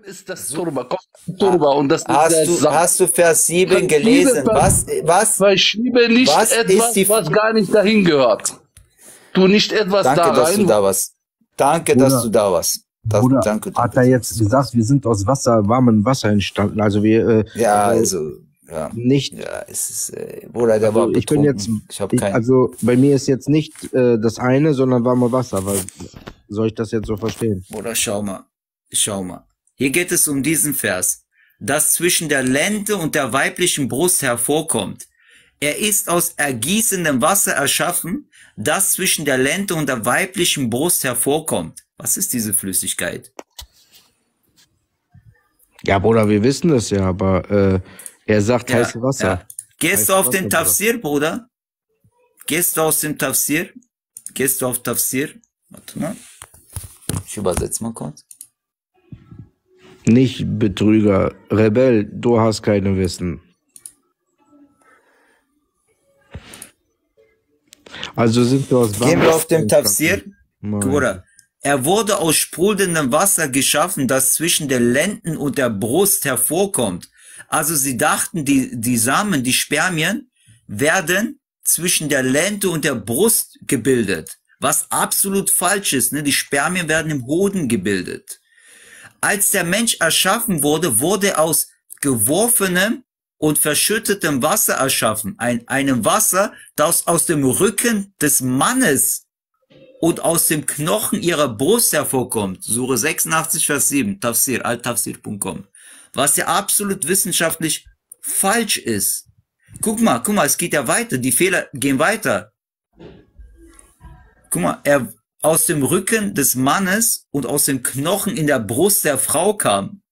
ist das So, Turba, kommt ha, Turba und das ist der Sand. hast du Vers 7 Verschiebe, gelesen? verschiebe nicht Was ist etwas, die, was gar nicht dahin gehört. Tu nicht etwas danke, da dass du rein. da warst. Danke, dass Bruder, du da warst. Bruder, Danke, hat danke, er danke. jetzt gesagt, wir sind aus Wasser, warmem Wasser entstanden. Also wir, Ja, also ja, nicht, ja, es ist, Bruder, der war also ich bin jetzt, betrunken. Ich habe kein, also bei mir ist jetzt nicht das eine, sondern warme Wasser. Weil, soll ich das jetzt so verstehen? Bruder, schau mal. Hier geht es um diesen Vers, das zwischen der Lende und der weiblichen Brust hervorkommt. Er ist aus ergießendem Wasser erschaffen, das zwischen der Lende und der weiblichen Brust hervorkommt. Was ist diese Flüssigkeit? Ja, Bruder, wir wissen das ja, aber er sagt Ja, heißes Wasser. ja. Gehst du Heißes auf den Wasser, Bruder. Tafsir, Bruder? Gehst du aus dem Tafsir? Gehst du auf Tafsir? Warte mal. Ich übersetze mal kurz. Nicht Betrüger, Rebell, du hast kein Wissen. Also sind wir aus Gehen wir auf Wasser den Tafsir? Nein. Bruder. Er wurde aus sprudelndem Wasser geschaffen, das zwischen der Lenden und der Brust hervorkommt. Also sie dachten, die Samen, die Spermien, werden zwischen der Lende und der Brust gebildet. Was absolut falsch ist, ne? Die Spermien werden im Hoden gebildet. Als der Mensch erschaffen wurde, wurde er aus geworfenem und verschüttetem Wasser erschaffen. Einem Wasser, das aus dem Rücken des Mannes und aus dem Knochen ihrer Brust hervorkommt. Sure 86, Vers 7, Tafsir, altafsir.com. Was ja absolut wissenschaftlich falsch ist. Guck mal, es geht ja weiter. Die Fehler gehen weiter. Guck mal, er aus dem Rücken des Mannes und aus dem Knochen in der Brust der Frau kam.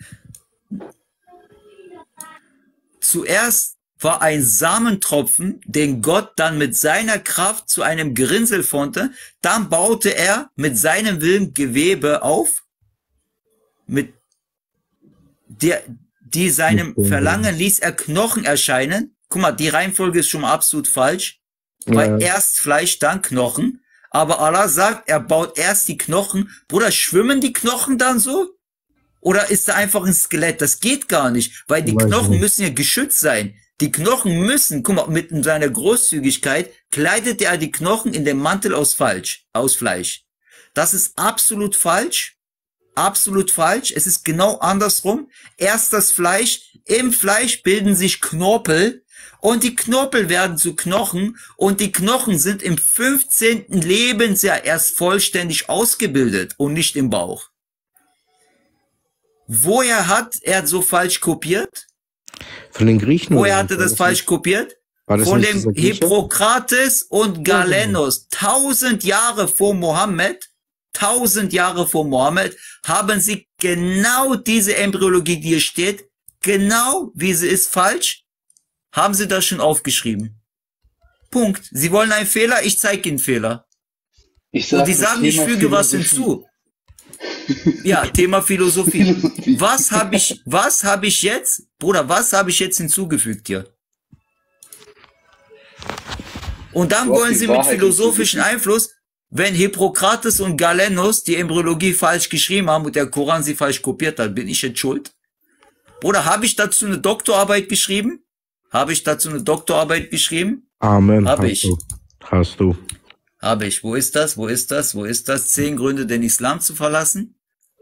Zuerst war ein Samentropfen, den Gott dann mit seiner Kraft zu einem Gerinnsel formte. Dann baute er mit seinem Willen Gewebe auf, mit die seinem Verlangen ließ er Knochen erscheinen. Guck mal, die Reihenfolge ist schon mal absolut falsch, weil erst Fleisch, dann Knochen. Aber Allah sagt, er baut erst die Knochen. Bruder, schwimmen die Knochen dann so? Oder ist da einfach ein Skelett? Das geht gar nicht, weil die Knochen müssen ja geschützt sein. Die Knochen müssen, guck mal, mit seiner Großzügigkeit kleidet er die Knochen in den Mantel aus Fleisch. Das ist absolut falsch. Absolut falsch. Es ist genau andersrum. Erst das Fleisch. Im Fleisch bilden sich Knorpel. Und die Knorpel werden zu Knochen. Und die Knochen sind im 15. Lebensjahr erst vollständig ausgebildet und nicht im Bauch. Woher hat er so falsch kopiert? Von den Griechen? Woher hat er das falsch kopiert? Von dem Hippokrates und Galenos. 1000 Jahre vor Mohammed. 1000 Jahre vor Mohammed haben sie genau diese Embryologie, die hier steht, genau wie sie ist, falsch, haben sie das schon aufgeschrieben. Punkt. Sie wollen einen Fehler, ich zeige ihnen Fehler. Und die sagen, ich füge was hinzu. Ja, Thema Philosophie. Was habe ich jetzt, Bruder, was habe ich jetzt hinzugefügt hier? Und dann wollen sie mit philosophischen Einfluss, wenn Hippokrates und Galenos die Embryologie falsch geschrieben haben und der Koran sie falsch kopiert hat, bin ich jetzt schuld? Bruder, habe ich dazu eine Doktorarbeit geschrieben? Amen. Habe ich. Hast du. Habe ich. Wo ist das? 10 Gründe, den Islam zu verlassen?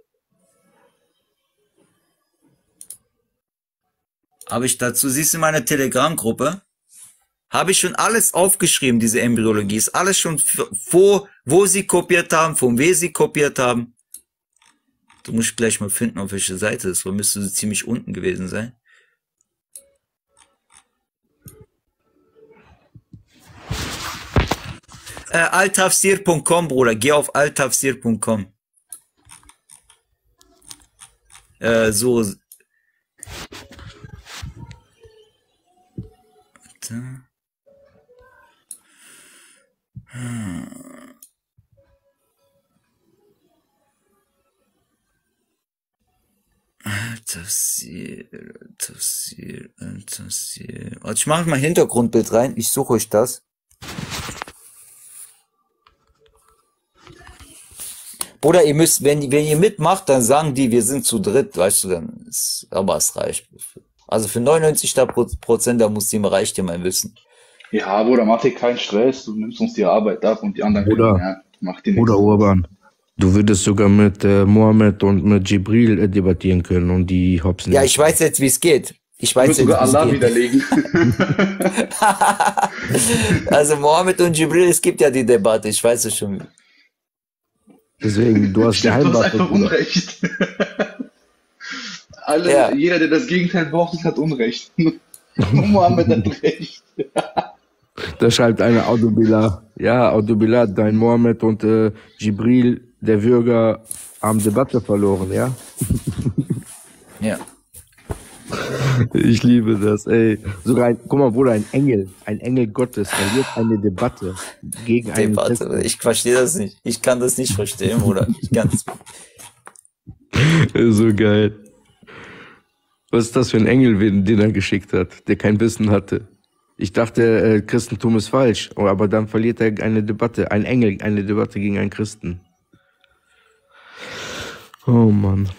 Habe ich dazu, siehst du in meiner Telegram-Gruppe? Habe ich schon alles aufgeschrieben, diese Embryologie. Ist alles schon wo sie kopiert haben, von wem sie kopiert haben. Du musst gleich mal finden, auf welche Seite das war. Müsste sie ziemlich unten gewesen sein. Altafsir.com, Bruder. Geh auf altafsir.com. So. Warte. Tafsir. Warte, ich mache mal Hintergrundbild rein. Ich suche euch das. Bruder, ihr müsst, wenn ihr mitmacht, dann sagen die, wir sind zu dritt, weißt du, dann ist, aber es reicht. Also für 99% der Muslime reicht dir mein Wissen. Ja, Bruder, mach dir keinen Stress, du nimmst uns die Arbeit ab und die anderen Bruder, können, ja, mach dir nichts. Bruder Urban, du würdest sogar mit Mohammed und mit Jibril debattieren können und die hopsen. Ja, ich weiß jetzt, wie es geht. Ich weiß Du jetzt, sogar wie es Allah geht. widerlegen. Also Mohammed und Jibril, es gibt ja die Debatte, ich weiß es schon. Deswegen, du hast Stimmt, du hast Geheimwaffe. einfach Bruder. Unrecht. Ja. Jeder, der das Gegenteil behauptet, hat Unrecht. Mohammed hat recht. Da schreibt einer Audubillah. Ja, Audubillah, dein Mohammed und Jibril, der Würger, haben Debatte verloren, ja? Ja. Ich liebe das, ey. Sogar guck mal, Bruder, ein Engel Gottes verliert eine Debatte gegen einen Debatte. Christen. Ich verstehe das nicht. Ich kann das nicht verstehen, Bruder. Ich kann's. So geil. Was ist das für ein Engel, den er geschickt hat, der kein Wissen hatte? Ich dachte, Christentum ist falsch, aber dann verliert er eine Debatte, ein Engel, eine Debatte gegen einen Christen. Oh Mann.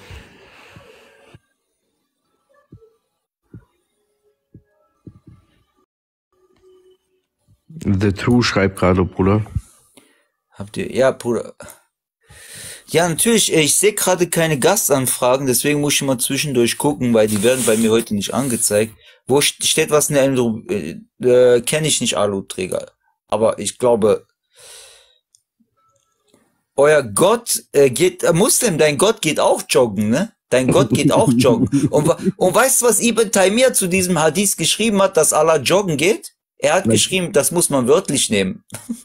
The True schreibt gerade, Bruder. Habt ihr, ja, Bruder. Ja, natürlich, ich sehe gerade keine Gastanfragen, deswegen muss ich mal zwischendurch gucken, weil die werden bei mir heute nicht angezeigt. Wo steht was in der Erinnerung? Kenne ich nicht Aluträger. Aber ich glaube, euer Gott Muslim, dein Gott geht auch joggen, ne? Dein Gott geht auch joggen. Und weißt du, was Ibn Taymiyyah zu diesem Hadith geschrieben hat, dass Allah joggen geht? Er hat geschrieben, das muss man wörtlich nehmen.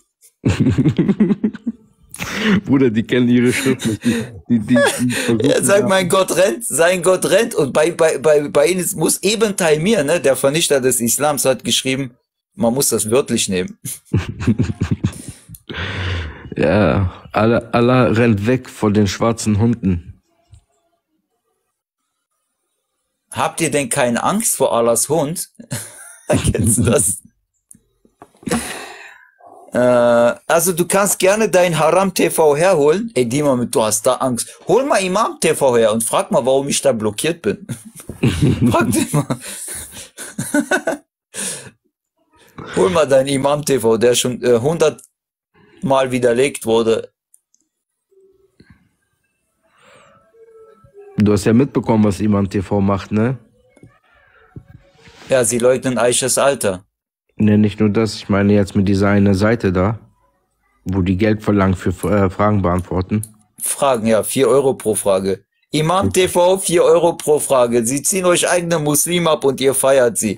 Bruder, die kennen ihre Schrift nicht. Er sagt, mein Gott rennt, sein Gott rennt. Und bei ihnen muss Ibn Taymiyyah, ne, der Vernichter des Islams, hat geschrieben, man muss das wörtlich nehmen. Ja, Allah rennt weg von den schwarzen Hunden. Habt ihr denn keine Angst vor Allahs Hund? Kennst du das? Also du kannst gerne dein Haram TV herholen. Ey, Dima, du hast da Angst. Hol mal Imam TV her und frag mal, warum ich da blockiert bin. Frag den mal. Hol mal dein Imam TV, der schon 100 Mal widerlegt wurde. Du hast ja mitbekommen, was Imam TV macht, ne? Ja, sie leugnen Aishas Alter. Ne, nicht nur das. Ich meine jetzt mit dieser eine Seite da, wo die Geld verlangen für Fragen beantworten. Fragen, ja, 4 Euro pro Frage. Imam TV, 4 Euro pro Frage. Sie ziehen euch eigene Muslime ab und ihr feiert sie.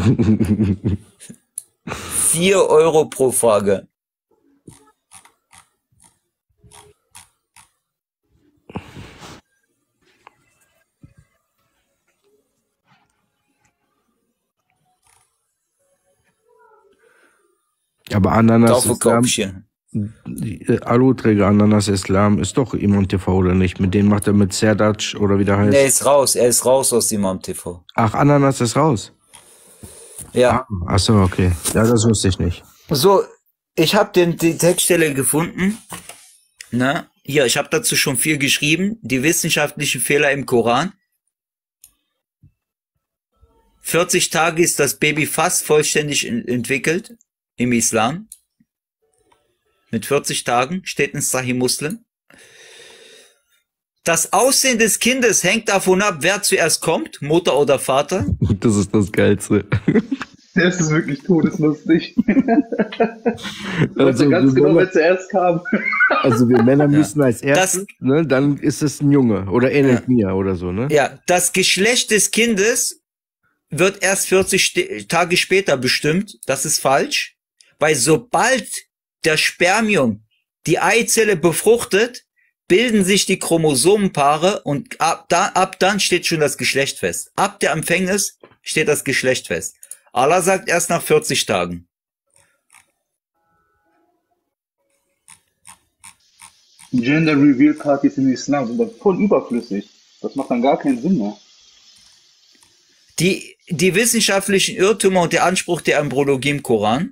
4 Euro pro Frage. Aber Ananas Kaufe Islam, Kopfchen. Aluträger Ananas Islam ist doch Imam TV oder nicht? Mit denen macht er mit Serdac oder wie der heißt? Er ist raus aus Imam TV. Ach, Ananas ist raus. Ja. Ach so, okay. Ja, das wusste ich nicht. So, ich habe die Textstelle gefunden. Na, hier, ich habe dazu schon viel geschrieben. Die wissenschaftlichen Fehler im Koran. 40 Tage ist das Baby fast vollständig entwickelt im Islam. Mit 40 Tagen steht in Sahih Muslim. Das Aussehen des Kindes hängt davon ab, wer zuerst kommt, Mutter oder Vater. Das ist das Geilste. Das ist wirklich todeslustig. Also, ganz genau, wer zuerst kam. Also wir Männer müssen als erstes, ne, dann ist es ein Junge oder ähnelt mir oder so, ne? Ja, das Geschlecht des Kindes wird erst 40 Tage später bestimmt. Das ist falsch. Weil sobald der Spermium die Eizelle befruchtet, bilden sich die Chromosomenpaare und ab dann steht schon das Geschlecht fest. Ab der Empfängnis steht das Geschlecht fest. Allah sagt erst nach 40 Tagen. Gender Reveal Partys im Islam sind dann voll überflüssig. Das macht dann gar keinen Sinn mehr. Die wissenschaftlichen Irrtümer und der Anspruch der Embryologie im Koran.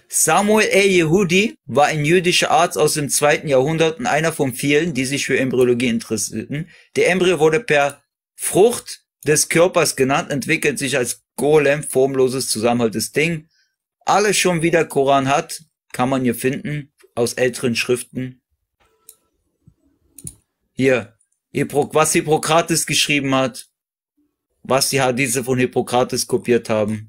Samuel Yehudi war ein jüdischer Arzt aus dem 2. Jahrhundert und einer von vielen, die sich für Embryologie interessierten. Der Embryo wurde per Frucht des Körpers genannt, entwickelt sich als Golem, formloses, zusammenhaltendes Ding. Alles schon wie der Koran hat, kann man hier finden, aus älteren Schriften. Hier, was Hippokrates geschrieben hat, was die Hadithe von Hippokrates kopiert haben.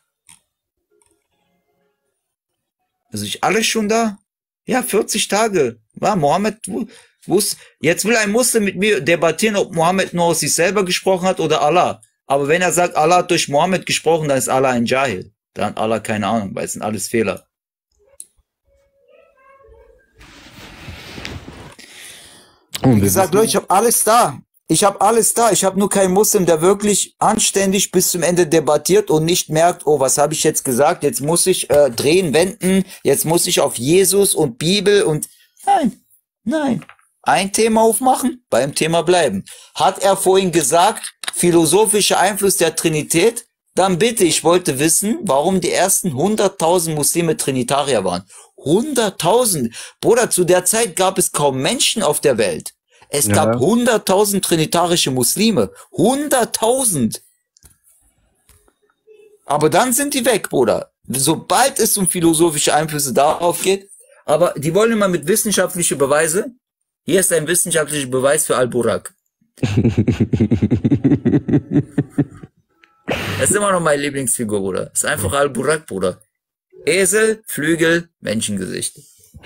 Also ist alles schon da? Ja, 40 Tage. War Mohammed wusste. Jetzt will ein Muslim mit mir debattieren, ob Mohammed nur aus sich selber gesprochen hat oder Allah. Aber wenn er sagt, Allah hat durch Mohammed gesprochen, dann ist Allah ein Jahil. Dann hat Allah keine Ahnung, weil es sind alles Fehler. Wie gesagt, Leute, ich habe alles da. Ich habe alles da. Ich habe nur keinen Muslim, der wirklich anständig bis zum Ende debattiert und nicht merkt, oh, was habe ich jetzt gesagt? Jetzt muss ich drehen, wenden. Jetzt muss ich auf Jesus und Bibel und... Nein. Ein Thema aufmachen, beim Thema bleiben. Hat er vorhin gesagt, philosophischer Einfluss der Trinität? Dann bitte, ich wollte wissen, warum die ersten 100.000 Muslime Trinitarier waren. 100.000? Bruder, zu der Zeit gab es kaum Menschen auf der Welt. Es gab 100.000 trinitarische Muslime. 100.000. Aber dann sind die weg, Bruder. Sobald es um philosophische Einflüsse darauf geht. Aber die wollen immer mit wissenschaftlichen Beweise. Hier ist ein wissenschaftlicher Beweis für Al-Burak. Das ist immer noch meine Lieblingsfigur, Bruder. Das ist einfach Al-Burak, Bruder. Esel, Flügel, Menschengesicht.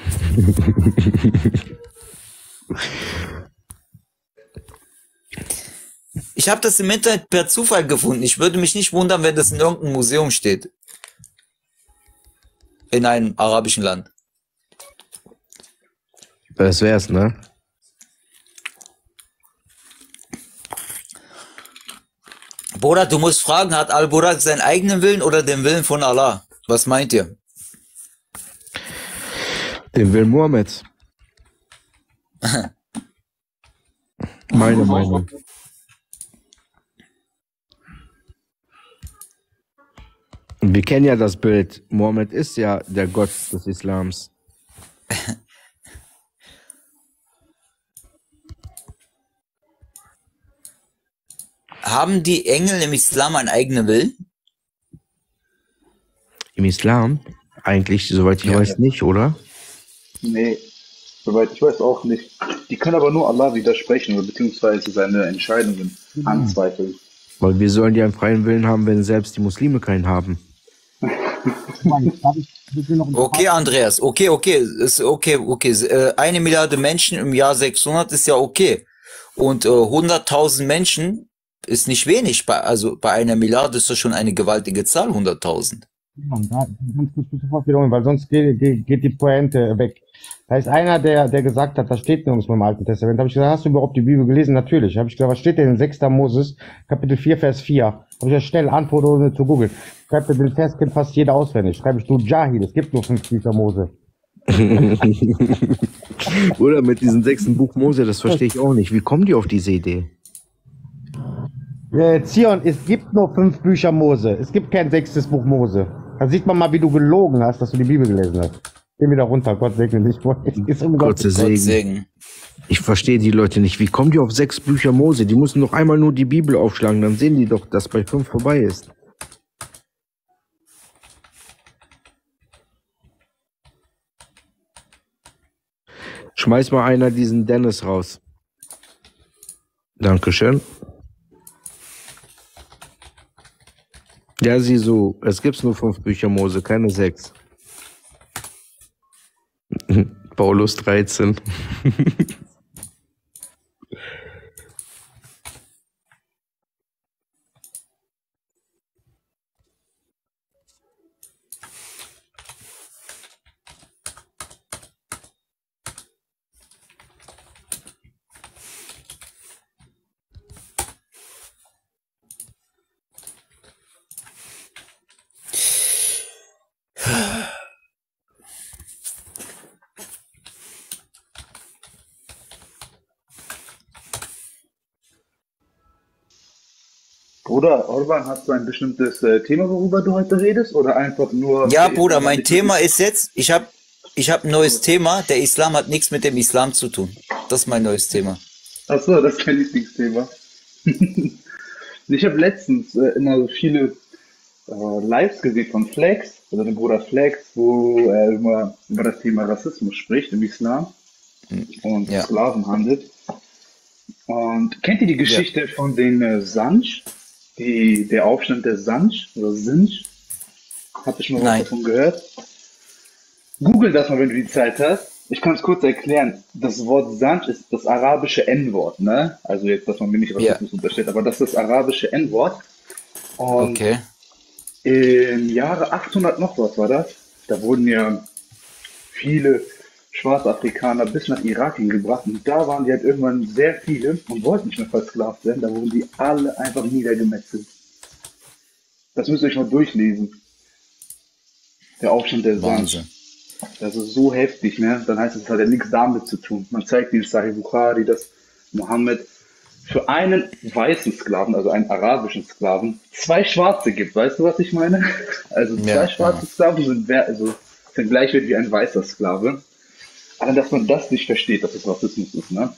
Ich habe das im Internet per Zufall gefunden. Ich würde mich nicht wundern, wenn das in irgendeinem Museum steht. In einem arabischen Land. Das wär's, ne? Bruder, du musst fragen, hat Al-Burak seinen eigenen Willen oder den Willen von Allah? Was meint ihr? Den Willen Mohammeds. Meine Meinung. Wir kennen ja das Bild. Mohammed ist ja der Gott des Islams. Haben die Engel im Islam einen eigenen Willen? Im Islam? Eigentlich, soweit ich weiß, nicht, oder? Nee, soweit ich weiß auch nicht. Die können aber nur Allah widersprechen oder beziehungsweise seine Entscheidungen anzweifeln. Weil wir sollen ja einen freien Willen haben, wenn selbst die Muslime keinen haben. Okay, Andreas, okay, ist okay. 1 Milliarde Menschen im Jahr 600 ist ja okay. Und 100.000 Menschen ist nicht wenig. Also bei 1 Milliarde ist das schon eine gewaltige Zahl, 100.000. Sofort wiederholen, weil sonst geht die Pointe weg. Da ist einer, der gesagt hat, das steht nirgends im Alten Testament. Da habe ich gesagt, hast du überhaupt die Bibel gelesen? Natürlich. Habe ich gesagt, was steht denn in 6. Moses, Kapitel 4, Vers 4? Habe ich ja schnell Antwort, ohne zu googeln. Schreibt den Vers, kennt fast jeder auswendig. Schreibe ich, du Jahil, es gibt nur 5 Bücher Mose. Oder mit diesem 6. Buch Mose, das verstehe ich auch nicht. Wie kommen die auf diese Idee? Zion, es gibt nur 5 Bücher Mose. Es gibt kein 6. Buch Mose. Da sieht man mal, wie du gelogen hast, dass du die Bibel gelesen hast. Geh wieder runter, Gott segne dich. Gott Segen. Ich verstehe die Leute nicht. Wie kommen die auf 6 Bücher Mose? Die müssen noch einmal nur die Bibel aufschlagen, dann sehen die doch, dass bei 5 vorbei ist. Schmeiß mal einer diesen Dennis raus. Dankeschön. Ja, sieh so, es gibt nur 5 Bücher Mose, keine 6. Paulus 13. Bruder, Orban, hast du ein bestimmtes Thema, worüber du heute redest? Oder einfach nur, Ja, der Bruder, Islam hat mein nichts mit Thema Islam? ist jetzt, ich hab ein neues Thema. Der Islam hat nichts mit dem Islam zu tun. Das ist mein neues Thema. Achso, das ist kein Lieblingsthema. Ich habe letztens immer so viele Lives gesehen von Flex, also dem Bruder Flex, wo er immer über das Thema Rassismus spricht im Islam und Ja, Sklavenhandel. Und kennt ihr die ja. Geschichte von den Sanj? Der Aufstand der Sanj oder Sinj? Habt ihr schon mal was Nein. davon gehört? Google das mal, wenn du die Zeit hast. Ich kann es kurz erklären. Das Wort Sanj ist das arabische N-Wort, ne? Also jetzt, dass man mir nicht Ja, Rassismus unterstellt, aber das ist das arabische N-Wort. Und okay. im Jahre 800 noch was war das. Da wurden ja viele Schwarzafrikaner bis nach Irak hingebracht und da waren die halt irgendwann sehr viele und wollten nicht mehr versklavt werden. Da wurden die alle einfach niedergemetzelt. Das müsst ihr euch mal durchlesen. Der Aufstand der Sanj. Wahnsinn. Das ist so heftig, ne? Dann heißt es, es hat ja nichts damit zu tun. Man zeigt in Sahih Bukhari, dass Mohammed für einen weißen Sklaven, also einen arabischen Sklaven, zwei Schwarze gibt. Weißt du, was ich meine? Also zwei Ja, schwarze ja. Sklaven sind gleich wie ein weißer Sklave. Aber dass man das nicht versteht, dass es Rassismus ist, ne?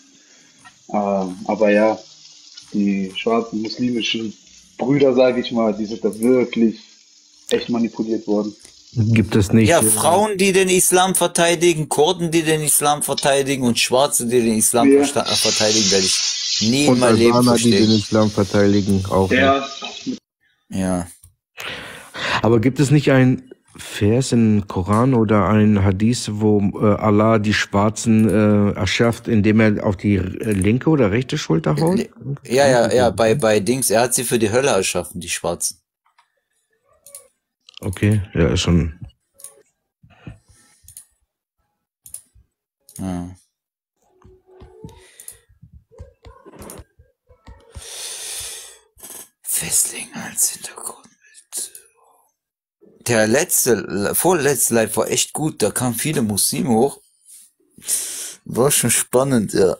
Aber ja, die schwarzen muslimischen Brüder, sage ich mal, die sind da wirklich echt manipuliert worden. Gibt es nicht, Ja, Frauen, die den Islam verteidigen, Kurden, die den Islam verteidigen und Schwarze, die den Islam Ja, verteidigen, werde ich nie in und meinem Leben Albaner, die den verstehen. Islam verteidigen, auch nicht. ja, Ja. Aber gibt es nicht ein Vers im Koran oder ein Hadith, wo Allah die Schwarzen erschafft, indem er auf die linke oder rechte Schulter haut? Ja, bei Dings, er hat sie für die Hölle erschaffen, die Schwarzen. Okay, ja, ist schon. Ja. Festlegen als Hintergrund. Der vorletzte Live war echt gut, da kamen viele Muslime hoch. War schon spannend, ja.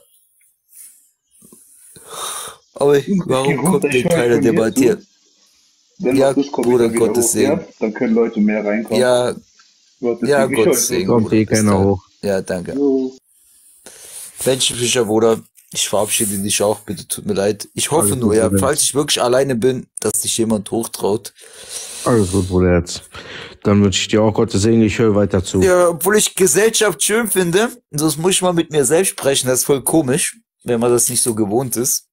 Aber warum kommt denn keiner debattieren? Wenn Ja, noch das kommt Bruder, wieder hoch, Gottes ja, Segen. dann können Leute mehr reinkommen. Ja, Gottes ja, Segen. Ich Gottes höre Segen, Kommt Bruder. eh Bis keiner dann. hoch. Ja, danke. so. Menschenfischer, Bruder, ich verabschiede dich auch, bitte, tut mir leid. Ich hoffe Alles nur, gut, ja, Bruder. falls ich wirklich alleine bin, dass sich jemand hochtraut. Alles gut, Bruder, jetzt. Dann wünsche ich dir auch Gottes Segen, ich höre weiter zu. Ja, obwohl ich Gesellschaft schön finde, das muss ich mal mit mir selbst sprechen, das ist voll komisch, wenn man das nicht so gewohnt ist.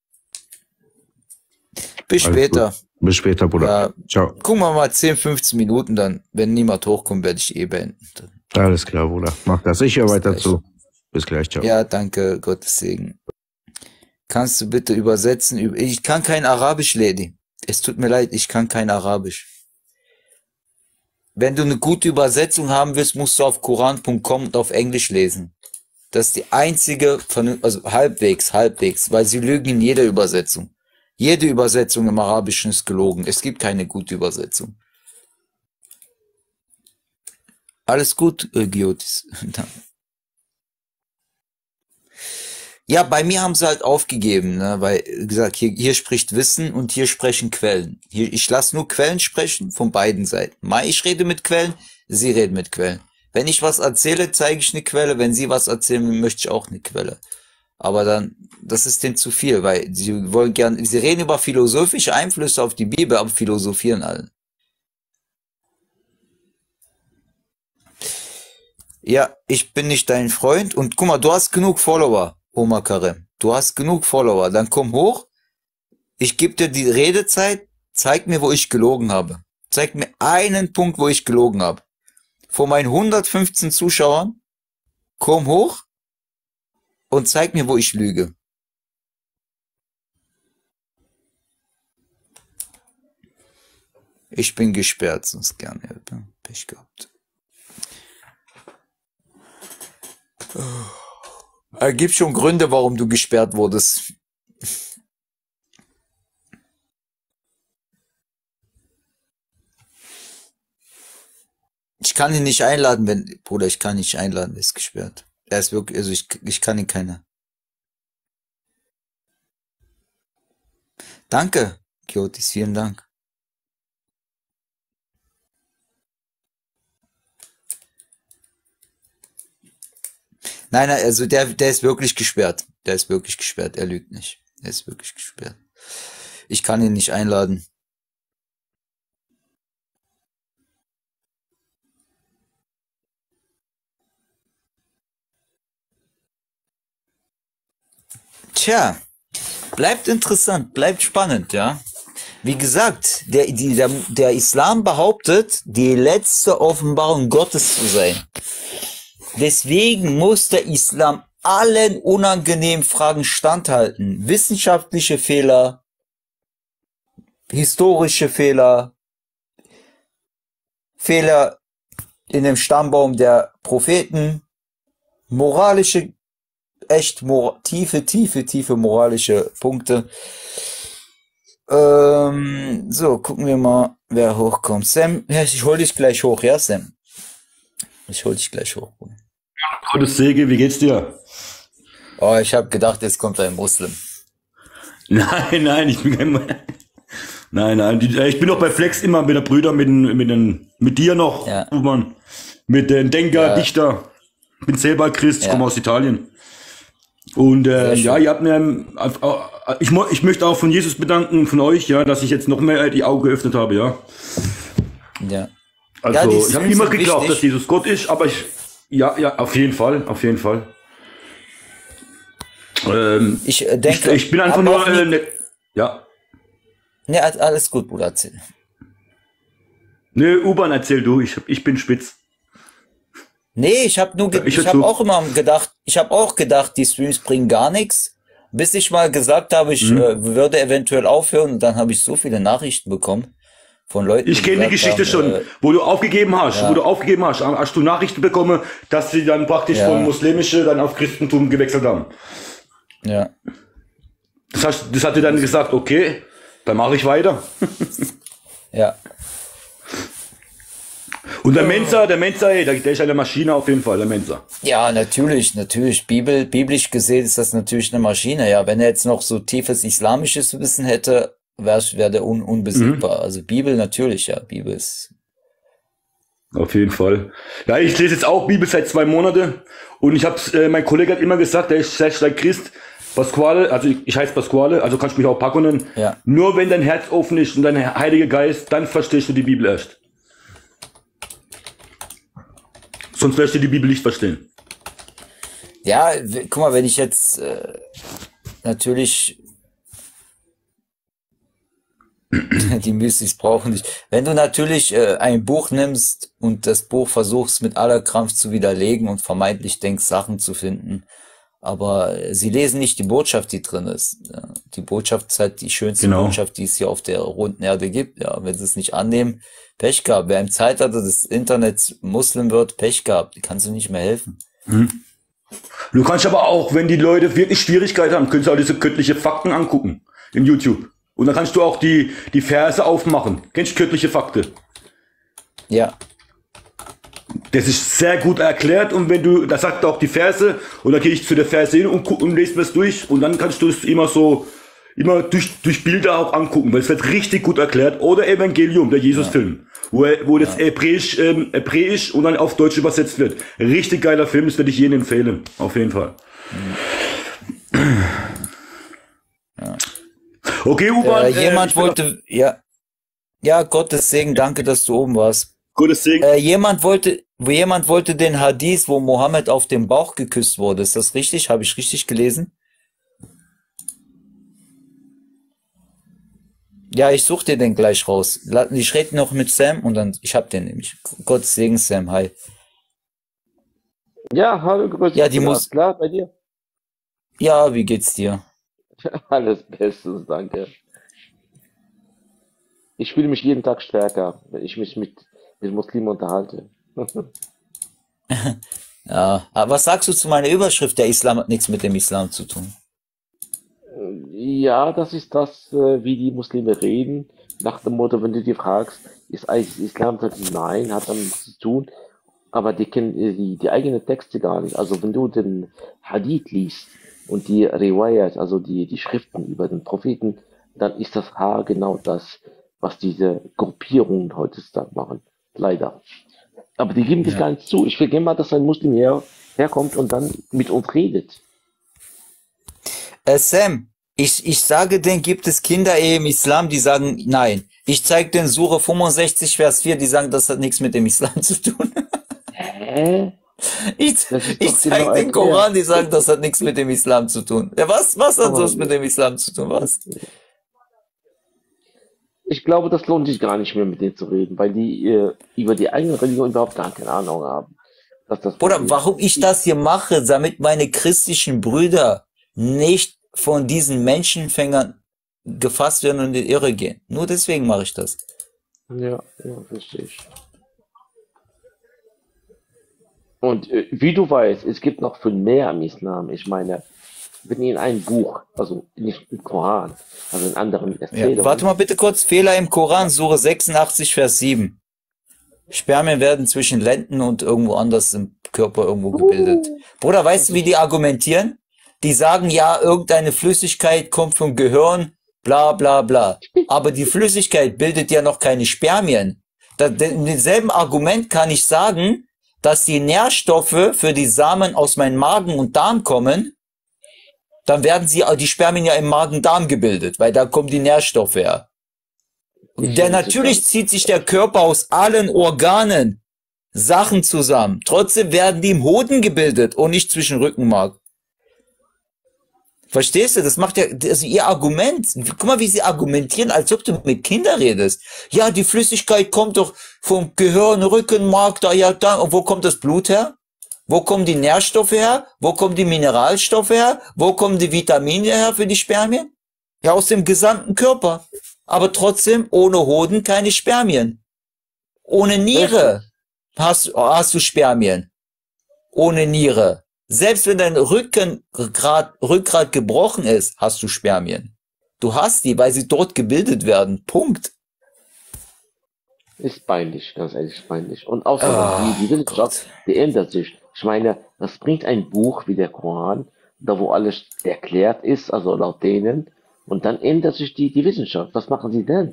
Bis Alles später. gut. Bis später, Bruder. Ja, Ciao. gucken wir mal 10, 15 Minuten dann. Wenn niemand hochkommt, werde ich beenden. Alles klar, Bruder. Mach das. Ich höre Bis weiter gleich. zu. Bis gleich, ciao. Ja, danke, Gottes Segen. Kannst du bitte übersetzen? Ich kann kein Arabisch, Lady. Es tut mir leid, ich kann kein Arabisch. Wenn du eine gute Übersetzung haben willst, musst du auf koran.com und auf Englisch lesen. Das ist die einzige, also halbwegs, weil sie lügen in jeder Übersetzung. Jede Übersetzung im Arabischen ist gelogen. Es gibt keine gute Übersetzung. Alles gut, Giotis. Ja, bei mir haben sie halt aufgegeben, ne? Weil, wie gesagt, hier spricht Wissen und hier sprechen Quellen. Ich lasse nur Quellen sprechen von beiden Seiten. Ich rede mit Quellen, sie reden mit Quellen. Wenn ich was erzähle, zeige ich eine Quelle. Wenn sie was erzählen, möchte ich auch eine Quelle. Aber dann, das ist denen zu viel, weil sie wollen gern, sie reden über philosophische Einflüsse auf die Bibel, aber philosophieren alle. Ja, ich bin nicht dein Freund und guck mal, du hast genug Follower, Omar Karem. Du hast genug Follower, dann komm hoch, ich gebe dir die Redezeit, zeig mir, wo ich gelogen habe. Zeig mir einen Punkt, wo ich gelogen habe. Vor meinen 115 Zuschauern, komm hoch und zeig mir, wo ich lüge. Ich bin gesperrt, sonst gerne. Pech gehabt. Es gibt schon Gründe, warum du gesperrt wurdest. Ich kann ihn nicht einladen, Bruder, ich kann ihn nicht einladen, er ist gesperrt. Er ist wirklich, also ich kann ihn keiner. Danke. Kiotis, vielen Dank. Nein, also der ist wirklich gesperrt. Der ist wirklich gesperrt. Er lügt nicht. Der ist wirklich gesperrt. Ich kann ihn nicht einladen. Tja, bleibt interessant, bleibt spannend, ja. Wie gesagt, der Islam behauptet, die letzte Offenbarung Gottes zu sein. Deswegen muss der Islam allen unangenehmen Fragen standhalten. Wissenschaftliche Fehler, historische Fehler, Fehler in dem Stammbaum der Propheten, moralische, tiefe moralische Punkte. So, gucken wir mal, wer hochkommt. Sam, ich hol dich gleich hoch, ja, Sam? Ich hol dich gleich hoch. Gottes Segen, wie geht's dir? Oh, ich habe gedacht, jetzt kommt ein Muslim. Nein, ich bin kein. Nein, ich bin doch bei Flex immer mit der Brüder, mit dir noch, Ja. Mann. Mit den Denker, Ja. Dichter. Ich bin selber Christ, ich Ja. komme aus Italien. Und Sehr schön. ja, ihr habt mir, ich möchte auch von Jesus bedanken, von euch, ja, dass ich jetzt noch mehr die Augen geöffnet habe, ja. Ja. Also, Ja, die ich habe Streams immer sind geglaubt, wichtig. dass Jesus Gott ist, aber ja, auf jeden Fall. Ich denke, Ich bin einfach hab nur, auch nie- ja. Ne, alles gut, Bruder, erzähl. Ne, U-Bahn, erzähl du, ich bin spitz. Nee, ich habe nur, Ich ich hör habe zu. auch immer gedacht, die Streams bringen gar nichts, bis ich mal gesagt habe, ich würde eventuell aufhören und dann habe ich so viele Nachrichten bekommen von Leuten, Ich kenne die gesagt Geschichte haben, schon, wo du aufgegeben hast, hast du Nachrichten bekommen, dass sie dann praktisch Ja. von muslimische dann auf Christentum gewechselt haben. ja, Das hat dir dann gesagt, okay, dann mache ich weiter. ja, Und der Mensa, ey, der ist eine Maschine auf jeden Fall, der Mensa. ja, natürlich, biblisch gesehen ist das natürlich eine Maschine, ja, wenn er jetzt noch so tiefes islamisches Wissen hätte, wäre der unbesiegbar, also Bibel natürlich, ja, Bibel ist, Auf jeden Fall. Ja, ich lese jetzt auch Bibel seit 2 Monaten und mein Kollege hat immer gesagt, der ist selbst ein Christ, Pasquale, also ich heiße Pasquale, also kannst du mich auch Paco nennen. Ja. Nur wenn dein Herz offen ist und dein Heiliger Geist, dann verstehst du die Bibel erst. Sonst wirst du die Bibel nicht verstehen. ja, guck mal, wenn ich jetzt natürlich die Müslis brauchen nicht. Wenn du natürlich ein Buch nimmst und das Buch versuchst mit aller Kraft zu widerlegen und vermeintlich denkst, Sachen zu finden, aber sie lesen nicht die Botschaft, die drin ist. Ja, die Botschaft ist halt die schönste Genau. Botschaft, die es hier auf der runden Erde gibt. Ja, wenn sie es nicht annehmen, Pech gehabt. Wer im Zeitalter des Internets Muslim wird, Pech gehabt. Die kannst du nicht mehr helfen. Du kannst aber auch, wenn die Leute wirklich Schwierigkeiten haben, kannst du auch diese göttliche Fakten angucken in YouTube. Und dann kannst du auch die Verse aufmachen. Kennst du göttliche Fakten? Ja, Das ist sehr gut erklärt und da sagt er auch die Verse und dann gehe ich zu der Verse hin und lese mir das durch und dann kannst du es immer durch Bilder auch angucken, weil es wird richtig gut erklärt. Oder Evangelium, der Jesus-Film, wo das Hebräisch und dann auf Deutsch übersetzt wird. Richtig geiler Film, das würde ich jedem empfehlen, auf jeden Fall. Okay, U-Bahn. jemand wollte, ja, Gottes Segen, danke, dass du oben warst. Gutes Segen. Jemand wollte den Hadith, wo Mohammed auf den Bauch geküsst wurde. Ist das richtig? Habe ich richtig gelesen? Ja, ich suche dir den gleich raus. Ich rede noch mit Sam und dann, ich hab den nämlich. Gottes Segen, Sam, hi. Ja, hallo, grüß dich. Ja, die Bruder. muss- Klar, bei dir? Ja, wie geht's dir? Alles bestens, danke. Ich fühle mich jeden Tag stärker, wenn ich mich mit Muslimen unterhalte. Ja, aber was sagst du zu meiner Überschrift? Der Islam hat nichts mit dem Islam zu tun. Ja, das ist das, wie die Muslime reden. Nach dem Motto, wenn du die fragst, ist eigentlich Islam, sagt sie, nein, hat damit nichts zu tun. Aber die kennen die eigenen Texte gar nicht. Also wenn du den Hadith liest und die Riwayat, also die Schriften über den Propheten, dann ist das haargenau das, was diese Gruppierungen heutzutage machen. Leider. Aber die geben das Ja. gar nicht zu. Ich will gerne mal, dass ein Muslim herkommt und dann mit uns redet. Sam, ich sage denen, gibt es Kinderehe im Islam, die sagen nein. Ich zeige den Sure 65, Vers 4, die sagen, das hat nichts mit dem Islam zu tun. Hä? Ich, Das ist ich doch zeige genau den erklärt. Koran, die sagen, das hat nichts mit dem Islam zu tun. Ja, was hat Aber das mit dem Islam zu tun? Was? ich glaube, das lohnt sich gar nicht mehr mit denen zu reden, weil die über die eigene Religion überhaupt gar keine Ahnung haben. Das ist das Bruder, Problem. warum ich das hier mache, damit meine christlichen Brüder nicht von diesen Menschenfängern gefasst werden und in die Irre gehen. Nur deswegen mache ich das. Ja, verstehe ich. Und wie du weißt, es gibt noch viel mehr im Islam. Ich meine, wenn ihr in ein Buch, also nicht im Koran, also in anderen Ja. Erzählungen, Warte mal bitte kurz, Fehler im Koran, Sure 86, Vers 7. Spermien werden zwischen Lenden und irgendwo anders im Körper irgendwo gebildet. Bruder, weißt du, wie die argumentieren? Die sagen, ja, irgendeine Flüssigkeit kommt vom Gehirn, bla bla bla. Aber die Flüssigkeit bildet ja noch keine Spermien. In demselben Argument kann ich sagen, dass die Nährstoffe für die Samen aus meinem Magen und Darm kommen, dann werden die Spermien ja im Magen-Darm gebildet, weil da kommen die Nährstoffe her. Natürlich zieht sich der Körper aus allen Organen Sachen zusammen. Trotzdem werden die im Hoden gebildet und nicht zwischen Rückenmark. Verstehst du? Das macht ja, also ihr Argument. Guck mal, wie sie argumentieren, als ob du mit Kindern redest. Ja, die Flüssigkeit kommt doch vom Gehirn, Rückenmark, da, ja, da. Und wo kommt das Blut her? Wo kommen die Nährstoffe her? Wo kommen die Mineralstoffe her? Wo kommen die Vitamine her für die Spermien? Ja, aus dem gesamten Körper. Aber trotzdem ohne Hoden keine Spermien. Ohne Niere hast du Spermien. Ohne Niere. Selbst wenn dein Rückgrat gebrochen ist, hast du Spermien. Du hast die, weil sie dort gebildet werden. Punkt. ist peinlich, ganz ehrlich peinlich. Und außerdem, die Wissenschaft, die ändert sich. Ich meine, das bringt ein Buch wie der Koran, da wo alles erklärt ist, also laut denen, und dann ändert sich die Wissenschaft. Was machen sie denn?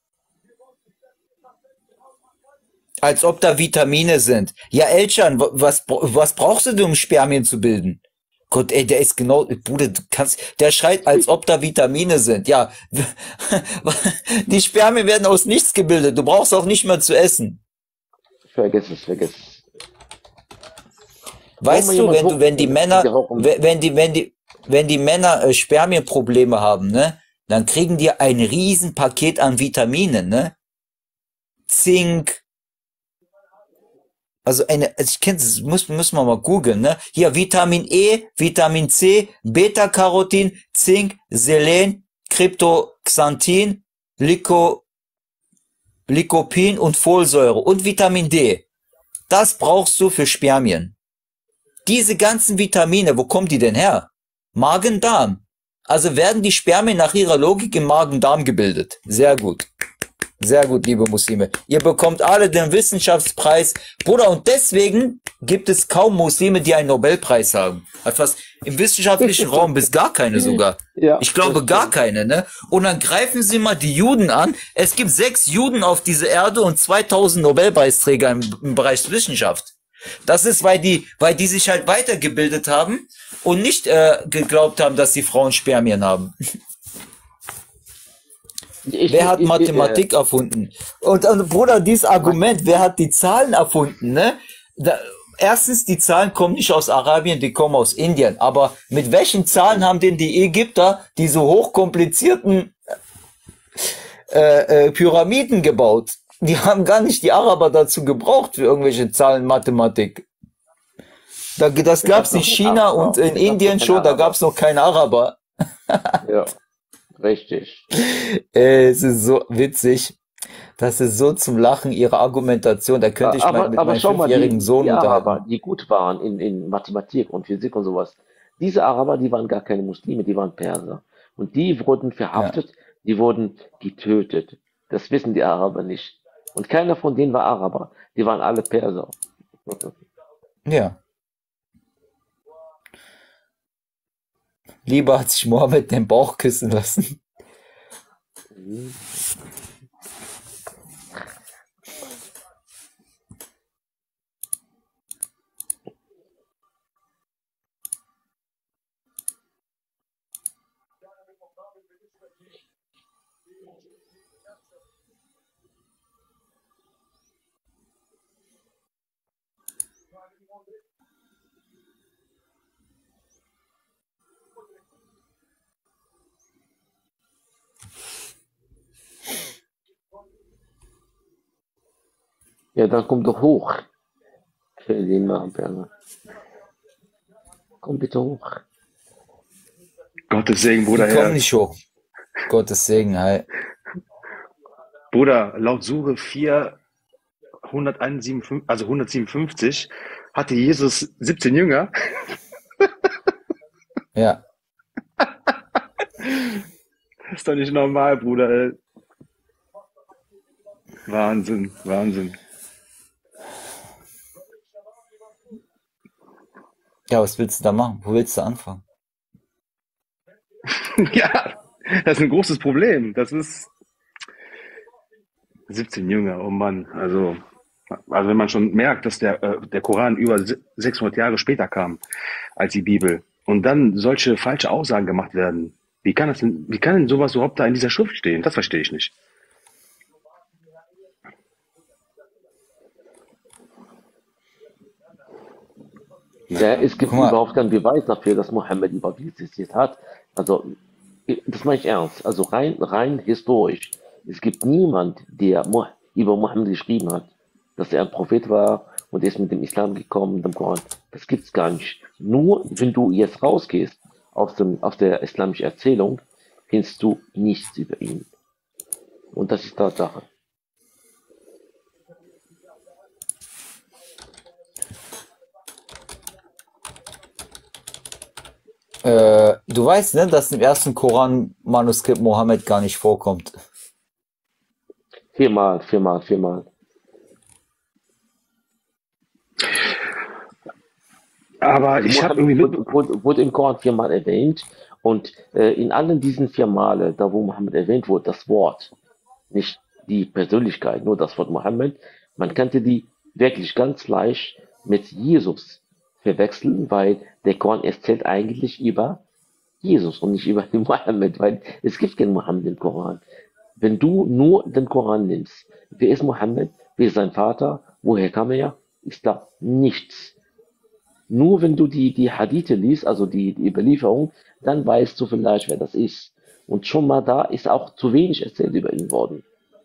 Als ob da Vitamine sind. Ja, Elchan, was brauchst du, um Spermien zu bilden? Gott, ey, der ist genau, Bruder, der schreit, als ob da Vitamine sind. Ja, die Spermien werden aus nichts gebildet. Du brauchst auch nicht mehr zu essen. Vergiss es. Weißt du, wenn die Männer Spermienprobleme haben, ne, dann kriegen die ein Riesenpaket an Vitaminen, ne? Zink. Also ich kenne das, müssen wir mal googeln, ne? Hier Vitamin E, Vitamin C, Beta-Carotin, Zink, Selen, Kryptoxanthin, Lycopin und Folsäure und Vitamin D. Das brauchst du für Spermien. Diese ganzen Vitamine, wo kommen die denn her? Magen-Darm. Also werden die Spermien nach ihrer Logik im Magen-Darm gebildet. Sehr gut. Sehr gut, liebe Muslime. Ihr bekommt alle den Wissenschaftspreis. Bruder, und deswegen gibt es kaum Muslime, die einen Nobelpreis haben. Etwas im wissenschaftlichen Raum bis gar keine sogar. Ja, Ich glaube gar keine, ne? Und dann greifen Sie mal die Juden an. Es gibt 6 Juden auf dieser Erde und 2000 Nobelpreisträger im Bereich Wissenschaft. Das ist, weil die sich halt weitergebildet haben und nicht geglaubt haben, dass die Frauen Spermien haben. Wer hat Mathematik erfunden? Und Bruder, dieses Argument, wer hat die Zahlen erfunden, ne? Erstens, die Zahlen kommen nicht aus Arabien, die kommen aus Indien. Aber mit welchen Zahlen haben denn die Ägypter diese hochkomplizierten Pyramiden gebaut? Die haben gar nicht die Araber dazu gebraucht für irgendwelche Zahlen Mathematik. Das gab's in China und in Indien schon, da gab's noch keine Araber. Ja, richtig. Es ist so witzig. Das ist so zum Lachen, ihre Argumentation. Da könnte ich mit meinem 5-jährigen Sohn die unterhalten. Araber, die gut waren in Mathematik und Physik und sowas, diese Araber, die waren gar keine Muslime, die waren Perser. Und die wurden verhaftet, die wurden getötet. Das wissen die Araber nicht. Und keiner von denen war Araber. Die waren alle Perser. Ja. Lieber hat sich Mohammed den Bauch küssen lassen. Mhm. Ja, dann komm doch hoch. Für den Marburger. Komm bitte hoch. Gottes Segen, Die Bruder, kommen Herr. nicht hoch. Gottes Segen, hi. Bruder, laut Sure 4, 157, also 157, hatte Jesus 17 Jünger. Ja. Das ist doch nicht normal, Bruder, ey. Wahnsinn, Wahnsinn. Ja, was willst du da machen? Wo willst du anfangen? Ja, das ist ein großes Problem. Das ist 17 Jünger, oh Mann. Also wenn man schon merkt, dass der Koran über 600 Jahre später kam als die Bibel und dann solche falsche Aussagen gemacht werden, wie kann denn sowas überhaupt da in dieser Schrift stehen? Das verstehe ich nicht. Ja, es gibt Guck mal, überhaupt keinen Beweis dafür, dass Mohammed überhaupt existiert hat. Also, das meine ich ernst. Also rein historisch. Es gibt niemand, der über Mohammed geschrieben hat, dass er ein Prophet war und er ist mit dem Islam gekommen, mit dem Koran. Das gibt's gar nicht. Nur wenn du jetzt rausgehst aus der islamischen Erzählung, findest du nichts über ihn. Und das ist Tatsache. du weißt, ne, dass im ersten Koran-Manuskript Mohammed gar nicht vorkommt. Viermal. Aber Also ich habe Mohammed irgendwie mit. wurde im Koran viermal erwähnt und in allen diesen vier Male, da wo Mohammed erwähnt wurde, das Wort, nicht die Persönlichkeit, nur das Wort Mohammed, man könnte die wirklich ganz leicht mit Jesus verwechseln, weil der Koran erzählt eigentlich über Jesus und nicht über den Mohammed, weil es gibt keinen Mohammed im Koran. Wenn du nur den Koran nimmst, wer ist Mohammed, wer ist sein Vater, woher kam er, ist da nichts. Nur wenn du die Hadithe liest, also die Überlieferung, dann weißt du vielleicht, wer das ist. Und schon mal da ist auch zu wenig erzählt über ihn worden.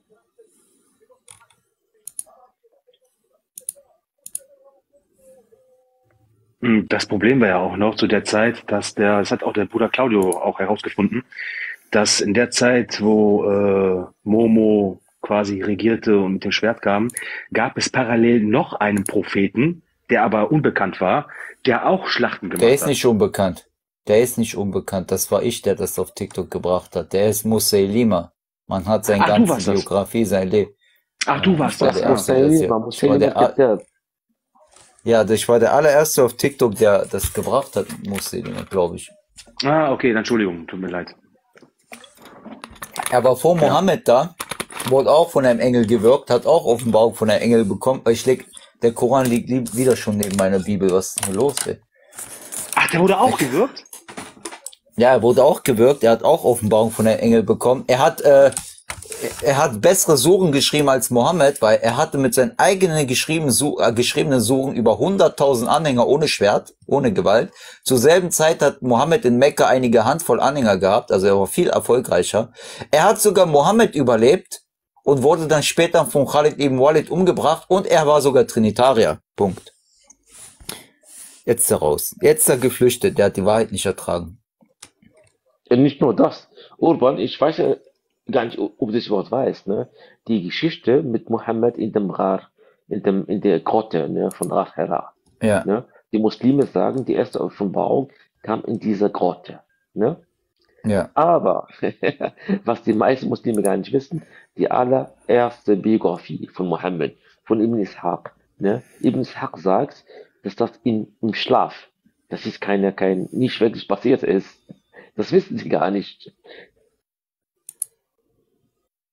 Das Problem war ja auch noch zu der Zeit, das hat auch der Bruder Claudio auch herausgefunden, dass in der Zeit, wo Momo quasi regierte und mit dem Schwert kam, gab es parallel noch einen Propheten, der aber unbekannt war, der auch Schlachten Der gemacht ist hat. nicht unbekannt. Der ist nicht unbekannt. Das war ich, der das auf TikTok gebracht hat. Der ist Musaylima. Man hat seine Ach, du ganze warst das. Biografie, sein Leben. Ach, du Ich warst war das. der Ah. Erste, der das hier. Ich war der, ich war der allererste auf TikTok, der das gebracht hat, Musaylima, glaube ich. Ah, okay, dann Entschuldigung, tut mir leid. Er war vor Mohammed da, wurde auch von einem Engel gewirkt, hat auch Offenbarung von einem Engel bekommen. Der Koran liegt wieder schon neben meiner Bibel. Was ist denn los, ey? Ach, der wurde auch gewürgt? Ja, er wurde auch gewirkt, er hat auch Offenbarung von einem Engel bekommen. Er hat bessere Suren geschrieben als Mohammed, weil er hatte mit seinen eigenen geschriebenen Suren über 100.000 Anhänger ohne Schwert, ohne Gewalt. Zur selben Zeit hat Mohammed in Mekka einige Handvoll Anhänger gehabt, also er war viel erfolgreicher. Er hat sogar Mohammed überlebt und wurde dann später von Khalid ibn Walid umgebracht und er war sogar Trinitarier. Punkt. Jetzt raus. Jetzt ist er geflüchtet, der hat die Wahrheit nicht ertragen. Nicht nur das. Urban, ich weiß ja gar nicht, ob du das überhaupt weißt, ne? Die Geschichte mit Mohammed in dem Rar, in der Grotte, ne, von Rar Hera. Ja. Ne? Die Muslime sagen, die erste Offenbarung kam in dieser Grotte. Ne? Ja. Aber, was die meisten Muslime gar nicht wissen, die allererste Biografie von Mohammed, von Ibn Ishaq, ne? Ibn Ishaq sagt, dass das im Schlaf, das ist nicht wirklich passiert ist. Das wissen sie gar nicht.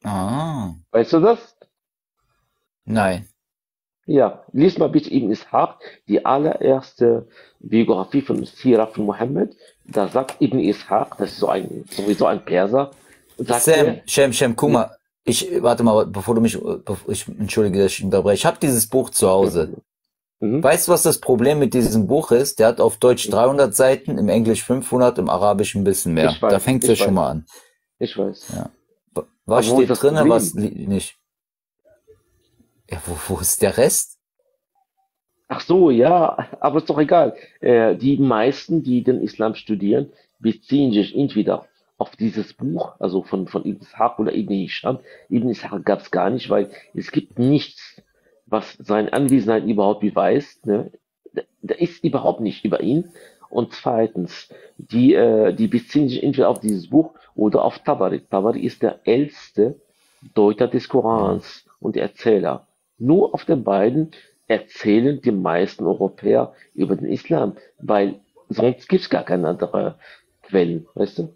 Ah, Weißt du das? nein. Ja, lies mal bitte Ibn Ishaq, die allererste Biografie von Sirah von Mohammed. Da sagt Ibn Ishaq, das ist sowieso ein Perser, sagt er, Shem, guck mal. Warte mal, bevor du mich, entschuldige, dass ich unterbreche. Ich habe dieses Buch zu Hause. mhm, Weißt du, was das Problem mit diesem Buch ist? Der hat auf Deutsch 300 Seiten, im Englisch 500, im Arabisch ein bisschen mehr. ich weiß, Da fängt's ja ich schon weiß, mal an. ich weiß. Ja. Aber Was wo ist steht das drinne, was Problem? nicht? Ja, wo ist der Rest? Ach so, ja, aber ist doch egal. Die meisten, die den Islam studieren, beziehen sich entweder auf dieses Buch, also von Ibn Ishaq oder Ibn Hisham. Ibn Ishaq gab es gar nicht, weil es gibt nichts, was seine Anwesenheit überhaupt beweist. Ne? Da ist überhaupt nicht über ihn. Und zweitens, die beziehen sich entweder auf dieses Buch oder auf Tabari. Tabari ist der älteste Deuter des Korans und Erzähler. Nur auf den beiden erzählen die meisten Europäer über den Islam, weil sonst gibt es gar keine andere Quellen, weißt du?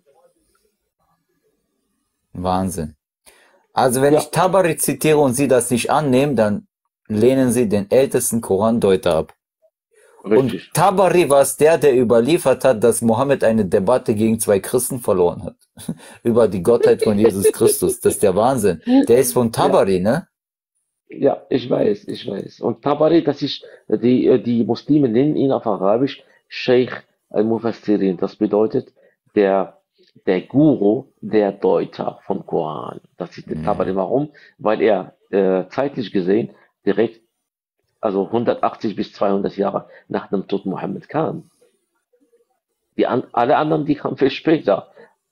Wahnsinn. Also wenn Ja, ich Tabari zitiere und Sie das nicht annehmen, dann lehnen Sie den ältesten Korandeuter ab. Und richtig. Tabari war es der überliefert hat, dass Mohammed eine Debatte gegen zwei Christen verloren hat. Über die Gottheit von Jesus Christus. Das ist der Wahnsinn. Der ist von Ja, Tabari, ne? ja, ich weiß, ich weiß. Und Tabari, das ist, die Muslime nennen ihn auf Arabisch Sheikh al-Mufassirin. Das bedeutet der, der Guru der Deuter vom Koran. Das ist der Tabari. Warum? Weil er zeitlich gesehen direkt, also 180 bis 200 Jahre nach dem Tod Mohammed kam. Alle anderen, die kamen viel später.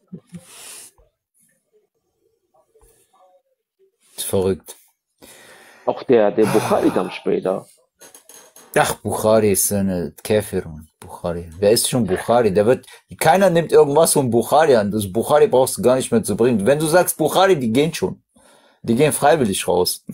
Ist verrückt. Auch der Bukhari kam später. Ach, Bukhari ist eine Käferin. Bukhari. Wer ist schon Bukhari? Keiner nimmt irgendwas von Bukhari an. Das Bukhari brauchst du gar nicht mehr zu bringen. Wenn du sagst Bukhari, die gehen schon. Die gehen freiwillig raus.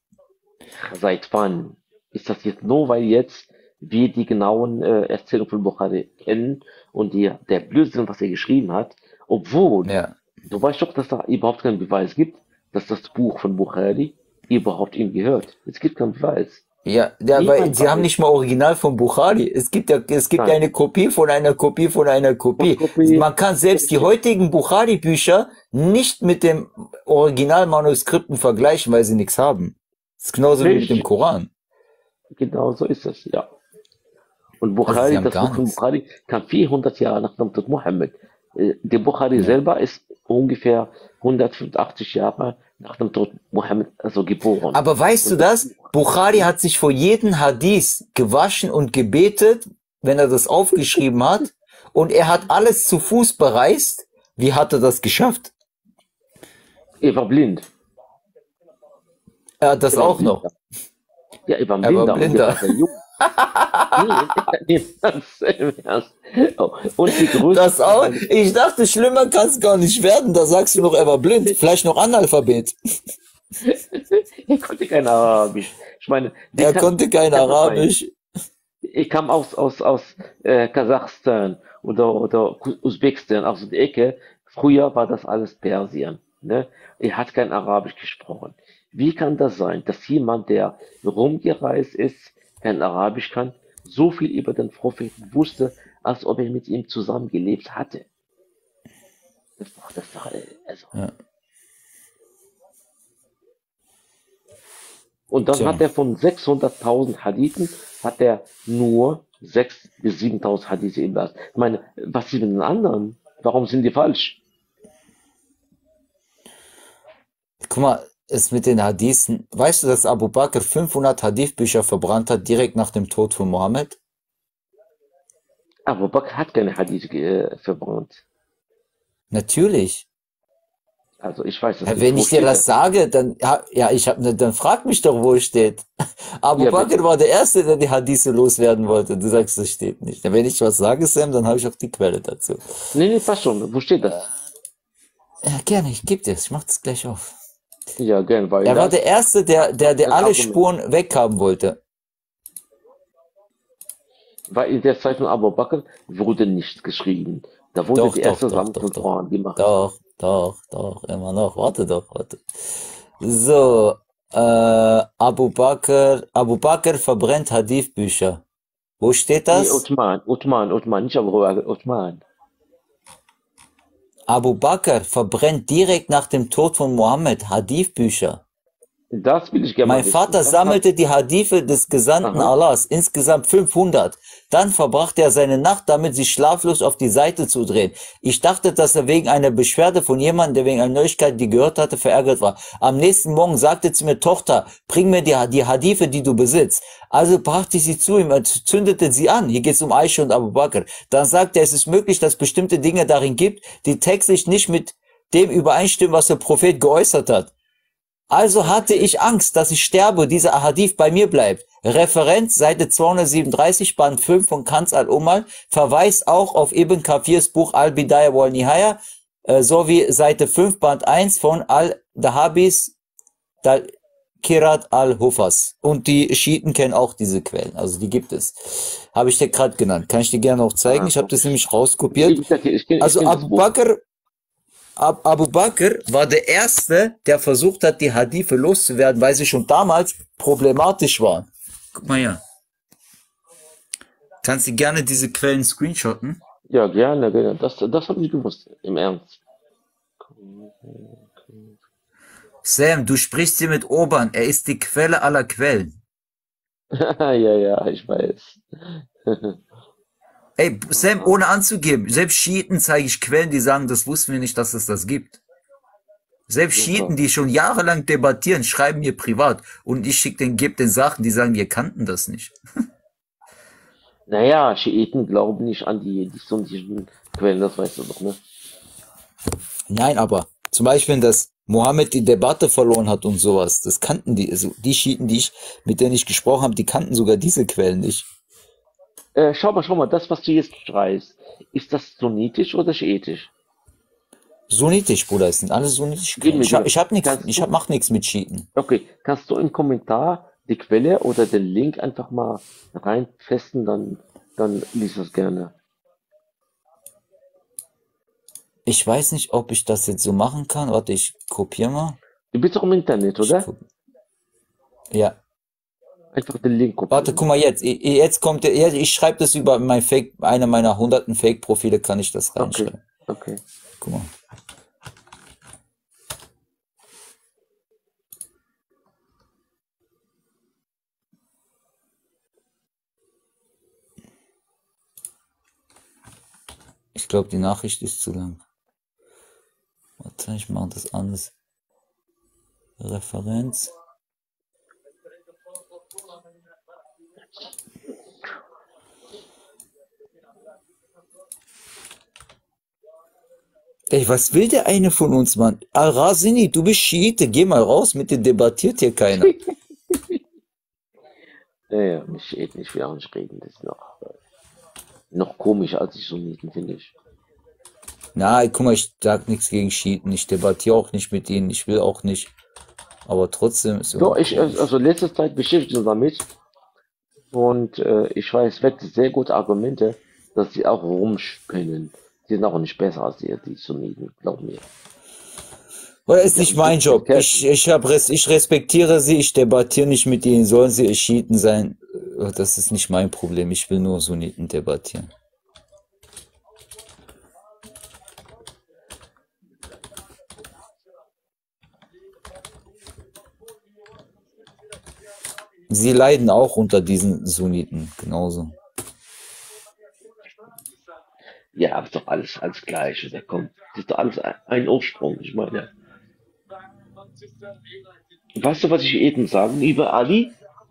Seit wann? Ist das jetzt nur, weil jetzt wir die genauen Erzählungen von Bukhari kennen und der Blödsinn, was er geschrieben hat, obwohl, Ja. du weißt doch, dass da überhaupt keinen Beweis gibt, dass das Buch von Bukhari überhaupt ihm gehört. Es gibt keinen Beweis. Ja, weil Niemand sie haben weiß. nicht mal Original von Bukhari. Es gibt Nein. eine Kopie von einer Kopie von einer Kopie. Kopie. Man kann selbst die heutigen Bukhari-Bücher nicht mit dem Originalmanuskripten vergleichen, weil sie nichts haben. Das ist genauso wie mit dem Richtig. Koran. Genau so ist es, ja. Und Also Bukhari, sie haben das gar Buch von nichts. Bukhari kam 400 Jahre nach dem Tod Mohammed. Der Bukhari selber ist ungefähr 185 Jahre nach dem Tod Mohammed also geboren. Aber weißt du Und das? Bukhari hat sich vor jedem Hadith gewaschen und gebetet, wenn er das aufgeschrieben hat. Und er hat alles zu Fuß bereist. Wie hat er das geschafft? er war blind. Er hat das Er war auch noch. blinder. Ja, er war Er war blinder und er blinder. war sehr jung. Nee, ganz im Ernst. Oh, und die größte Das auch? Ich dachte, schlimmer kann es gar nicht werden. Da sagst du noch, er war blind. Vielleicht noch Analphabet. er konnte kein Arabisch. Ich meine, Er konnte kein kann das sein? Arabisch. Ich kam aus Kasachstan oder Usbekistan, aus der Ecke. Früher war das alles Persien. Ne? Er hat kein Arabisch gesprochen. Wie kann das sein, dass jemand, der rumgereist ist, kein Arabisch kann, so viel über den Propheten wusste, als ob er mit ihm zusammengelebt hatte? Das ist doch, also. Ja. Und dann Tja. hat er von 600.000 Hadithen, hat er nur 6.000 bis 7.000 Hadithe im Lass. Ich meine, was ist mit den anderen? Warum sind die falsch? Guck mal, es mit den Hadithen. Weißt du, dass Abu Bakr 500 Hadith-Bücher verbrannt hat, direkt nach dem Tod von Mohammed? Abu Bakr hat keine Hadithe verbrannt. Natürlich. Also ich weiß das Ja, nicht. wenn Wo ich dir steht das sage, dann, dann frag mich doch, wo es steht. Abu Ja, Bakr bitte. war der Erste, der die Hadithe loswerden wollte. Du sagst, das steht nicht. Ja, wenn ich was sage, Sam, dann habe ich auch die Quelle dazu. Nee, passt schon. Wo steht das? Ja, gerne, ich gebe dir das. Ich mach das gleich auf. Ja, gern, weil Er war das der Erste, der ein alle Argument. Spuren weghaben wollte. Weil in der Zeit von Abu Bakr wurde nichts geschrieben. Da wurde Doch, die doch, erste doch, Sammlung doch, von doch. Koran gemacht. Doch, Doch, immer noch. Warte doch, warte. So, Abu Bakr verbrennt Hadith-Bücher. Wo steht Nee, das? Uthman, nicht Abu Bakr, Uthman. Abu Bakr verbrennt direkt nach dem Tod von Mohammed Hadith-Bücher. Das will ich gerne Mein mal wissen. Vater sammelte die Hadithe des Gesandten Aha. Allahs, insgesamt 500. Dann verbrachte er seine Nacht damit, sich schlaflos auf die Seite zu drehen. Ich dachte, dass er wegen einer Beschwerde von jemandem, der wegen einer Neuigkeit, die gehört hatte, verärgert war. Am nächsten Morgen sagte zu mir, Tochter, bring mir die Hadithe, die du besitzt. Also brachte ich sie zu ihm und zündete sie an. Hier geht es um Aisha und Abu Bakr. Dann sagte er, es ist möglich, dass bestimmte Dinge darin gibt, die textlich nicht mit dem übereinstimmen, was der Prophet geäußert hat. Also hatte ich Angst, dass ich sterbe, dieser Hadith bei mir bleibt. Referenz, Seite 237, Band 5 von Kanz al-Ummal, verweist auch auf Ibn Kathirs Buch Al-Bidaya wal Nihaya, sowie Seite 5, Band 1 von Al-Dahabis Kirat al-Hufas. Und die Schiiten kennen auch diese Quellen, also die gibt es. Habe ich dir gerade genannt. Kann ich dir gerne auch zeigen. Ich habe das nämlich rauskopiert. Also Abu Bakr war der Erste, der versucht hat, die Hadithe loszuwerden, weil sie schon damals problematisch waren. Guck mal hier. Kannst du gerne diese Quellen screenshotten? Ja, gerne. Das habe ich gewusst, im Ernst. Sam, du sprichst hier mit Oban. Er ist die Quelle aller Quellen. Ja, ich weiß. Ey, Sam, ohne anzugeben, selbst Schiiten zeige ich Quellen, die sagen, das wussten wir nicht, dass es das gibt. Selbst Schiiten, die schon jahrelang debattieren, schreiben mir privat und ich gebe den Sachen, die sagen, wir kannten das nicht. Naja, Schiiten glauben nicht an die sunnitischen Quellen, das weißt du doch, ne? Nein, aber zum Beispiel, dass Mohammed die Debatte verloren hat und sowas, das kannten die, also die Schiiten, mit denen ich gesprochen habe, die kannten sogar diese Quellen nicht. Schau mal, das, was du jetzt schreibst, ist das sunnitisch oder schiitisch? Sunnitisch, Bruder, es sind alles sunnitisch Quellen. Mach nichts mit Schiiten. Okay, kannst du im Kommentar die Quelle oder den Link einfach mal reinfesten, dann lies das gerne. Ich weiß nicht, ob ich das jetzt so machen kann. Warte, ich kopiere mal. Du bist doch im Internet, oder? Ja. Einfach den Link kopieren. Warte, guck mal jetzt. Jetzt kommt ich schreibe das über mein Fake, einer meiner hunderten Fake-Profile kann ich das reinschreiben. Okay. Guck mal. Ich glaube, die Nachricht ist zu lang. Warte, ich mache das anders. Referenz. Ey, was will der eine von uns, Mann? Al-Razini, du bist Schiite, geh mal raus, mit dir debattiert hier keiner. Ja, mit Schiiten, ich will auch nicht reden, das ist noch komischer als die Sunniten, finde ich. Na, guck mal, ich sag nichts gegen Schiiten, ich debattiere auch nicht mit ihnen, ich will auch nicht. Aber trotzdem ist Doch, also letzte Zeit beschäftige ich damit und ich weiß wirklich sehr gute Argumente, dass sie auch rumspinnen. Die sind auch nicht besser als die Sunniten, glaub mir. Oder ist nicht mein Job. Ich respektiere sie, ich debattiere nicht mit ihnen, sollen sie Schiiten sein. Das ist nicht mein Problem, ich will nur Sunniten debattieren. Sie leiden auch unter diesen Sunniten, genauso. Ja, ist doch alles Gleiche. Das ist doch alles ein Ursprung, ich meine. Weißt du, was ich eben sagen über Ali?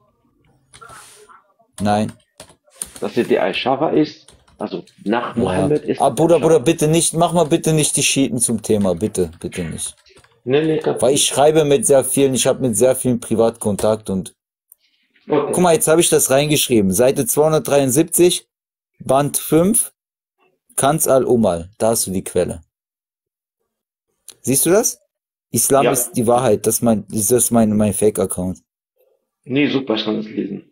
Nein. Dass er der Al-Shara ist, also nach Mohammed ist. Bruder, bitte nicht, mach mal bitte nicht die Schiiten zum Thema, bitte nicht. Nee, weil ich schreibe mit sehr vielen, ich habe mit sehr vielen Privatkontakt und guck mal, jetzt habe ich das reingeschrieben. Seite 273, Band 5, Kanz al-Ummal. Da hast du die Quelle. Siehst du das? Islam ist die Wahrheit. Das ist mein Fake-Account. Nee, super, ich kann das lesen.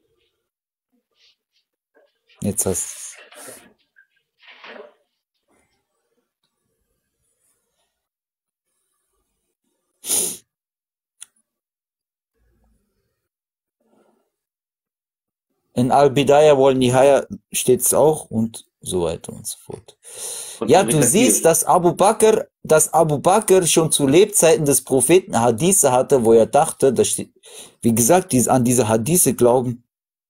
Jetzt hast du In Al-Bidaya wollen die Haya steht's auch und so weiter und so fort. Und Ja, Ibn du siehst, Kathir, dass Abu Bakr schon zu Lebzeiten des Propheten Hadithe hatte, wo er dachte, dass wie gesagt, an diese Hadithe glauben.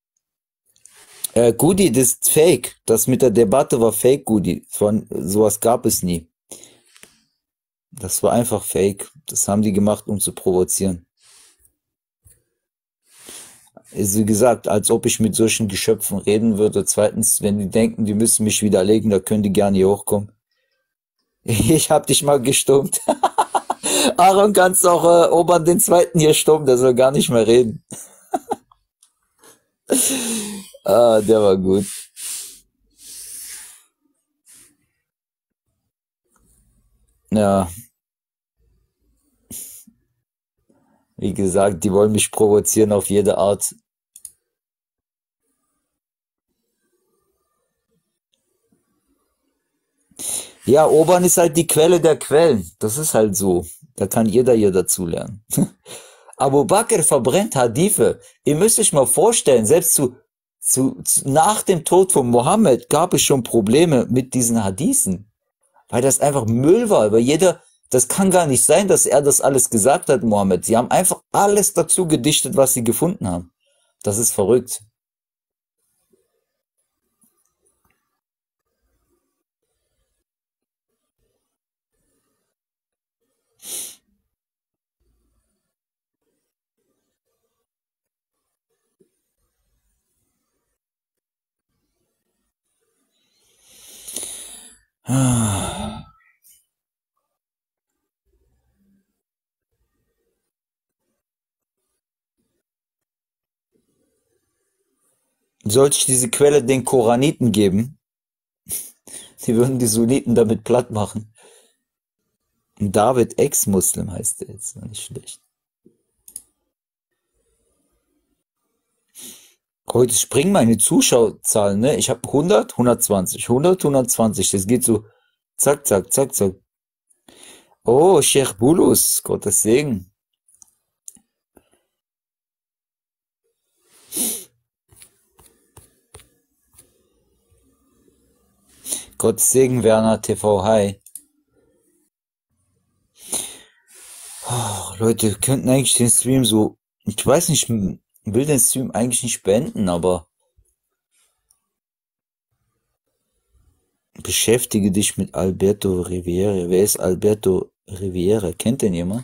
Gudi, das ist fake. Das mit der Debatte war fake, Gudi. Sowas gab es nie. Das war einfach fake. Das haben die gemacht, um zu provozieren. Ist wie gesagt, als ob ich mit solchen Geschöpfen reden würde. Zweitens, wenn die denken, die müssen mich widerlegen, da können die gerne hier hochkommen. Ich hab dich mal gestummt. Aaron, kannst auch Obern den Zweiten hier stummen, der soll gar nicht mehr reden. Ah, der war gut. Ja, wie gesagt, die wollen mich provozieren auf jede Art. Ja, Obern ist halt die Quelle der Quellen. Das ist halt so. Da kann jeder hier dazulernen. Abu Bakr verbrennt Hadithe. Ihr müsst euch mal vorstellen, selbst nach dem Tod von Mohammed gab es schon Probleme mit diesen Hadithen. Weil das einfach Müll war. Weil das kann gar nicht sein, dass er das alles gesagt hat, Mohammed. Sie haben einfach alles dazu gedichtet, was sie gefunden haben. Das ist verrückt. Sollte ich diese Quelle den Koraniten geben? Sie würden die Sunniten damit platt machen. David Ex-Muslim heißt er jetzt, nicht schlecht. Heute springen meine Zuschauerzahlen, ne? Ich habe 100, 120, 100, 120. Das geht so zack, zack, zack, zack. Oh, Sheikh Bulus, Gottes Segen. Gottes Segen, Werner TV, hi. Oh, Leute, wir könnten eigentlich den Stream so, ich weiß nicht, will den Stream eigentlich nicht beenden, aber beschäftige dich mit Alberto Riviere. Wer ist Alberto Riviere? Kennt den jemand?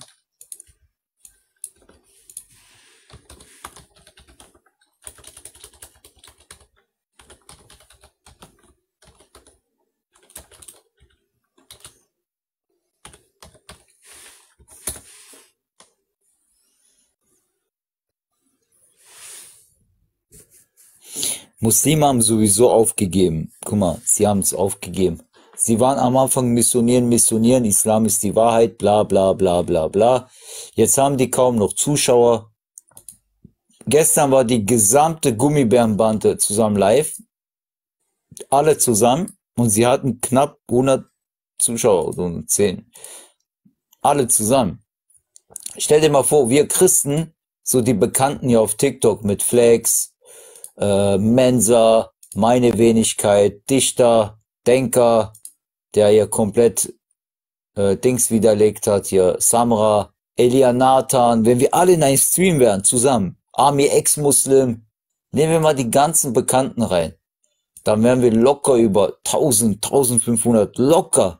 Muslime haben sowieso aufgegeben. Guck mal, sie haben es aufgegeben. Sie waren am Anfang missionieren, Islam ist die Wahrheit, bla bla bla bla bla. Jetzt haben die kaum noch Zuschauer. Gestern war die gesamte Gummibärenbande zusammen live. Alle zusammen. Und sie hatten knapp 100 Zuschauer, so 10. Alle zusammen. Stell dir mal vor, wir Christen, so die Bekannten hier auf TikTok mit Flex, Mensa, meine Wenigkeit, Dichter, Denker, der hier komplett Dings widerlegt hat, hier Samra, Elia Nathan, wenn wir alle in einem Stream wären, zusammen, Army Ex-Muslim, nehmen wir mal die ganzen Bekannten rein, dann wären wir locker über 1000, 1500, locker,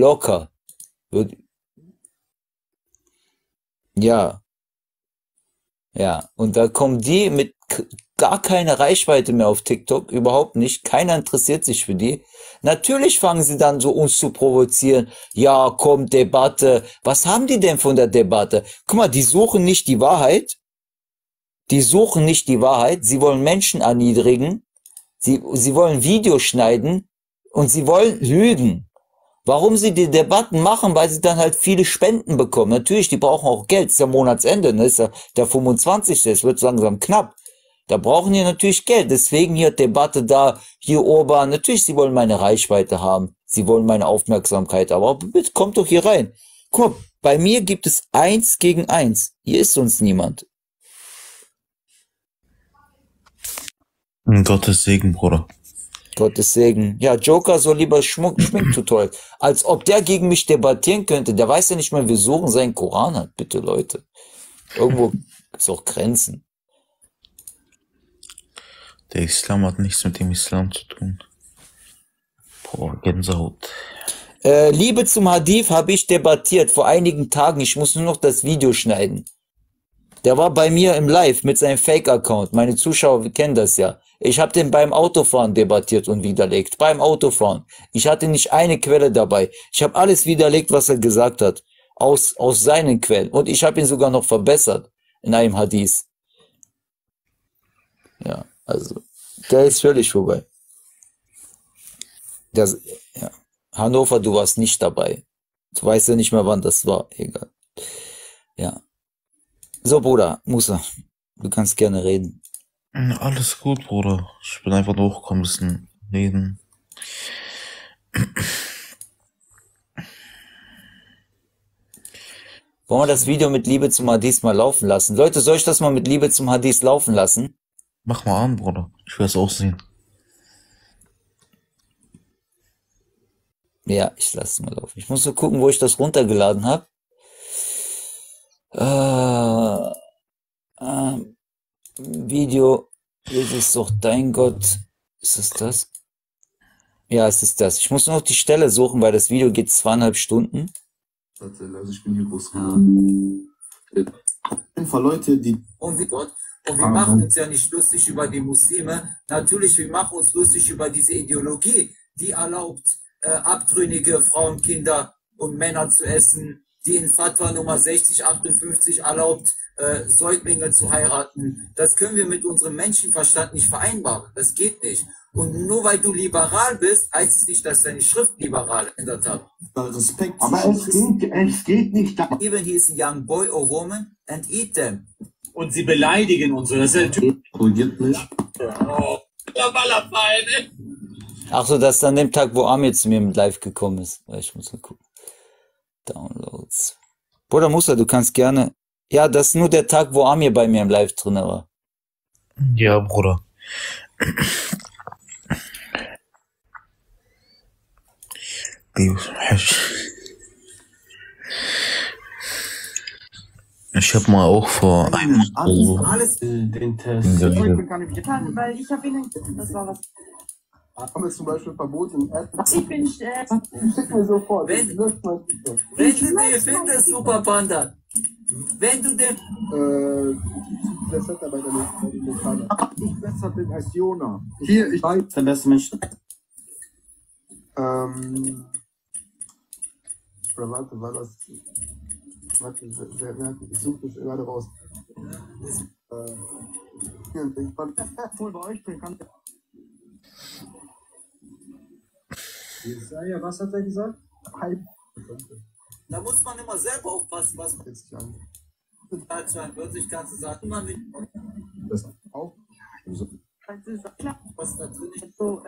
ja, und da kommen die mit gar keine Reichweite mehr auf TikTok, überhaupt nicht, keiner interessiert sich für die. Natürlich fangen sie dann so uns zu provozieren, ja, komm, Debatte, was haben die denn von der Debatte? Guck mal, die suchen nicht die Wahrheit, sie wollen Menschen erniedrigen, sie wollen Videos schneiden und sie wollen lügen. Warum sie die Debatten machen? Weil sie dann halt viele Spenden bekommen. Natürlich, die brauchen auch Geld, ist ja Monatsende, ne? Ist ja der 25. Es wird langsam knapp. Da brauchen die natürlich Geld. Deswegen hier Debatte da, hier Orban. Natürlich, sie wollen meine Reichweite haben. Sie wollen meine Aufmerksamkeit. Aber bitte kommt doch hier rein. Guck mal, bei mir gibt es 1 gegen 1. Hier ist sonst niemand. Gottes Segen, Bruder. Gottes Segen. Ja, Joker soll lieber Schminktutorial. Als ob der gegen mich debattieren könnte. Der weiß ja nicht mal, wie Suchen seinen Koran hat. Bitte, Leute. Irgendwo gibt's auch Grenzen. Der Islam hat nichts mit dem Islam zu tun. Boah, Gänsehaut. Liebe zum Hadith habe ich debattiert vor einigen Tagen. Ich muss nur noch das Video schneiden. Der war bei mir im Live mit seinem Fake-Account. Meine Zuschauer kennen das ja. Ich habe den beim Autofahren debattiert und widerlegt. Beim Autofahren. Ich hatte nicht eine Quelle dabei. Ich habe alles widerlegt, was er gesagt hat. Aus seinen Quellen. Und ich habe ihn sogar noch verbessert in einem Hadith. Ja, also, der ist völlig vorbei. Das, ja. Hannover, du warst nicht dabei. Du weißt ja nicht mehr, wann das war. Egal. Ja. So, Bruder, Musa, du kannst gerne reden. Alles gut, Bruder. Ich bin einfach nur hochgekommen, ein bisschen reden. Wollen wir das Video mit Liebe zum Hadith mal laufen lassen? Leute, soll ich das mal mit Liebe zum Hadith laufen lassen? Mach mal an, Bruder. Ich will es auch sehen. Ja, ich lasse es mal laufen. Ich muss nur gucken, wo ich das runtergeladen habe. Video, das ist doch dein Gott. Ist es das? Ja, es ist das. Ich muss nur noch die Stelle suchen, weil das Video geht 2,5 Stunden. Also ich bin hier groß geworden. Einfach Leute, die... Und wir machen uns ja nicht lustig über die Muslime. Natürlich, wir machen uns lustig über diese Ideologie, die erlaubt, abtrünnige Frauen, Kinder und Männer zu essen, die in Fatwa Nummer 6058 erlaubt, Säuglinge zu heiraten. Das können wir mit unserem Menschenverstand nicht vereinbaren. Das geht nicht. Und nur weil du liberal bist, heißt es nicht, dass deine Schrift liberal ändert hat. Respekt. Aber es geht nicht darum. Even he is a young boy or woman and eat them. Und sie beleidigen uns. Das ist der Typ. Korrigiert mich. Ach so, das ist an dem Tag, wo Amir zu mir mit live gekommen ist. Ich muss mal gucken. Downloads. Bruder Musa, du kannst gerne... Ja, das ist nur der Tag, wo Amir bei mir im Live drin war. Ja, Bruder. Ich habe mal auch vor einem Den Test. Weil ich habe ihnen, das war was. Aber zum Beispiel verboten. Ich bin Schick mir sofort. Wenn du dir findest, Super Panda. Wenn du den... Das hat er bei der Lokale. Ich besser bin als Jona. Hier, ich weiß. Der beste Mensch. Oder warte, war das... Warte, ich suche das gerade raus. Wohl bei euch bekannt. Jesaja, was hat er gesagt? Da muss man immer selber aufpassen, was man... 42 kannst du sagen, immer mit... Das auch? Was da drin ist. so,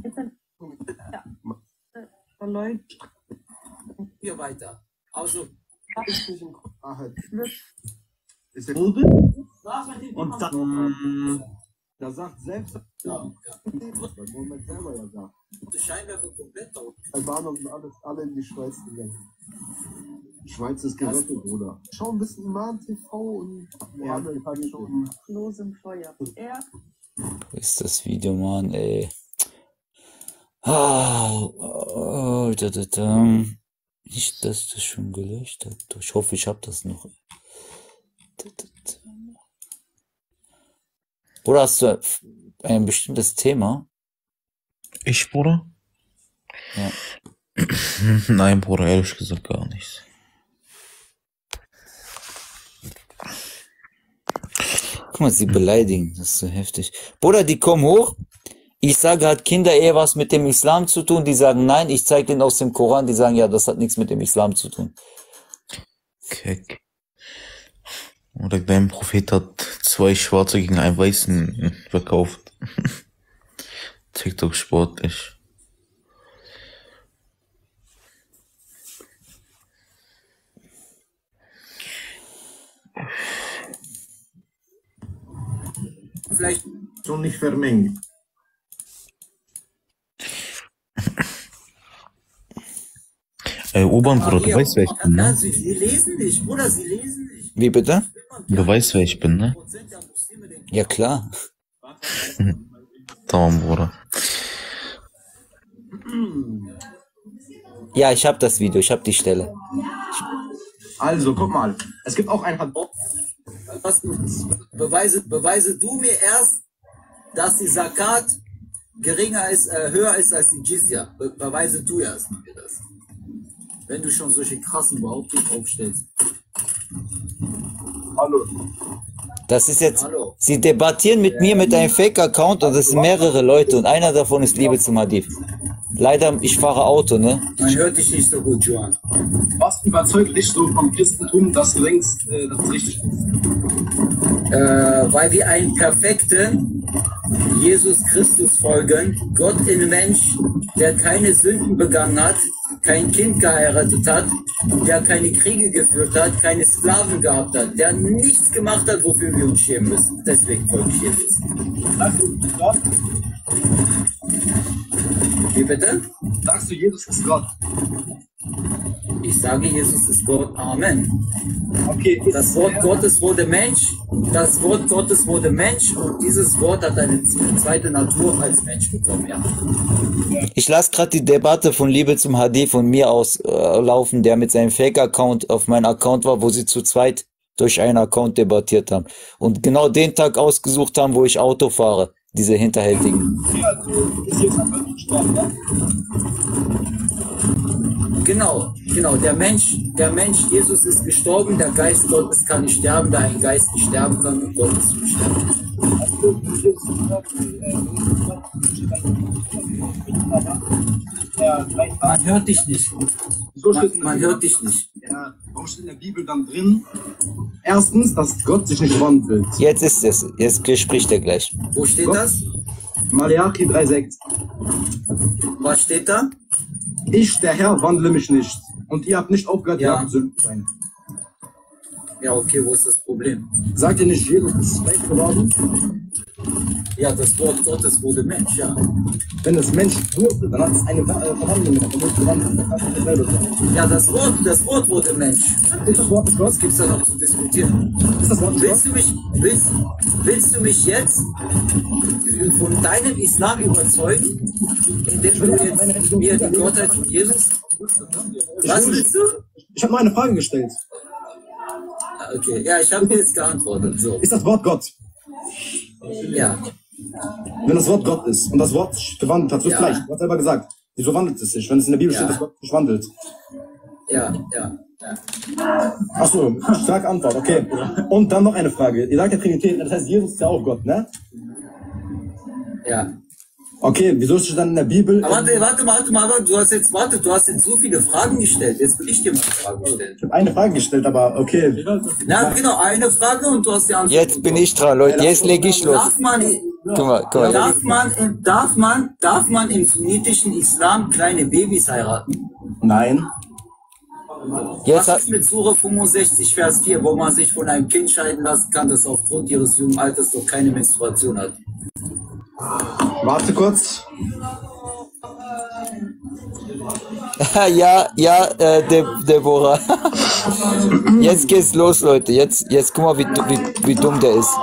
Leute. Hier weiter. Also... Ist nicht im halt. Ist ja Und dann, da sagt selbst, was Moment selber ja sagt. Die Scheinwerfer komplett drauf. Albaner sind alle in die Schweiz gegangen. Schweiz ist gerettet, Bruder. Schau ein bisschen Iman TV und Mohammed hat schon. Los im Feuer. Wo ist das Video, Mann, ey? Nicht, dass das schon gelöscht hat. Ich hoffe, ich habe das noch. Oder hast du ein bestimmtes Thema? Ich, Bruder? Ja. Nein, Bruder, ehrlich gesagt gar nichts. Guck mal, sie beleidigen. Das ist so heftig. Bruder, die kommen hoch. Ich sage, hat Kinderehe was mit dem Islam zu tun? Die sagen nein. Ich zeige denen aus dem Koran. Die sagen, ja, das hat nichts mit dem Islam zu tun. Keck. Oder dein Prophet hat 2 Schwarze gegen einen Weißen verkauft. TikTok sportlich. Vielleicht schon nicht vermengt. Oban, Bruder, du weißt, wer ich bin, ne? Sie lesen nicht, Bruder, sie lesen nicht. Wie bitte? Du weißt, wer ich bin, ne? Ja, klar. Tamam, Bruder. Ja, ich habe das Video, ich habe die Stelle. Also, guck mal. Es gibt auch ein Beweise du mir erst, dass die Zakat geringer ist, höher ist als die Jizya. Beweise du erst mir das. Wenn du schon solche krassen Behauptungen aufstellst. Hallo. Das ist jetzt, Sie debattieren mit mir mit einem Fake-Account und es sind mehrere Leute und einer davon ist Liebe zum Hadith. Leider, ich fahre Auto, ne? Man hört dich nicht so gut, Joan. Was überzeugt dich so vom Christentum, dass du denkst, dass es richtig ist? Weil wir einen perfekten Jesus Christus folgen, Gott in Mensch, der keine Sünden begangen hat, kein Kind geheiratet hat, der keine Kriege geführt hat, keine Sklaven gehabt hat, der nichts gemacht hat, wofür wir uns schämen müssen. Deswegen folge ich Jesus. Wie bitte? Sagst du, Jesus ist Gott? Ich sage, Jesus ist Gott. Amen. Okay. Das Wort Gottes wurde Mensch. Das Wort Gottes wurde Mensch und dieses Wort hat eine zweite Natur als Mensch bekommen. Ja. Ich lasse gerade die Debatte von Liebe zum Hadith von mir aus laufen, der mit seinem Fake-Account auf meinen Account war, wo sie zu zweit durch einen Account debattiert haben. Und genau den Tag ausgesucht haben, wo ich Auto fahre. Diese Hinterhältigen. Ja, du bist jetzt einfach gestorben, ne? Genau. Der Mensch, Jesus ist gestorben, der Geist Gottes kann nicht sterben, da ein Geist nicht sterben kann und Gott ist nicht sterben. Man hört dich nicht. Man hört dich nicht. Ja, warum steht in der Bibel dann drin? Erstens, dass Gott sich nicht wandelt. Jetzt ist es. Jetzt spricht er gleich. Wo steht das? Malachi 3,6. Was steht da? Ich, der Herr, wandle mich nicht. Und ihr habt nicht aufgehört, ja, Sünden zu sein. Ja, okay, wo ist das Problem? Sagt ihr nicht, Jesus ist Fleisch geworden? Ja, das Wort Gottes wurde Mensch, ja. Wenn es Mensch wurde, dann hat es eine Verwandlung. Ja, das Wort wurde Mensch. Ist das Wort des Gottes? Was gibt's da noch zu diskutieren? Ist das Wort des Gottes? Willst du mich jetzt von deinem Islam überzeugen, indem du jetzt mir die Gottheit von Jesus... Was willst du? Ich habe nur eine Frage gestellt. Okay, ja, ich habe dir jetzt geantwortet. So. Ist das Wort Gott? Ja. Wenn das Wort Gott ist und das Wort sich gewandelt hat, so Fleisch, du hast selber gesagt, wieso wandelt es sich, wenn es in der Bibel steht, dass Gott sich wandelt? Ja. Achso, starke Antwort, okay. Und dann noch eine Frage. Ihr sagt ja Trinität, das heißt, Jesus ist ja auch Gott, ne? Ja. Okay, wieso ist es dann in der Bibel? Aber warte mal, du hast jetzt so viele Fragen gestellt. Jetzt will ich dir mal eine Frage stellen. Ich habe eine Frage gestellt, aber okay. Na, genau, eine Frage und du hast die Antwort. Jetzt bin ich dran, Leute, jetzt lege ich los. Darf man im sunnitischen Islam kleine Babys heiraten? Nein. Was ist mit Sura 65, Vers 4, wo man sich von einem Kind scheiden lassen kann, das aufgrund ihres jungen Alters doch keine Menstruation hat? Warte kurz. Ja, Deborah. Jetzt geht's los, Leute. Jetzt guck mal, wie dumm der ist.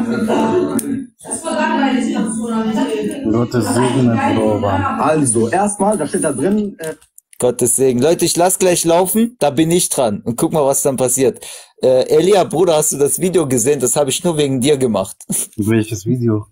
Gottes Segen, also, erstmal, da steht da drin. Gottes Segen. Leute, ich lass gleich laufen, da bin ich dran. Und guck mal, was dann passiert. Elia, Bruder, hast du das Video gesehen? Das habe ich nur wegen dir gemacht. Welches Video?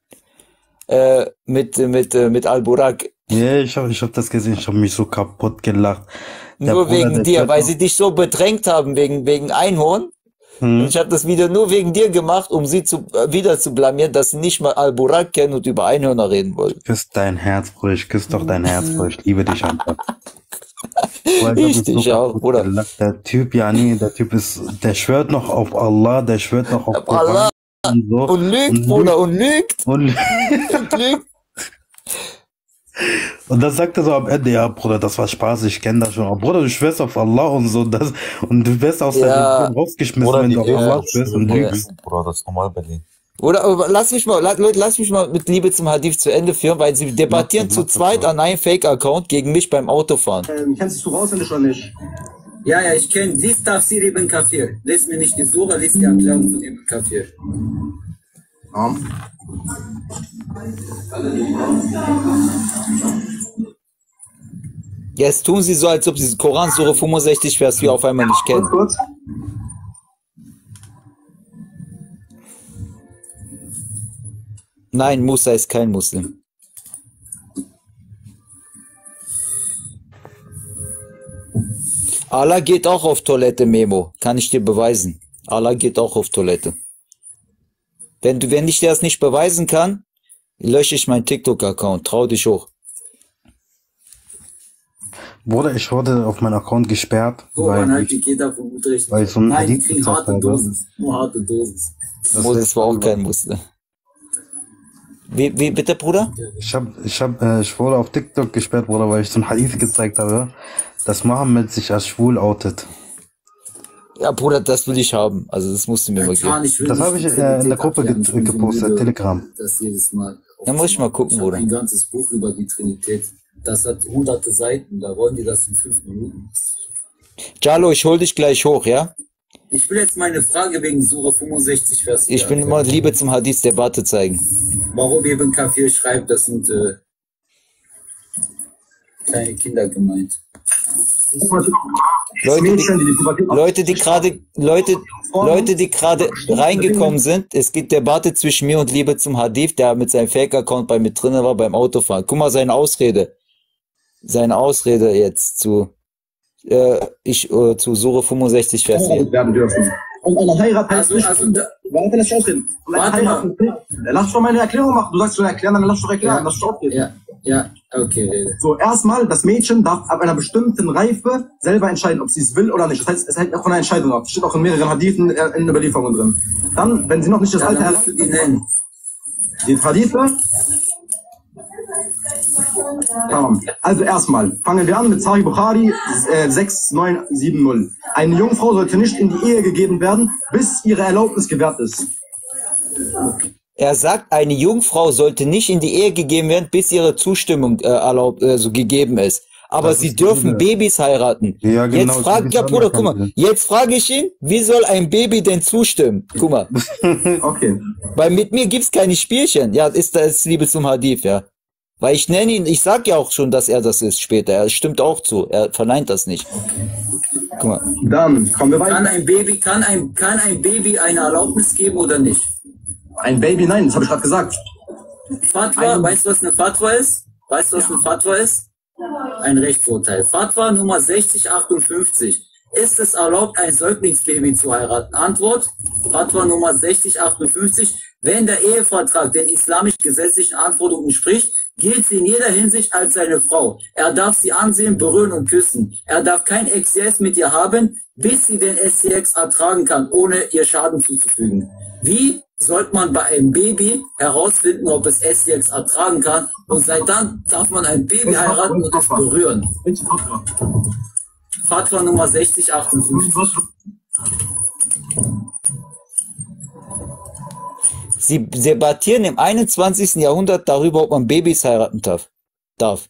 Mit Al-Burak. Ja, ich hab das gesehen, ich habe mich so kaputt gelacht. Nur wegen dir, weil sie dich so bedrängt haben wegen Einhorn. Und ich habe das Video nur wegen dir gemacht, um sie wieder zu blamieren, dass sie nicht mal Al-Burak kennen und über Einhörner reden wollen. Küss dein Herz, Bruder, ich küsse doch dein Herz, Bruder, ich liebe dich einfach. Ich dich auch, Bruder. Der Typ, der schwört noch auf Allah, der schwört noch auf Allah. Und, so. Und lügt, Bruder, und lügt. Und lügt. Und dann sagt er so am Ende, ja, Bruder, das war Spaß, ich kenne das schon. Aber Bruder, du schwörst auf Allah und so, und du wirst aus der Religion rausgeschmissen, Bruder, wenn du auf Allah schwörst und lügst. Bruder, das ist normal bei denen. Oder aber lass mich mal, Leute, lass mich mal mit Liebe zum Hadith zu Ende führen, weil sie debattieren zu zweit an einem Fake-Account gegen mich beim Autofahren. Kennst du auswendig oder nicht? Ja, ja, ich kenne. Lies Tafsir Ibn Kathir. Lies mir nicht die Sura, lies die Erklärung von Ibn Kathir. Ja. Jetzt tun sie so, als ob sie Koran Sura 65 Vers 4 auf einmal nicht kennen. Kurz. Nein, Musa ist kein Muslim. Allah geht auch auf Toilette, Memo. Kann ich dir beweisen. Allah geht auch auf Toilette. Wenn ich dir das nicht beweisen kann, lösche ich meinen TikTok-Account. Trau dich hoch. Bruder, ich wurde auf meinen Account gesperrt, Koran halt die Kinder vom Unterricht. weil ich so ein Nein, die Hadith kriegen gezeigt harte habe. Dosis. Nur harte Dosis. Moses war auch kein Muslim. Wie bitte, Bruder? Ich wurde auf TikTok gesperrt, Bruder, weil ich so ein Hadith gezeigt habe, dass Mohammed sich als schwul outet. Ja, Bruder, das will ich haben. Also das musst du mir mal geben. Das habe ich in der Gruppe gepostet, Telegram. Das jedes Mal. Da muss ich mal gucken, Bruder. Ein ganzes Buch über die Trinität. Das hat hunderte Seiten. Da wollen die das in 5 Minuten. Jalo, ich hol dich gleich hoch, ja? Ich will jetzt meine Frage wegen Sura 65 Vers 4. Ich will immer Liebe zum Hadith Debatte zeigen. Warum Ibn Kathir schreibt, das sind kleine Kinder gemeint. Leute, die gerade reingekommen sind, es gibt Debatte zwischen mir und Liebe zum Hadith, der mit seinem Fake-Account bei mir drin war beim Autofahren. Guck mal, seine Ausrede jetzt zu Sura 65 Vers 4. werden dürfen. Und eine Heirat heißt nicht. Warte, lass mich ausreden. Lass schon meine Erklärung machen. Du sagst schon erklären, dann lass doch erklären. Lass schon ausreden. Ja, okay. So, erstmal, das Mädchen darf ab einer bestimmten Reife selber entscheiden, ob sie es will oder nicht. Das heißt, es hängt auch von einer Entscheidung ab. Das steht auch in mehreren Hadithen in Überlieferungen drin. Dann, wenn sie noch nicht das Alter erreicht, die Hadithe. Also erstmal, fangen wir an mit Sahih Bukhari 6970. Eine Jungfrau sollte nicht in die Ehe gegeben werden, bis ihre Erlaubnis gewährt ist. Er sagt, eine Jungfrau sollte nicht in die Ehe gegeben werden, bis ihre Zustimmung gegeben ist. Aber sie dürfen Babys heiraten. Ja, genau. Bruder, guck mal, jetzt frage ich ihn, wie soll ein Baby denn zustimmen? Guck mal. Okay. Weil mit mir gibt's keine Spielchen. Ja, das ist Liebe zum Hadith, ja. Weil ich nenne ihn, ich sag ja auch schon, dass er das ist später. Er stimmt auch zu. Er verneint das nicht. Guck mal. Dann kommen wir weiter. Kann ein Baby eine Erlaubnis geben oder nicht? Ein Baby, nein, das habe ich gerade gesagt. Fatwa, weißt du, was eine Fatwa ist? Weißt du, was eine Fatwa ist? Ein Rechtsurteil. Fatwa Nummer 6058. Ist es erlaubt, ein Säuglingsbaby zu heiraten? Antwort, Fatwa Nummer 6058. Wenn der Ehevertrag den islamisch-gesetzlichen Anforderungen entspricht, gilt sie in jeder Hinsicht als seine Frau. Er darf sie ansehen, berühren und küssen. Er darf kein Exzess mit ihr haben, bis sie den SCX ertragen kann, ohne ihr Schaden zuzufügen. Wie sollte man bei einem Baby herausfinden, ob es SCX ertragen kann? Und seit dann darf man ein Baby heiraten und es berühren. Fatwa Nummer 6058. Sie debattieren im 21. Jahrhundert darüber, ob man Babys heiraten darf. Ach,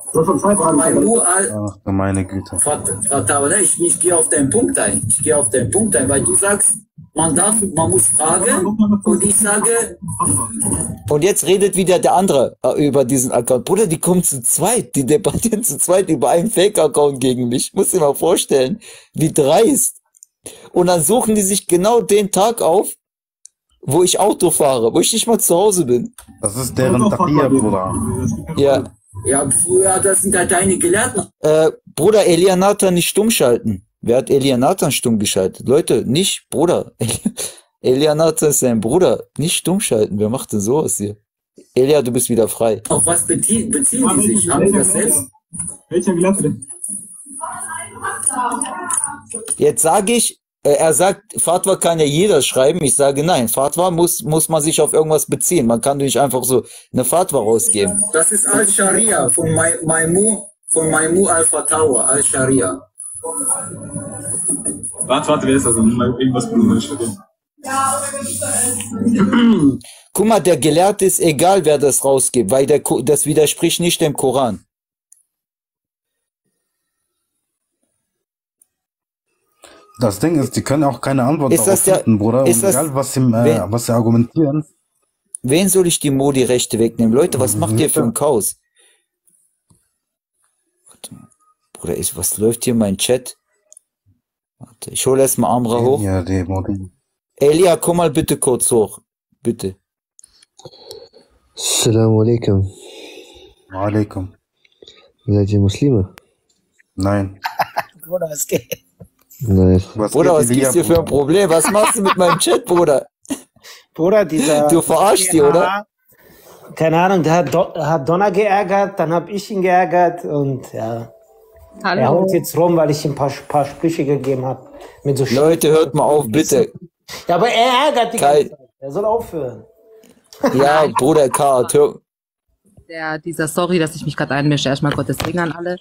du meine Güte. Ich gehe auf deinen Punkt ein. Weil du sagst, man muss fragen und ich sage... Und jetzt redet wieder der andere über diesen Account. Bruder, die kommen zu zweit, die debattieren zu zweit über einen Fake-Account gegen mich. Muss dir mal vorstellen, wie dreist. Und dann suchen die sich genau den Tag auf, wo ich Auto fahre, wo ich nicht mal zu Hause bin. Das ist deren Tapier, Bruder. Ja. Ja, das sind halt deine Gelehrten. Bruder, Elia Nathan nicht stumm schalten. Wer hat Elia Nathan stumm geschaltet? Leute, nicht, Bruder. Elia Nathan ist sein Bruder. Nicht stumm schalten. Wer macht denn sowas hier? Elia, du bist wieder frei. Auf was beziehen die sich? Haben die das selbst? Welcher Gelehrte? Jetzt sage ich, er sagt, Fatwa kann ja jeder schreiben. Ich sage, nein, Fatwa muss man sich auf irgendwas beziehen. Man kann nicht einfach so eine Fatwa rausgeben. Das ist Al-Sharia von Maimu Al-Fatawa, Al-Sharia. Warte, wer ist das? Irgendwas Guck mal, der Gelehrte ist egal, wer das rausgibt, weil das widerspricht nicht dem Koran. Das Ding ist, die können auch keine Antwort Ist das darauf finden, Bruder. Und ist das, egal, was sie argumentieren. wen soll ich die Modi-Rechte wegnehmen? Leute, was macht ihr für ein Chaos? Warte mal. Bruder, was läuft hier in meinem Chat? Warte, ich hole erstmal Amra hoch. Ja, die Modi. Elia, komm mal bitte kurz hoch. Bitte. Assalamu alaikum. Wa alaikum. Seid ihr Muslime? Nein. Bruder, was geht? Nice. Bruder, was gibt's dir für ein Problem? Was machst du mit meinem Chat, Bruder? Bruder, dieser... Du verarschst die, oder? Keine Ahnung, der hat Donner geärgert, dann hab ich ihn geärgert und ja. Hallo. Er haut jetzt rum, weil ich ihm ein paar Sprüche gegeben habe. Mit so Leute, hört mal auf, bitte. Ja, aber er ärgert die ganze Zeit. Er soll aufhören. Ja, Bruder Kart, hör. Sorry, dass ich mich gerade einmische. Erstmal Gottes Segen an alle.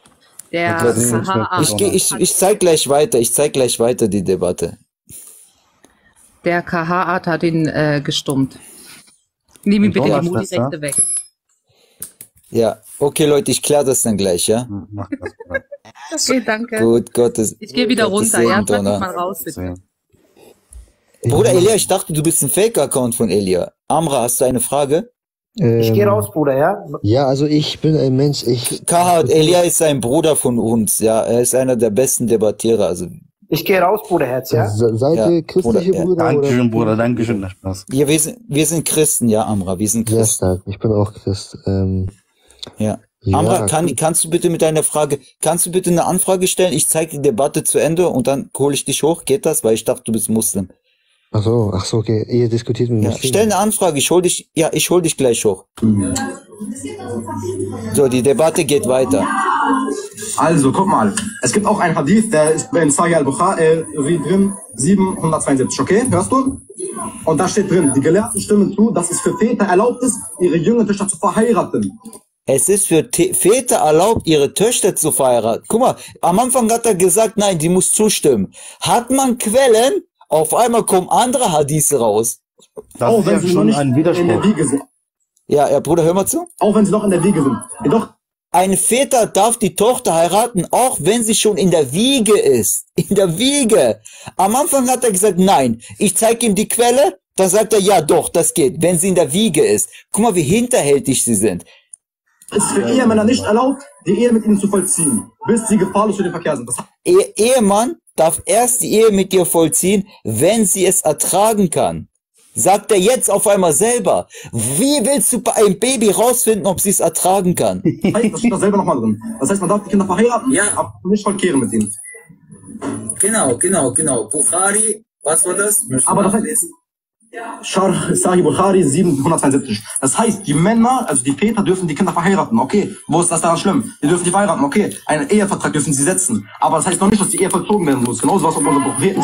Ich zeig gleich weiter die Debatte. Der KH-Art hat ihn gestummt. Nimm ihm bitte die Modi-Rechte weg. Ja, okay, Leute, ich kläre das dann gleich, ja? Okay, danke. Gut, Gottes. Ich gehe wieder Gottes runter, ja? Segen, Sag mich Donner. mal raus, bitte. Bruder Elia, ich dachte, du bist ein Fake-Account von Elia. Amra, hast du eine Frage? Ich gehe raus, Bruder, ja? Ja, also ich bin ein Mensch, Kahat, Elia ist ein Bruder von uns, ja. Er ist einer der besten Debattierer, also. Ich gehe raus, Bruderherz, ja? Seid ihr christliche Brüder? Dankeschön, Bruder, Dankeschön, der Spaß. Ja, wir sind Christen, ja, Amra, wir sind Sehr Christen. stark, ich bin auch Christ. Ja. Amra, kannst du bitte eine Anfrage stellen? Ich zeige die Debatte zu Ende und dann hole ich dich hoch. Geht das? Weil ich dachte, du bist Muslim. Ach so, okay. Ihr diskutiert mit Ja, Muslimen. stell eine Anfrage, ich hol dich gleich hoch. So, die Debatte geht weiter. Also, guck mal. Es gibt auch ein Hadith, der ist in Sahih al-Bukhari drin, 772, okay? Hörst du? Und da steht drin, die Gelehrten stimmen zu, dass es für Väter erlaubt ist, ihre jungen Töchter zu verheiraten. Es ist für Väter erlaubt, ihre Töchter zu verheiraten. Guck mal, am Anfang hat er gesagt, nein, die muss zustimmen. Hat man Quellen, auf einmal kommen andere Hadithe raus. Das auch ist wenn ja sie noch schon nicht ein in der Widerspruch. Wiege sind. Ja, Bruder, hör mal zu. Auch wenn sie noch in der Wiege sind. Jedoch, ein Väter darf die Tochter heiraten, auch wenn sie schon in der Wiege ist. In der Wiege. Am Anfang hat er gesagt, nein. Ich zeige ihm die Quelle. Dann sagt er, ja doch, das geht, wenn sie in der Wiege ist. Guck mal, wie hinterhältig sie sind. ist für Ehemänner nicht erlaubt, die Ehe mit ihnen zu vollziehen, bis sie gefahrlos für den Verkehr sind. Ehemann darf erst die Ehe mit dir vollziehen, wenn sie es ertragen kann. Sagt er jetzt auf einmal selber. Wie willst du bei einem Baby rausfinden, ob sie es ertragen kann? Das steht da selber nochmal drin. Das heißt, man darf die Kinder verheiraten, aber nicht verkehren mit ihnen. Genau. Bukhari, was war das? Aber das heißt, Sharh Sahih Bukhari 772. Das heißt, die Männer, also die Väter dürfen die Kinder verheiraten, okay. Wo ist das daran schlimm? Die dürfen die verheiraten, okay. Einen Ehevertrag dürfen sie setzen. Aber das heißt noch nicht, dass die Ehe vollzogen werden muss. Genauso was auf unserem Propheten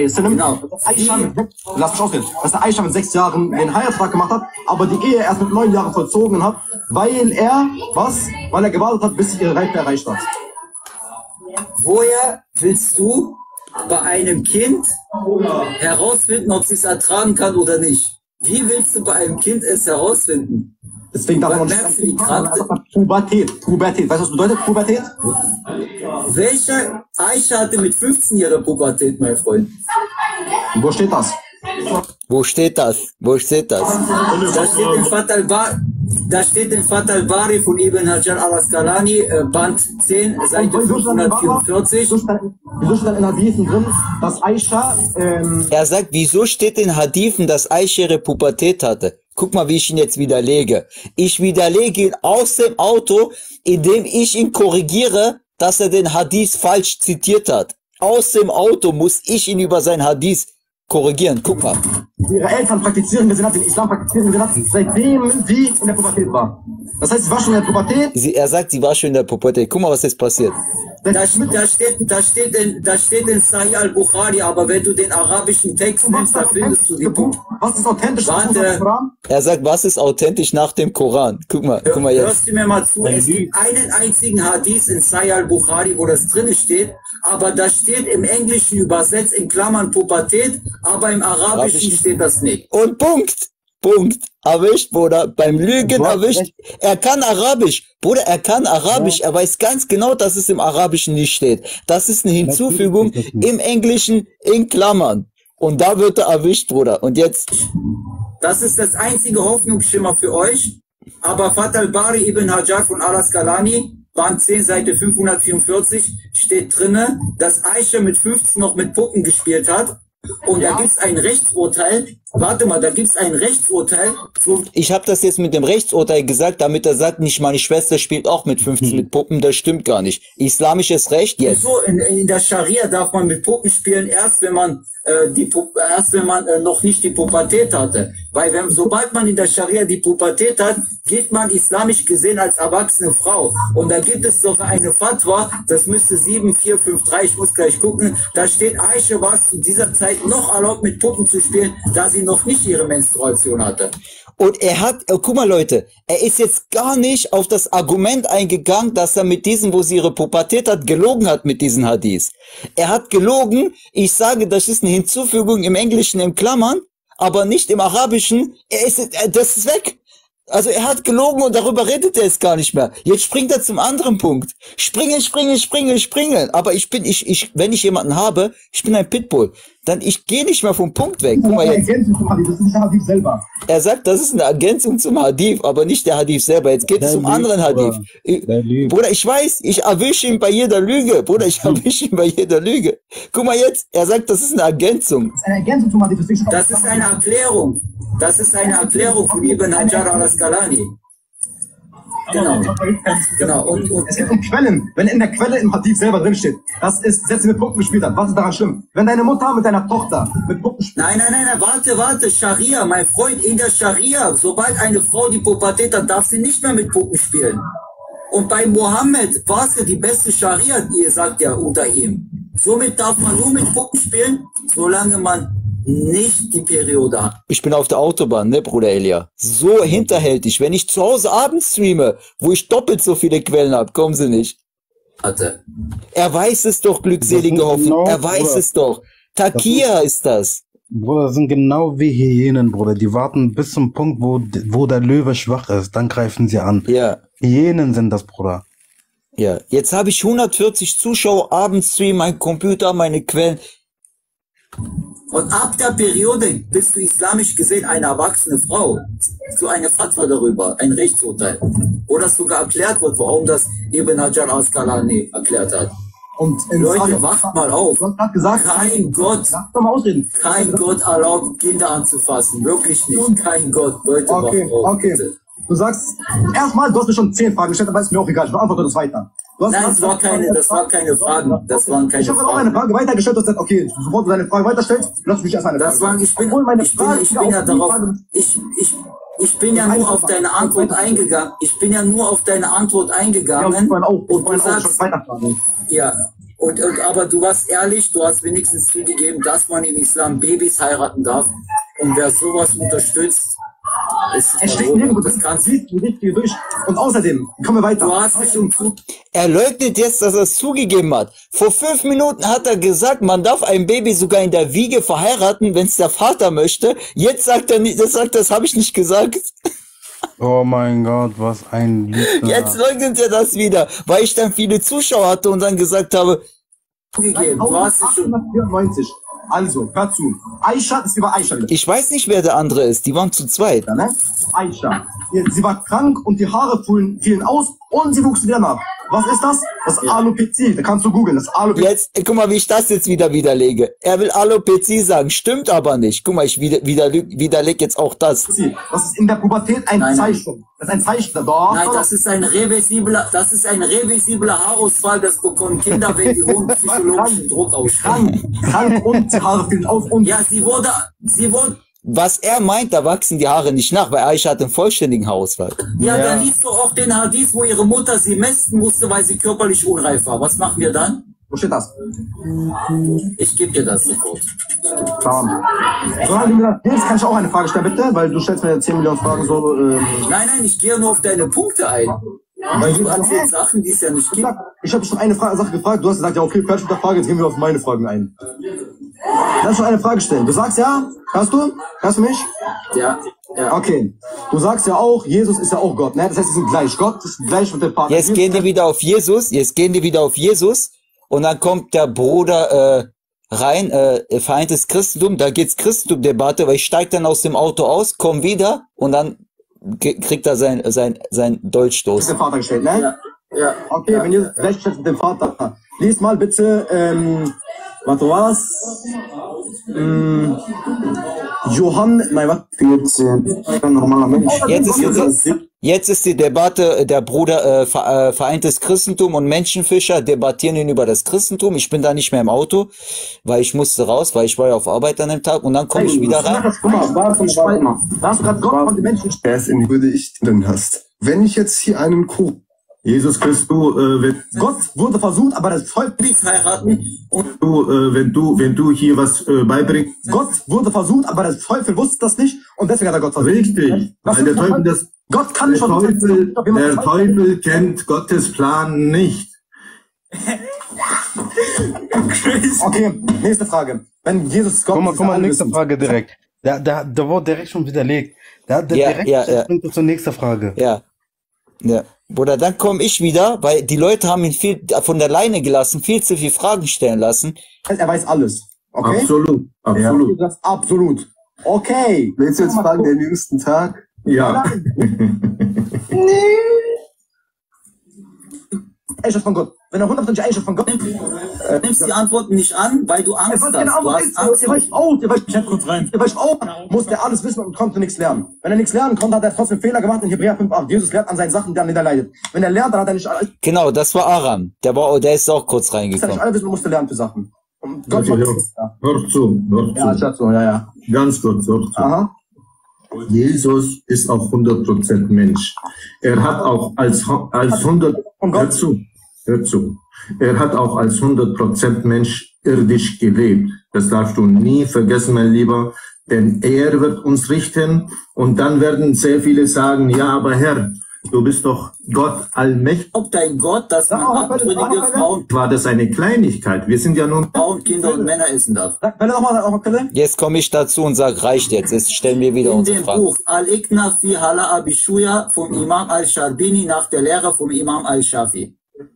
lass mich ausreden. Dass der Aisha mit 6 Jahren den Heiratsvertrag gemacht hat, aber die Ehe erst mit 9 Jahren vollzogen hat, weil er, weil er gewartet hat, bis sie ihre Reife erreicht hat. Woher willst du bei einem Kind herausfinden, ob sie es ertragen kann oder nicht? Wie willst du bei einem Kind es herausfinden? Deswegen darf man nicht Pubertät. Weißt du, was bedeutet Pubertät? Welche Aisha hatte mit 15 Jahren Pubertät, mein Freund? Wo steht das? Wo steht das? Da steht in Fath al-Bari von Ibn Hajar al-Asqalani, Band 10, Seite 544. Wieso steht in Hadithen drin, dass Aisha... Er sagt, wieso steht in Hadithen, dass Aisha ihre Pubertät hatte? Guck mal, wie ich ihn jetzt widerlege. Ich widerlege ihn aus dem Auto, indem ich ihn korrigiere, dass er den Hadith falsch zitiert hat. Aus dem Auto muss ich ihn über sein Hadith korrigieren. Guck mal. Ihre Eltern praktizieren Gesinat, den Islam praktizieren Gesinat, seitdem sie in der Pubertät war. Das heißt, sie war schon in der Pubertät. Er sagt, sie war schon in der Pubertät. Guck mal, was jetzt passiert. Da steht in Sahih al-Bukhari, aber wenn du den arabischen Text nimmst, da findest du die Was ist authentisch nach dem Koran? Er sagt, was ist authentisch nach dem Koran? Guck mal jetzt. Hörst du mir mal zu, es gibt einen einzigen Hadith in Sahih al-Bukhari, wo das drin steht, aber da steht im Englischen übersetzt in Klammern Pubertät, aber im Arabischen steht steht das nicht. Und Punkt. Punkt. Erwischt, Bruder. Beim Lügen erwischt. Er kann Arabisch. Bruder, er kann Arabisch. Er weiß ganz genau, dass es im Arabischen nicht steht. Das ist eine Hinzufügung im Englischen in Klammern. Und da wird er erwischt, Bruder. Und jetzt. Das ist das einzige Hoffnungsschimmer für euch. Aber Fath al-Bari ibn Hajar von al-Asqalani, Band 10, Seite 544, steht drinne, dass Aisha mit 15 noch mit Puppen gespielt hat. Und da gibt's ein Rechtsurteil. Warte mal, da gibt's ein Rechtsurteil. Ich habe das jetzt mit dem Rechtsurteil gesagt, damit er sagt, nicht meine Schwester spielt auch mit 15 mit Puppen. Das stimmt gar nicht. Islamisches Recht jetzt. So, in der Scharia darf man mit Puppen spielen, erst wenn man noch nicht die Pubertät hatte. Weil sobald man in der Scharia die Pubertät hat, gilt man islamisch gesehen als erwachsene Frau. Und da gibt es sogar eine Fatwa, das müsste 7453, ich muss gleich gucken, da steht, Aisha war es zu dieser Zeit noch erlaubt, mit Puppen zu spielen, da sie noch nicht ihre Menstruation hatte. Und er hat, guck mal Leute, er ist jetzt gar nicht auf das Argument eingegangen, dass er mit diesen, wo sie ihre Pubertät hat, gelogen hat mit diesen Hadiths. Er hat gelogen, ich sage, das ist eine Hinzufügung im Englischen in Klammern, aber nicht im Arabischen, das ist weg. Also er hat gelogen und darüber redet er jetzt gar nicht mehr. Jetzt springt er zum anderen Punkt. Springen. Aber wenn ich jemanden habe, ich bin ein Pitbull, dann ich gehe nicht mehr vom Punkt weg. Guck mal jetzt. Das ist nicht der Hadith selber. Er sagt, das ist eine Ergänzung zum Hadith, aber nicht der Hadith selber. Jetzt geht es um anderen Hadith. Bruder, ich weiß, ich erwische ihn bei jeder Lüge. Bruder, ich erwische ihn bei jeder Lüge. Guck mal jetzt, er sagt, das ist eine Ergänzung. Das ist eine Ergänzung zum Hadith. Das ist eine Erklärung. Das ist eine Erklärung von Ibn Hajar al-Asqalani. Genau. Und es geht um Quellen. Wenn in der Quelle im Hadith selber drin steht, das ist, dass sie mit Puppen gespielt hat, was ist daran schlimm? Wenn deine Mutter mit deiner Tochter mit Puppen spielt. Nein, warte, Scharia, mein Freund, in der Scharia, sobald eine Frau die Pubertät hat, darf sie nicht mehr mit Puppen spielen. Und bei Mohammed war es ja die beste Scharia, ihr sagt ja unter ihm. Somit darf man nur mit Puppen spielen, solange man nicht die Periode hat. Ich bin auf der Autobahn, ne, Bruder Elia? So hinterhältig. Wenn ich zu Hause abends streame, wo ich doppelt so viele Quellen habe, kommen sie nicht. Er weiß es doch, glückselige Hoffnung. Er weiß es doch. Takia ist das. Bruder, das sind genau wie Hyänen, Bruder. Die warten bis zum Punkt, wo der Löwe schwach ist. Dann greifen sie an. Ja. Hyänen sind das, Bruder. Ja. Jetzt habe ich 140 Zuschauer, Abendstream, mein Computer, meine Quellen. Und ab der Periode bist du islamisch gesehen eine erwachsene Frau. So eine Fatwa darüber, ein Rechtsurteil. Wo das sogar erklärt wird, warum das Ibn Hajar al-Asqalani erklärt hat. Und Leute, wacht mal auf. Du hast gesagt, kein Gott erlaubt, Kinder anzufassen. Wirklich nicht. Kein Gott. Leute, wacht auf. Bitte. Du sagst, erstmal, du hast mir schon 10 Fragen gestellt, aber ist mir auch egal. Ich beantworte das weiter. Nein, das waren keine Fragen. Das waren keine Fragen. Ich habe auch eine Frage weitergestellt und gesagt, okay, bevor du deine Frage weiterstellst, lass mich erst eine Frage. Ich bin ja nur auf deine Antwort eingegangen. Und du sagst, ja, aber du warst ehrlich, du hast wenigstens zugegeben, dass man im Islam Babys heiraten darf. Und wer sowas unterstützt, es steht nirgendwo, das sieht nicht durch. Und außerdem, kommen wir weiter. Du hast es schon zu. Er leugnet jetzt, dass er es zugegeben hat. Vor 5 Minuten hat er gesagt, man darf ein Baby sogar in der Wiege verheiraten, wenn es der Vater möchte. Jetzt sagt er nicht, das habe ich nicht gesagt. Oh mein Gott, was ein Lügner. Jetzt leugnet er das wieder, weil ich dann viele Zuschauer hatte und dann gesagt habe, zugegeben, du hast es schon. 94. Also, hör zu. Aisha, das war Aisha. Ich weiß nicht, wer der andere ist. Die waren zu zweit. Ja, ne? Aisha. Sie war krank und die Haare fielen aus und sie wuchs wieder nach. Was ist das? Das ist Alopezie. Da kannst du googeln. Das ist Alopezie. Jetzt, guck mal, wie ich das jetzt wieder widerlege. Er will Alopezie sagen. Stimmt aber nicht. Guck mal, ich widerlege jetzt auch das. Das ist in der Pubertät ein Zeichen. Das ist ein Zeichen. Doch, nein, das ist ein reversibler Haarausfall. Das bekommen Kinder, wenn die hohen psychologischen Druck ausstrahlen. Krank und die Haare fielen aus und... Ja, sie wurde... Was er meint, da wachsen die Haare nicht nach, weil Aisha hat einen vollständigen Haarausfall. Ja, da liest du auch den Hadith, wo ihre Mutter sie mästen musste, weil sie körperlich unreif war. Was machen wir dann? Wo steht das? Ich gebe dir das sofort. Solange du mir das kann ich auch eine Frage stellen, bitte? Weil du stellst mir 10 Millionen Fragen so... Nein, ich gehe nur auf deine Punkte ein. Weil du erzählst Sachen, die es ja nicht gibt. Ich habe dich schon eine Sache gefragt, du hast gesagt, ja okay, fertig mit der Frage, jetzt gehen wir auf meine Fragen ein. Lass mich eine Frage stellen. Du sagst ja, hörst du? Hörst du mich? Ja. Okay. Du sagst ja auch, Jesus ist ja auch Gott, ne? Das heißt, sie sind gleich. Gott ist gleich mit dem Vater. Jetzt gehen die wieder auf Jesus, und dann kommt der Bruder rein, vereintes Christentum, da geht's Christentum-Debatte, weil ich steig dann aus dem Auto aus, komm wieder und dann kriegt er sein Dolchstoß. Das ist der Vater gestellt, ne? Ja. Okay, wenn ihr recht mit dem Vater. Lies mal bitte, warte, was? Nein, was? 14. Ein normaler Mensch. Jetzt ist die Debatte, der Bruder vereintes Christentum und Menschenfischer debattieren ihn über das Christentum. Ich bin da nicht mehr im Auto, weil ich musste raus, weil ich war ja auf Arbeit an dem Tag und dann komme ich wieder rein. Guck mal, warte mal. Da hast du gerade Gott von den Menschen. Würde ich denn hast. Wenn ich jetzt hier einen Jesus Christus, Gott wurde versucht, aber das Volk nicht heiraten. Und wenn du hier was beibringst. Gott wurde versucht, aber der Teufel wusste das nicht und deswegen hat er Gott versucht. Richtig. Weil der Teufel das. Gott kann nicht der Teufel kennt Gottes Plan nicht. Okay, nächste Frage. Wenn Jesus Gott. Guck mal, nächste Frage direkt. Da wurde direkt schon widerlegt. Direkt zur nächsten Frage. Ja. Bruder, dann komme ich wieder, weil die Leute haben ihn viel von der Leine gelassen, viel zu viele Fragen stellen lassen. Er weiß alles. Okay? Absolut. Ja. Absolut. Okay. Willst du jetzt fragen, den jüngsten Tag? Ja. Eigenschaft von Gott. Wenn er 100% Eigenschaft von Gott nimmt, nimmst die Antworten nicht an, weil du Angst hast. Genau, Du hast Angst. der weicht auf, musste er alles wissen und konnte nichts lernen. Wenn er nichts lernen konnte, hat er trotzdem Fehler gemacht in Hebräer 5,8. Jesus lernt an seinen Sachen, die er leidet. Wenn er lernt, dann hat er nicht alles. Genau, das war Aram. Der ist auch kurz reingekommen. Nicht alle wissen, man musste lernen für Sachen. Und Gott Hör zu. Ja. Ganz kurz, hör zu. Aha. Jesus ist auch 100% Mensch. Er hat auch als 100, hör zu. Er hat auch als 100% Mensch irdisch gelebt. Das darfst du nie vergessen, mein Lieber, denn er wird uns richten und dann werden sehr viele sagen, ja, aber Herr, du bist doch Gott allmächtig. Ob dein Gott, dass man abtrünnige Frauen, war das eine Kleinigkeit? Wir sind ja nur Frauen, Kinder und Männer essen darf. Jetzt komme ich dazu und sage, reicht jetzt. Jetzt stellen wir wieder unsere Fragen. In dem Buch Al-Ikna fi Hala Abishuya vom Imam Al-Sharbini nach der Lehre vom Imam Al-Shafi.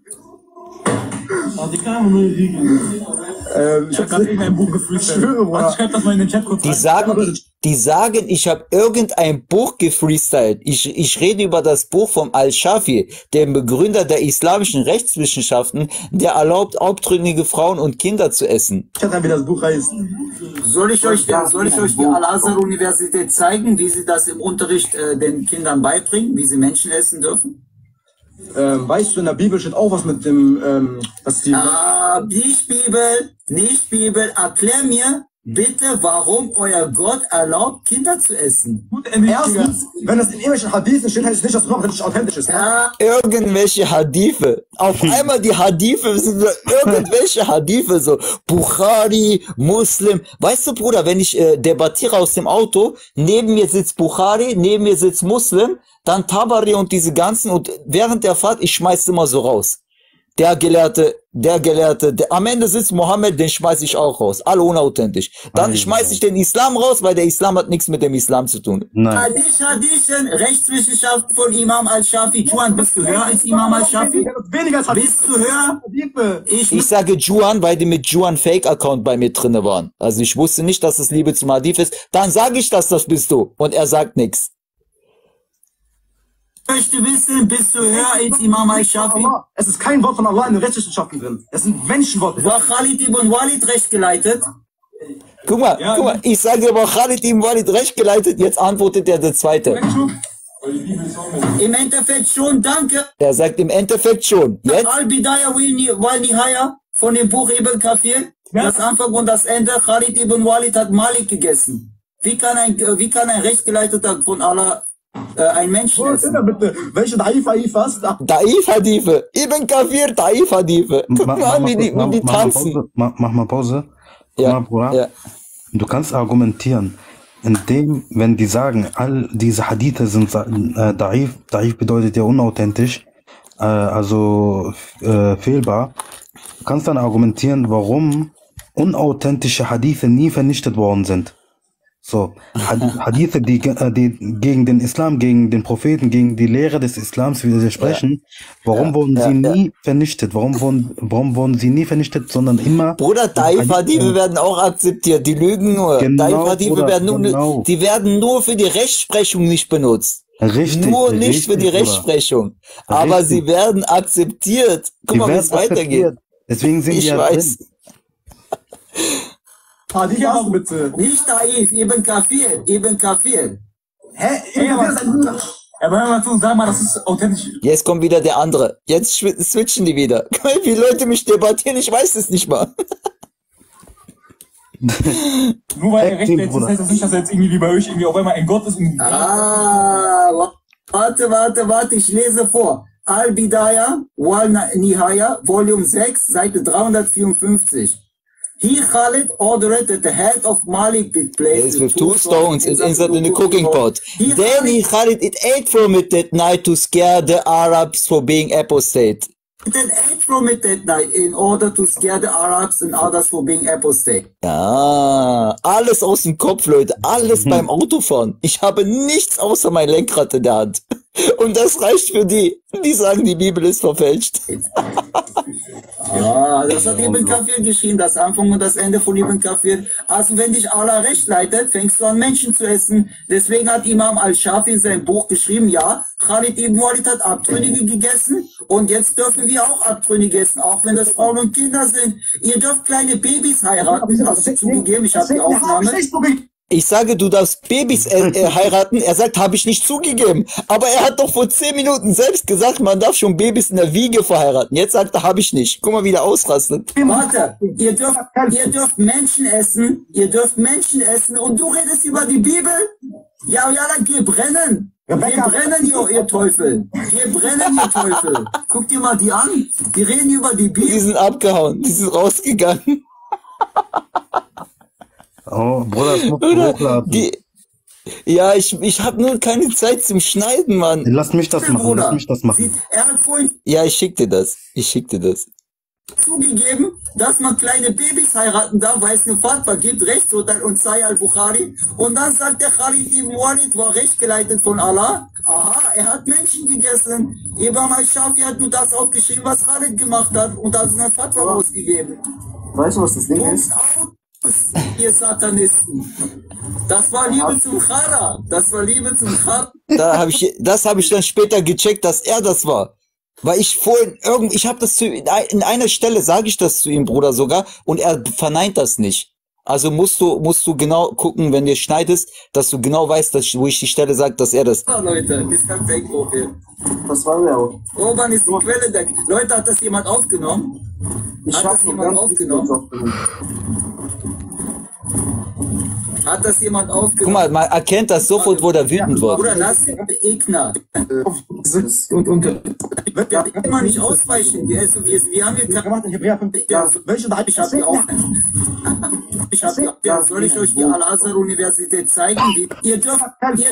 Ich habe gerade irgendein Buch gefreestylt. Schreib das mal in den Chat kurz rein. Die sagen, ich habe irgendein Buch gefreestylt. Ich rede über das Buch vom Al-Shafi, dem Begründer der islamischen Rechtswissenschaften, der erlaubt, abtrünnige Frauen und Kinder zu essen. Ich weiß, wie das Buch heißt. Soll ich euch die Al-Azhar-Universität zeigen, wie sie das im Unterricht den Kindern beibringen, wie sie Menschen essen dürfen? Weißt du, in der Bibel steht auch was mit dem, dass die... Nicht Bibel. Erklär mir bitte, warum euer Gott erlaubt, Kinder zu essen. Erstens, wenn das in irgendwelchen Hadithen steht, heißt es nicht, dass es richtig authentisch ist. Ja. Irgendwelche Hadithe. Auf einmal die Hadithe sind so irgendwelche Hadithe, so Bukhari, Muslim. Weißt du, Bruder, wenn ich debattiere aus dem Auto, neben mir sitzt Bukhari, neben mir sitzt Muslim, dann Tabari und diese ganzen, und während der Fahrt, ich schmeiß immer so raus. Der Gelehrte, am Ende sitzt Mohammed, den schmeiß ich auch raus. Alle unauthentisch. Dann schmeiß ich den Islam raus, weil der Islam hat nichts mit dem Islam zu tun. Hadithen, Rechtswissenschaft von Imam Al-Shafi. Juan, bist du höher als Imam Al-Shafi? Bist du höher? Ich sage Juan, weil die mit Juan Fake-Account bei mir drinne waren. Also ich wusste nicht, dass es Liebe zum Hadith ist. Dann sage ich, dass das bist du. Und er sagt nichts. Ich möchte wissen, bist du höher als Imam Al-Shafi? Es ist kein Wort von Allah in den Rechtswissenschaften drin. Es sind Menschenworte. War Khalid ibn Walid recht geleitet? Guck mal, ich sage aber Khalid ibn Walid recht geleitet, jetzt antwortet der Zweite. Im Endeffekt schon, danke. Er sagt im Endeffekt schon. Jetzt? Al-Bidaya wal Nihaya von dem Buch Ibn Kathir. Das Anfang und das Ende. Khalid ibn Walid hat Malik gegessen. Wie kann ein Rechtgeleiteter von Allah ein Mensch essen? Bitte, welche Daif hast du? Daif Hadife. Ibn Kathir, Daif Hadife. Guck mal an, wie die tanzen. Mach mal Pause. Ja, Bruder. ja. Du kannst argumentieren, indem, wenn die sagen, all diese Hadithe sind Daif bedeutet ja unauthentisch, also fehlbar. Du kannst dann argumentieren, warum unauthentische Hadithe nie vernichtet worden sind. So, Hadithe, die gegen den Islam, gegen den Propheten, gegen die Lehre des Islams widersprechen, warum wurden sie nie vernichtet? Warum wurden sie nie vernichtet, sondern immer... Bruder, Daif-Hadithe werden auch akzeptiert, die lügen nur. Genau, Daif-Hadithe werden nur, genau. die werden nur für die Rechtsprechung nicht benutzt. Richtig, Nur nicht richtig, für die Bruder. Rechtsprechung. Aber Richtig. sie werden akzeptiert. Guck Die mal, wie werden es weitergeht. akzeptiert. Deswegen sind Ich die ja weiß. drin. Hadith auch bitte. Nicht Daif, Ibn Kafir, Ibn Kafir. Hä? Aber hör mal zu, sag mal, das ist authentisch. Jetzt kommt wieder der andere. Jetzt switchen die wieder. Guck mal, wie Leute mich debattieren, ich weiß es nicht mal. Nur weil er recht ist, heißt das nicht, dass er jetzt irgendwie wie bei euch irgendwie auf einmal ein Gott ist. Und Warte, ich lese vor. Al-Bidaya wal Nihaya, Volume 6, Seite 354. He Khalid ordered that the head of Malik be placed With 2 stones is inside in the cooking pot. Then he Khalid it ate from it that night to scare the Arabs for being apostate. Then ate from it that night in order to scare the Arabs and others for being apostate. Ja, alles aus dem Kopf, Leute. Alles beim Autofahren. Ich habe nichts außer mein Lenkrad in der Hand. Und das reicht für die sagen, die Bibel ist verfälscht. Das hat Ibn Kafir geschrieben, das Anfang und das Ende von Ibn Kafir. Also wenn dich Allah recht leitet, fängst du an Menschen zu essen. Deswegen hat Imam Al-Shafi in seinem Buch geschrieben, ja, Khalid ibn Walid hat Abtrünnige gegessen und jetzt dürfen wir auch Abtrünnige essen, auch wenn das Frauen und Kinder sind. Ihr dürft kleine Babys heiraten, hast du zugegeben, ich habe die Aufnahme. Ich sage, du darfst Babys heiraten. Er sagt, habe ich nicht zugegeben. Aber er hat doch vor 10 Minuten selbst gesagt, man darf schon Babys in der Wiege verheiraten. Jetzt sagt er, habe ich nicht. Guck mal, wie der ausrastet. Warte, ihr dürft Menschen essen, und du redest über die Bibel? Ja, dann geh brennen. Geh brennen, ihr Teufel. Geh brennen, ihr Teufel. Guck dir mal die an. Die reden über die Bibel. Die sind abgehauen. Die sind rausgegangen. Oh, Bruder, das musst du hochladen. Ja, ich habe nur keine Zeit zum Schneiden, Mann. Lass mich das machen. Er hat vorhin Ja, ich schick dir das. zugegeben, dass man kleine Babys heiraten darf, weil es eine Fatwa gibt, Rechtsurteil und Sahih al-Bukhari. Und dann sagt der Khalid ibn Walid, war rechtgeleitet von Allah. Aha, er hat Menschen gegessen. Imam al-Shafi hat nur das aufgeschrieben, was Khalid gemacht hat. Und das ist eine Fatwa rausgegeben. Weißt du, was das Ding ist? Ihr Satanisten. Das war Liebe zum Chara. Das habe ich dann später gecheckt, dass er das war. Weil ich vorhin ich habe das in einer Stelle sage ich das zu ihm, Bruder, sogar, und er verneint das nicht. Also musst du genau gucken, wenn du schneidest, dass du genau weißt, wo ich die Stelle sage, dass er das. Leute, das ist kein Fake-Profil. Das war ja auch. Roman ist die Quelle der... Leute, hat das jemand aufgenommen? Hat das jemand aufgenommen? Guck mal, man erkennt das sofort, wo der wütend wird. Bruder, das ist Egner. Wir immer nicht ausweichen. Wir haben soll ich euch die Al-Azhar-Universität zeigen? Ihr dürft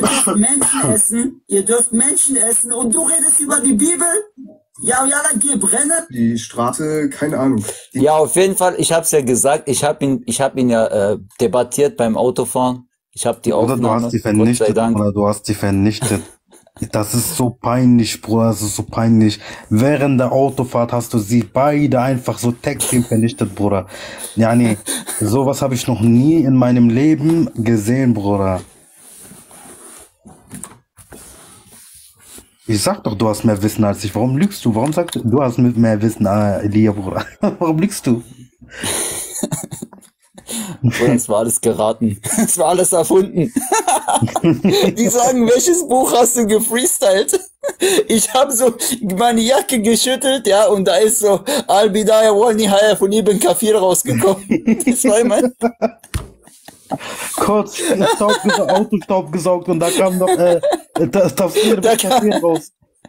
Menschen essen und du redest über die Bibel? Ja, dann geh brennen. Die Straße, keine Ahnung. Ja, auf jeden Fall, ich hab's ja gesagt, ich hab ihn ja debattiert beim Autofahren. Ich hab die Aufnahme. Oder du hast sie vernichtet, oder du hast sie vernichtet. Das ist so peinlich, Bruder, das ist so peinlich. Während der Autofahrt hast du sie beide einfach so Tag-Team vernichtet, Bruder. Ja, nee, sowas habe ich noch nie in meinem Leben gesehen, Bruder. Ich sag doch, du hast mehr Wissen als ich. Warum lügst du? Warum sagst du, du hast mehr Wissen, Elia, Bruder? Warum lügst du? Das war alles geraten. Das war alles erfunden. Die sagen, welches Buch hast du gefreestylt? Ich habe so meine Jacke geschüttelt, ja, und da ist so Al-Bidaya wal Nihaya von Ibn Kafir rausgekommen. Das war immer... Kurz Autostaub gesaugt und da kam noch das Tafsir raus.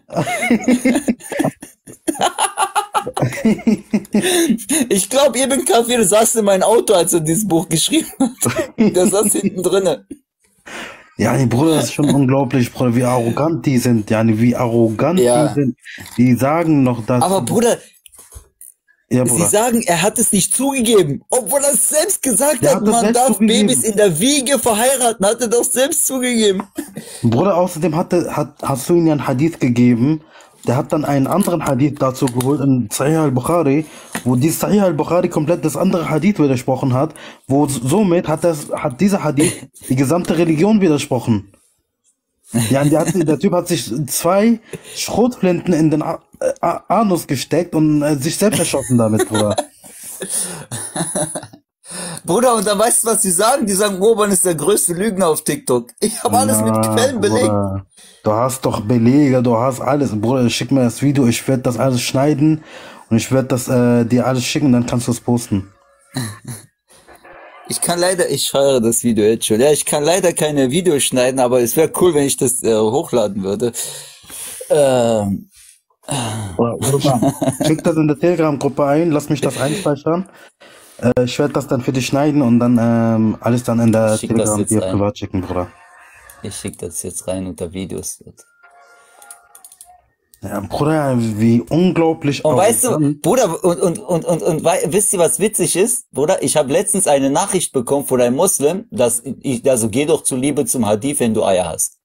Ich glaube, Ibn Kafir saß in meinem Auto, als er dieses Buch geschrieben hat. Der saß hinten drinne. Ja, die Bruder, das ist schon unglaublich, Bruder, wie arrogant die sind. Ja, wie arrogant die sind. Die sagen noch, dass... Aber Bruder, Ja, Sie Bruder. sagen, er hat es nicht zugegeben, obwohl er es selbst gesagt Der hat, hat das man selbst darf zugegeben. Babys in der Wiege verheiraten, hat er doch selbst zugegeben. Bruder, außerdem hast du ihm ja einen Hadith gegeben. Der hat dann einen anderen Hadith dazu geholt, in Sahih al-Bukhari, wo dieses Sahih al-Bukhari komplett das andere Hadith widersprochen hat, wo somit hat dieser Hadith die gesamte Religion widersprochen. Ja, der Typ hat sich 2 Schrotflinten in den Anus gesteckt und sich selbst erschossen damit, Bruder. Bruder, und dann weißt du, was die sagen? Die sagen, Urban ist der größte Lügner auf TikTok. Ich habe alles mit Quellen belegt. Bruder, du hast doch Belege, du hast alles. Bruder, schick mir das Video, ich werde das alles schneiden und ich werde das dir alles schicken, dann kannst du es posten. Ich scheuere das Video jetzt schon. Ja, ich kann leider keine Videos schneiden, aber es wäre cool, wenn ich das hochladen würde. Schick das in der Telegram-Gruppe ein, lass mich das einspeichern. Ich werde das dann für dich schneiden und dann alles dann in der Schick das Telegram jetzt dir rein. privat schicken, Bruder. Ich schicke das jetzt rein unter Videos. Ja, Bruder, wie unglaublich. Und weißt du, Bruder, und wisst ihr, was witzig ist? Bruder, ich habe letztens eine Nachricht bekommen von einem Muslim, also geh doch zuliebe zum Hadith, wenn du Eier hast.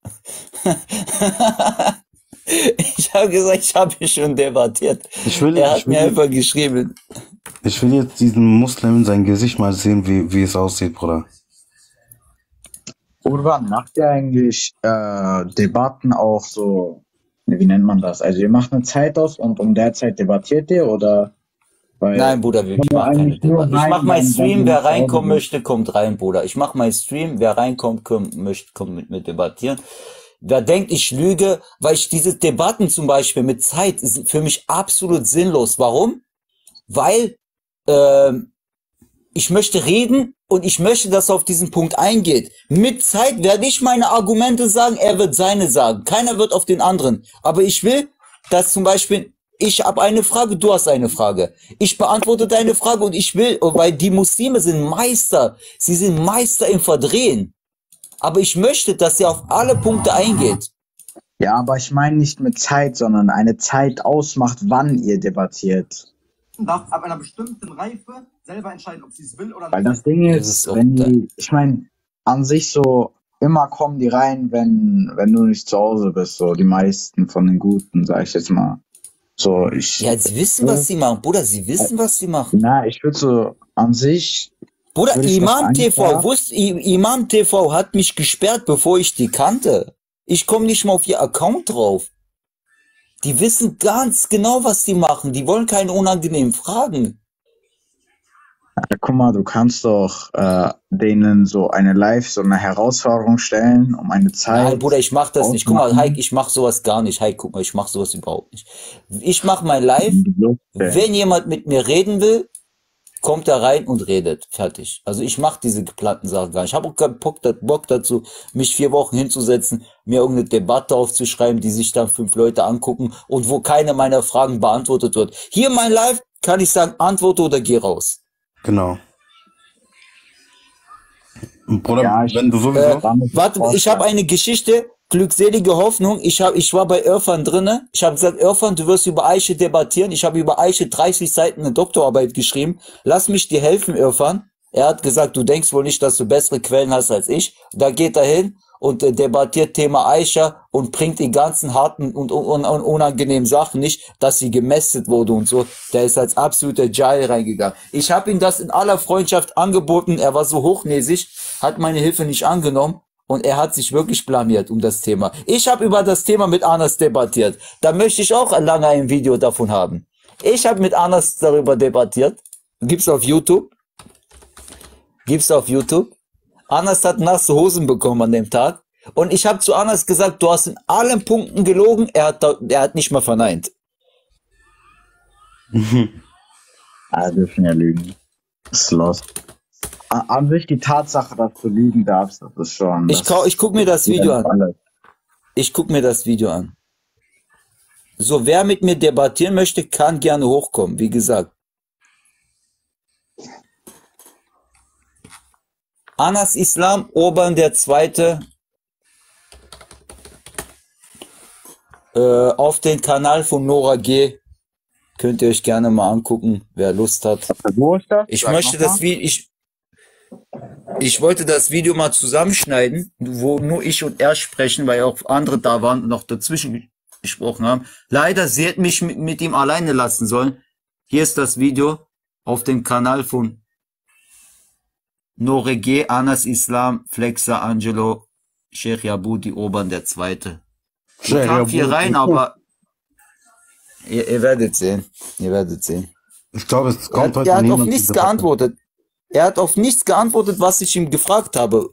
Ich habe gesagt, ich habe schon debattiert. Er hat mir einfach geschrieben. Ich will jetzt diesen Muslim sein Gesicht mal sehen, wie es aussieht, Bruder. Urban, macht ihr eigentlich Debatten auch so, wie nennt man das? Also ihr macht eine Zeit aus und um der Zeit debattiert ihr oder? Nein, Bruder, ich mache keine Debatten. Ich mache meinen Stream, wer reinkommen möchte, kommt rein, Bruder. Ich mache meinen Stream, wer reinkommt, kommt mit mir debattieren. Wer denkt, ich lüge, weil ich diese Debatten zum Beispiel mit Zeit sind für mich absolut sinnlos. Warum? Weil ich möchte reden und ich möchte, dass er auf diesen Punkt eingeht. Mit Zeit werde ich meine Argumente sagen, er wird seine sagen. Keiner wird auf den anderen. Aber ich will, dass zum Beispiel, ich habe eine Frage, du hast eine Frage. Ich beantworte deine Frage und ich will, weil die Muslime sind Meister. Sie sind Meister im Verdrehen. Aber ich möchte, dass er auf alle Punkte eingeht. Ja, aber ich meine nicht mit Zeit, sondern eine Zeit ausmacht, wann ihr debattiert. Darf ab einer bestimmten Reife selber entscheiden, ob sie es will oder nicht. Weil das Ding ist, wenn die, ich meine, an sich so, immer kommen die rein, wenn du nicht zu Hause bist, so die meisten von den Guten, sag ich jetzt mal. So, Ja, sie wissen, was sie machen, Bruder, sie wissen, was sie machen. Na, ich würde so an sich. Bruder, würd ich Imam das TV, Imam TV hat mich gesperrt, bevor ich die kannte. Ich komme nicht mal auf ihr Account drauf. Die wissen ganz genau, was sie machen. Die wollen keine unangenehmen Fragen. Ja, guck mal, du kannst doch denen so eine Herausforderung stellen, um eine Zeit. Nein, Bruder, ich mach das nicht. Guck mal, ausmachen. Heik, ich mach sowas gar nicht. Heik, guck mal, ich mach sowas überhaupt nicht. Ich mach mein Live. Wenn jemand mit mir reden will, kommt er rein und redet. Fertig. Also ich mache diese geplanten Sachen gar nicht. Ich habe auch keinen Bock dazu, mich 4 Wochen hinzusetzen, mir irgendeine Debatte aufzuschreiben, die sich dann 5 Leute angucken und wo keine meiner Fragen beantwortet wird. Hier mein Live kann ich sagen, antworte oder geh raus. Genau. Bruder, wenn du sowieso... Warte, ich habe eine Geschichte, glückselige Hoffnung. Ich war bei Irfan drinne. Ich habe gesagt, Irfan, du wirst über Aisha debattieren. Ich habe über Aisha 30 Seiten eine Doktorarbeit geschrieben. Lass mich dir helfen, Irfan. Er hat gesagt, du denkst wohl nicht, dass du bessere Quellen hast als ich. Da geht er hin und debattiert Thema Aisha und bringt die ganzen harten und unangenehmen Sachen nicht, dass sie gemästet wurde und so. Der ist als absoluter Jahil reingegangen. Ich habe ihm das in aller Freundschaft angeboten. Er war so hochnäsig, hat meine Hilfe nicht angenommen. Und er hat sich wirklich blamiert um das Thema. Ich habe über das Thema mit Anas debattiert. Da möchte ich auch lange ein Video davon haben. Ich habe mit Anas darüber debattiert. Gibt's auf YouTube. Anas hat nasse Hosen bekommen an dem Tag. Und ich habe zu Anas gesagt, du hast in allen Punkten gelogen. Er hat nicht mal verneint. Ah, dürfen ja lügen. Das ist lost. An sich die Tatsache, dass du lügen darfst, das ist schon... Ich guck mir das Video an. Ich guck mir das Video an. So, wer mit mir debattieren möchte, kann gerne hochkommen, wie gesagt. Anas Islam, Urban der Zweite, auf den Kanal von Nora G. Könnt ihr euch gerne mal angucken, wer Lust hat. Wo ist das? Ich Sag möchte noch das mal. Video, ich wollte das Video mal zusammenschneiden, wo nur ich und er sprechen, weil auch andere da waren und noch dazwischen gesprochen haben. Leider, sie hätte mich mit ihm alleine lassen sollen. Hier ist das Video auf dem Kanal von Norege, Anas Islam, Flexa Angelo, Sheikh Yabudi Oban der Zweite. Ich Sheikh kam hier Yabudi. rein, aber ihr werdet sehen. Ihr werdet sehen. Ich glaube, es Er kommt hat, heute er hat auf niemand zur nichts Debatte. geantwortet. Er hat auf nichts geantwortet, was ich ihm gefragt habe.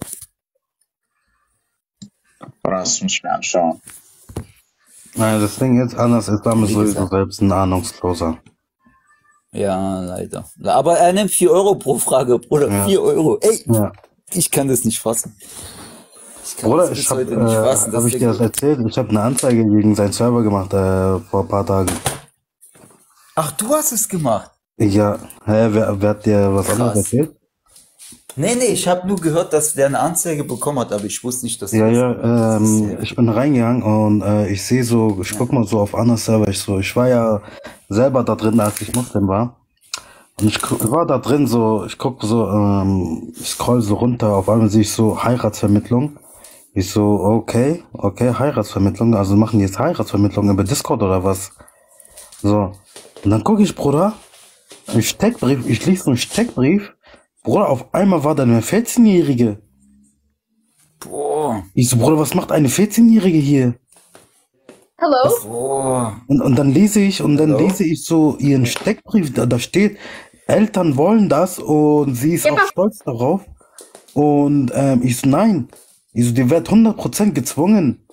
Das muss ich mir anschauen. Nein, das Ding jetzt anders ist, damit Wie sowieso gesagt. selbst ein Ahnungsloser. Ja, leider. Aber er nimmt 4 Euro pro Frage, Bruder. Ja. 4 Euro. Ey, Ja. ich kann das nicht fassen. Ich kann Bruder, das bis ich habe heute nicht fassen. hab ich dir das erzählt? Ich habe eine Anzeige gegen seinen Server gemacht vor ein paar Tagen. Ach, du hast es gemacht? Ja, hä, wer hat dir was anderes Krass. erzählt? Nee, ich habe nur gehört, dass der eine Anzeige bekommen hat, aber ich wusste nicht, dass du Ja, das ja, ich bin reingegangen und ich sehe so, ich guck mal so auf Annas Server, ich war ja selber da drin, als ich Muslim war. Und ich war da drin so, ich guck so, ich scroll so runter, auf einmal sehe ich so Heiratsvermittlung. Ich so, okay, Heiratsvermittlung, also machen die jetzt Heiratsvermittlung über Discord oder was? So. Und dann gucke ich, Bruder, ein Steckbrief, ich lese so einen Steckbrief, Bruder, auf einmal war da eine 14-Jährige. Boah. Ich so, Bruder, was macht eine 14-Jährige hier? Hello? Boah. Und dann lese ich so ihren Steckbrief, da steht, Eltern wollen das und sie ist auch stolz darauf. Und ich so, nein. Ich so, die wird 100% gezwungen.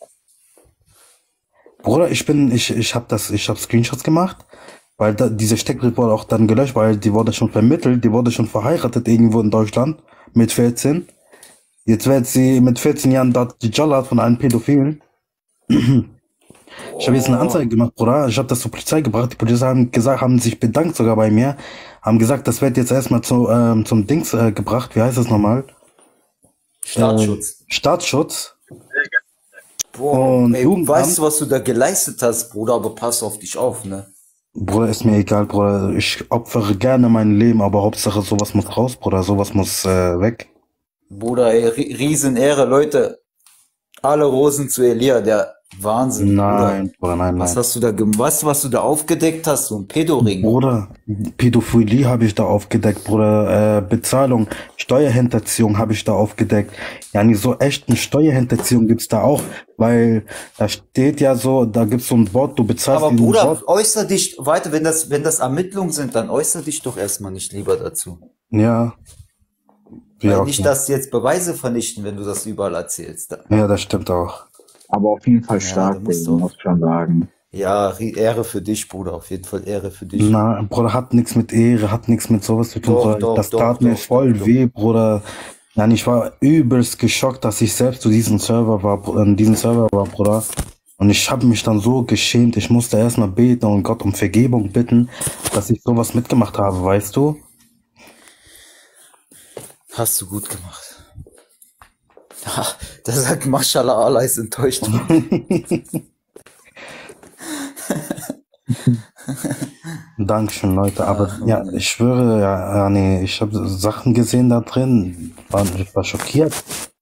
Bruder, ich hab Screenshots gemacht, weil diese Steckbrief wurde auch dann gelöscht, weil die wurde schon vermittelt, die wurde schon verheiratet irgendwo in Deutschland mit 14. Jetzt wird sie mit 14 Jahren dort gejallert von einem Pädophilen. Ich habe jetzt eine Anzeige gemacht, Bruder. Ich habe das zur Polizei gebracht. Die Polizei haben sich bedankt sogar bei mir. Haben gesagt, das wird jetzt erstmal zum Dings gebracht. Wie heißt das nochmal? Staatsschutz. Staatsschutz. Boah, Und ey, weißt du, was du da geleistet hast, Bruder, aber pass auf dich auf, ne? Bruder, ist mir egal, Bruder. Ich opfere gerne mein Leben, aber Hauptsache sowas muss raus, Bruder. Sowas muss weg. Bruder, ey, Riesenehre, Leute. Alle Rosen zu Elia, der Wahnsinn. Nein, Bruder, nein. Was hast du da gemacht? Weißt du, was du da aufgedeckt hast? So ein Pädoring. Bruder, Pädophilie habe ich da aufgedeckt, Bruder. Bezahlung, Steuerhinterziehung habe ich da aufgedeckt. Ja, nicht so echten Steuerhinterziehung gibt's da auch, weil da steht ja so, da gibt's so ein Wort, du bezahlst Aber diesen Bruder, Wort. äußer dich weiter, wenn das Ermittlungen sind, dann äußer dich doch erstmal nicht lieber dazu. Ja. Weil Ja, nicht, okay. dass die jetzt Beweise vernichten, wenn du das überall erzählst. Ja, das stimmt auch. Aber auf jeden Fall Ja, stark, du musst Digga, muss ich schon sagen. Ja, Ehre für dich, Bruder, auf jeden Fall Ehre für dich. Na, Bruder, hat nichts mit Ehre, hat nichts mit sowas zu tun. Doch, Bruder. doch, Das doch, tat mir doch, voll doch. weh, Bruder. Ja, ich war übelst geschockt, dass ich selbst zu diesem Server war, Bruder. Und ich habe mich dann so geschämt. Ich musste erstmal beten und Gott um Vergebung bitten, dass ich sowas mitgemacht habe, weißt du? Hast du gut gemacht. Ha, der sagt, Mashallah, Allah ist enttäuscht. Dankeschön, Leute. Aber ja, ich schwöre, ja, nee, ich habe Sachen gesehen da drin. Ich war schockiert.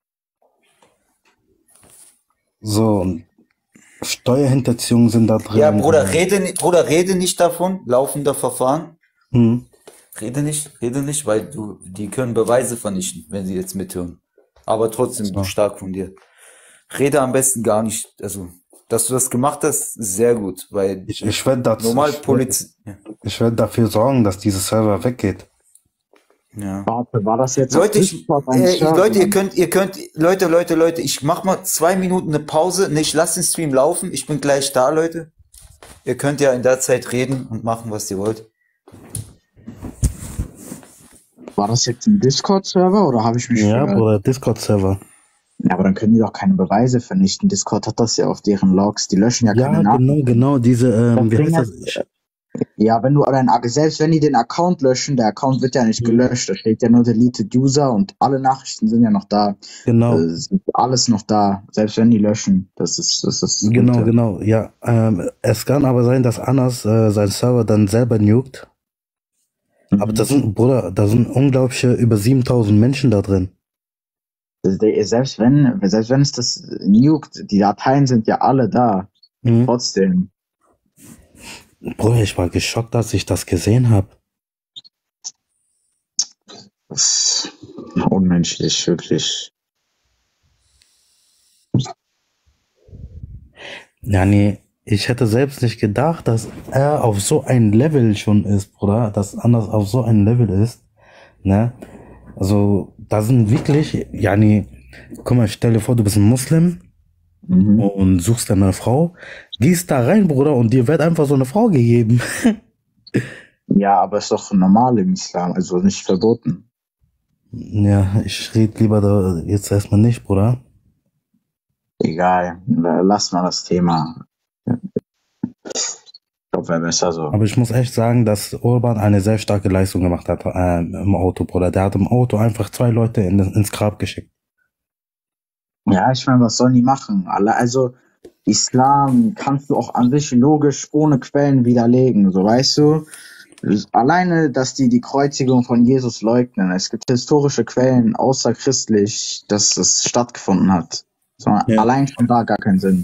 So, und Steuerhinterziehungen sind da drin. Ja, Bruder, rede nicht davon, laufender Verfahren. Hm. Rede nicht, weil die können Beweise vernichten, wenn sie jetzt mithören. Aber trotzdem stark von dir. Rede am besten gar nicht, also, dass du das gemacht hast, sehr gut, weil Ich werde normal ich werd dafür sorgen, dass dieses Server weggeht. Ja. Warte, war das jetzt Leute, auf Discord ein Server? Leute, ich mach mal 2 Minuten eine Pause. Ich lasse den Stream laufen. Ich bin gleich da, Leute. Ihr könnt ja in der Zeit reden und machen, was ihr wollt. War das jetzt ein Discord-Server oder habe ich mich Ja, verhört? Bruder, Discord-Server. Ja, aber dann können die doch keine Beweise vernichten. Discord hat das ja auf deren Logs. Die löschen ja keine Ja, Nachrichten. genau, diese, Das wie Ding heißt ist, das? Ja, wenn du selbst wenn die den Account löschen, der Account wird ja nicht gelöscht, da steht ja nur Deleted User und alle Nachrichten sind ja noch da. Genau. Sind alles noch da, selbst wenn die löschen. Das ist Genau, Gute. genau, ja. Es kann aber sein, dass Anas seinen Server dann selber nukt. Aber da sind unglaubliche über 7000 Menschen da drin. Selbst wenn es das nukt, die Dateien sind ja alle da. Trotzdem. Bruder, ich war geschockt, als ich das gesehen habe. Das ist unmenschlich, wirklich. Ja, nee, ich hätte selbst nicht gedacht, dass er auf so ein Level schon ist, Bruder, dass Anders auf so ein Level ist, ne? Also, da sind wirklich, ja, nee, guck mal, stell dir vor, du bist ein Muslim und suchst eine Frau, gehst da rein, Bruder, und dir wird einfach so eine Frau gegeben. Ja, aber ist doch normal im Islam, also nicht verboten. Ja, ich rede lieber da jetzt erstmal nicht, Bruder. Egal, lass mal das Thema. Ich glaube, wäre besser so. Aber ich muss echt sagen, dass Urban eine sehr starke Leistung gemacht hat im Auto, Bruder. Der hat im Auto einfach 2 Leute ins Grab geschickt. Ja, ich meine, was sollen die machen? Also, Islam kannst du auch an sich logisch ohne Quellen widerlegen, so weißt du? Alleine, dass die Kreuzigung von Jesus leugnen. Es gibt historische Quellen außerchristlich, dass es stattgefunden hat. Allein schon da gar keinen Sinn.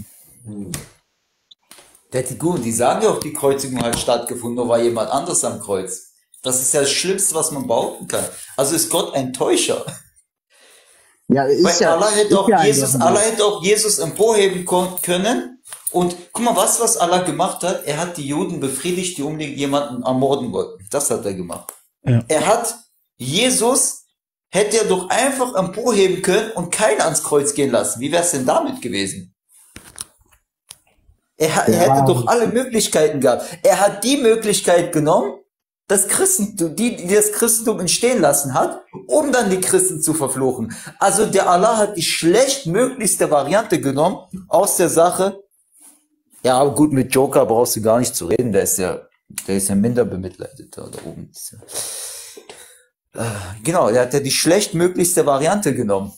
Die sagen ja auch, die Kreuzigung hat stattgefunden, nur war jemand anders am Kreuz. Das ist ja das Schlimmste, was man behaupten kann. Also ist Gott ein Täuscher. Ja, ist ja, Allah hätte auch Jesus emporheben können. Und guck mal, was Allah gemacht hat. Er hat die Juden befriedigt, die unbedingt jemanden ermorden wollten. Das hat er gemacht. Ja. Hätte er doch einfach emporheben können und keinen ans Kreuz gehen lassen. Wie wäre es denn damit gewesen? Er hätte doch alle Möglichkeiten gehabt. Er hat die Möglichkeit genommen, das Christentum, die das Christentum entstehen lassen hat, um dann die Christen zu verfluchen. Also der Allah hat die schlechtmöglichste Variante genommen aus der Sache. Ja, aber gut, mit Joker brauchst du gar nicht zu reden. Der ist ja minder bemitleidet da oben. Genau, er hat ja die schlechtmöglichste Variante genommen.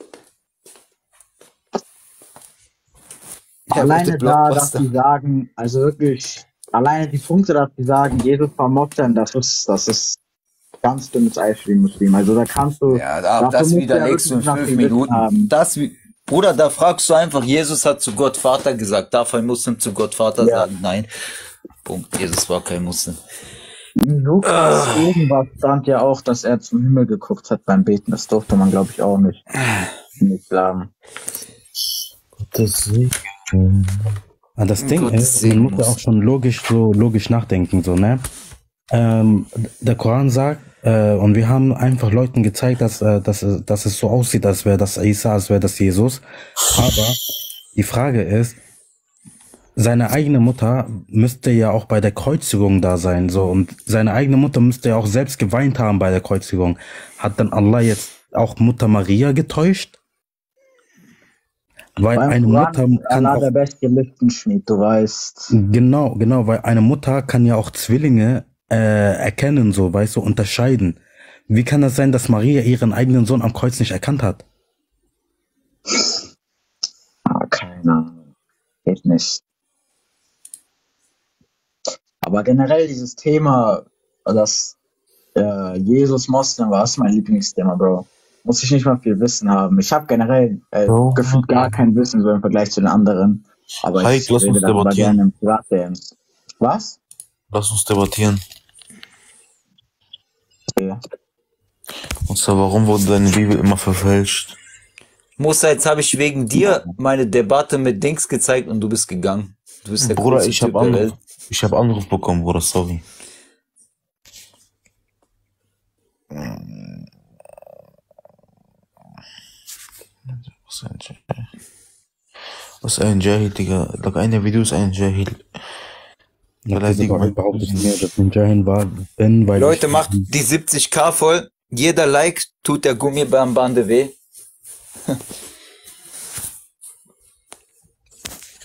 Alleine da, dass die sagen, also wirklich, alleine die Punkte, dass die sagen, Jesus war Moslem, das ist ganz dünnes Eis für die Muslime. Also da kannst du... Ja, das widerlegst du in 5 Minuten. Bruder, da fragst du einfach, Jesus hat zu Gott Vater gesagt. Darf ein Muslim zu Gott Vater sagen? Nein. Punkt. Jesus war kein Muslim. In Lukas irgendwas stand ja auch, dass er zum Himmel geguckt hat beim Beten. Das durfte man, glaube ich, auch nicht sagen. Das Ding ist, man muss ja auch schon logisch nachdenken, so, ne? Der Koran sagt, und wir haben einfach Leuten gezeigt, dass es so aussieht, als wäre das Isa, als wäre das Jesus. Aber die Frage ist, seine eigene Mutter müsste ja auch bei der Kreuzigung da sein, so, und seine eigene Mutter müsste ja auch selbst geweint haben bei der Kreuzigung. Hat dann Allah jetzt auch Mutter Maria getäuscht? Weil eine Mutter kann auch, der beste Lichtenschmied, du weißt. Genau, weil eine Mutter kann ja auch Zwillinge erkennen, so, weißt du, unterscheiden. Wie kann das sein, dass Maria ihren eigenen Sohn am Kreuz nicht erkannt hat? Keine Ahnung. Geht nicht. Aber generell dieses Thema, dass Jesus Moslem war, ist mein Lieblingsthema, Bro. Muss ich nicht mal viel Wissen haben. Ich habe generell gefühlt gar kein Wissen so im Vergleich zu den anderen. Aber Heik, ich rede darüber gerne im Privat. Was? Lass uns debattieren. Okay. Und zwar, warum wurde deine Bibel immer verfälscht? Musa, jetzt habe ich wegen dir meine Debatte mit Dings gezeigt und du bist gegangen. Du bist der Bruder, ich habe Anruf bekommen, Bruder, sorry. Was ein Jahil, Digga. Lag einer Video ist ein Jahil. Behauptet mir, dass ein Jahil war, weil Leute, macht die 70k voll. Jeder Like tut der Gummibärenbande weh.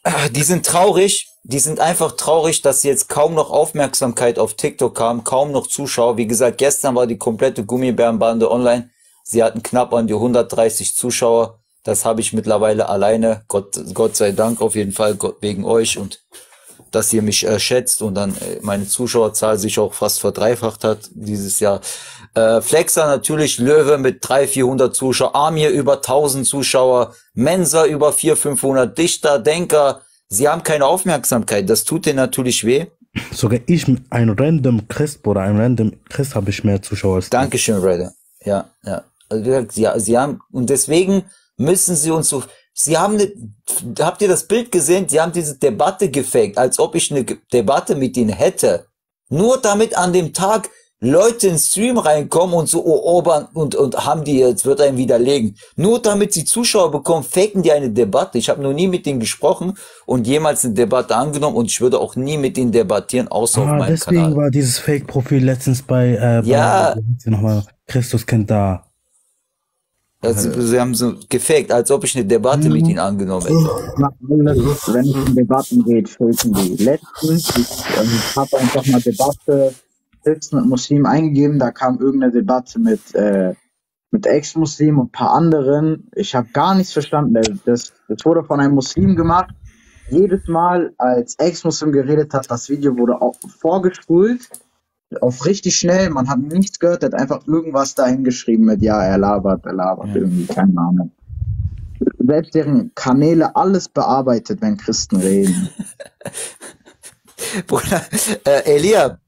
Die sind traurig. Die sind einfach traurig, dass jetzt kaum noch Aufmerksamkeit auf TikTok kam, kaum noch Zuschauer. Wie gesagt, gestern war die komplette Gummibärenbande online. Sie hatten knapp an die 130 Zuschauer. Das habe ich mittlerweile alleine. Gott sei Dank auf jeden Fall, Gott wegen euch und dass ihr mich schätzt und dann meine Zuschauerzahl sich auch fast verdreifacht hat dieses Jahr. Flexer natürlich, Löwe mit 300-400 Zuschauer, Amir über 1000 Zuschauer, Mensa über 400-500, Dichter, Denker. Sie haben keine Aufmerksamkeit. Das tut denen natürlich weh. Sogar ich, ein random Christ, Bruder, ein random Christ habe ich mehr Zuschauer als du. Dankeschön, Brother. Ja, ja. Also, sie haben, und deswegen müssen sie uns so, sie haben habt ihr das Bild gesehen? Sie haben diese Debatte gefaked, als ob ich eine Debatte mit ihnen hätte. Nur damit an dem Tag Leute ins Stream reinkommen und so erobern und haben die, jetzt wird einen widerlegen. Nur damit sie Zuschauer bekommen, faken die eine Debatte. Ich habe noch nie mit denen gesprochen und jemals eine Debatte angenommen und ich würde auch nie mit ihnen debattieren, außer auf meinem deswegen Kanal. war dieses Fake-Profil letztens bei, Ja. nochmal, Christuskind da. Also, sie haben so gefaked, als ob ich eine Debatte mit ihnen angenommen hätte. Wenn es um Debatten geht, faken die. Letztens, ich habe einfach mal Debatte Christ mit Muslim eingegeben, da kam irgendeine Debatte mit Ex-Muslim und ein paar anderen. Ich habe gar nichts verstanden. Das wurde von einem Muslim gemacht. Jedes Mal, als Ex-Muslim geredet hat, das Video wurde auch vorgespult. Auf richtig schnell, man hat nichts gehört, er hat einfach irgendwas dahin geschrieben mit, ja, er labert irgendwie, keine Ahnung. Selbst deren Kanäle alles bearbeitet, wenn Christen reden. Bruder, Elia,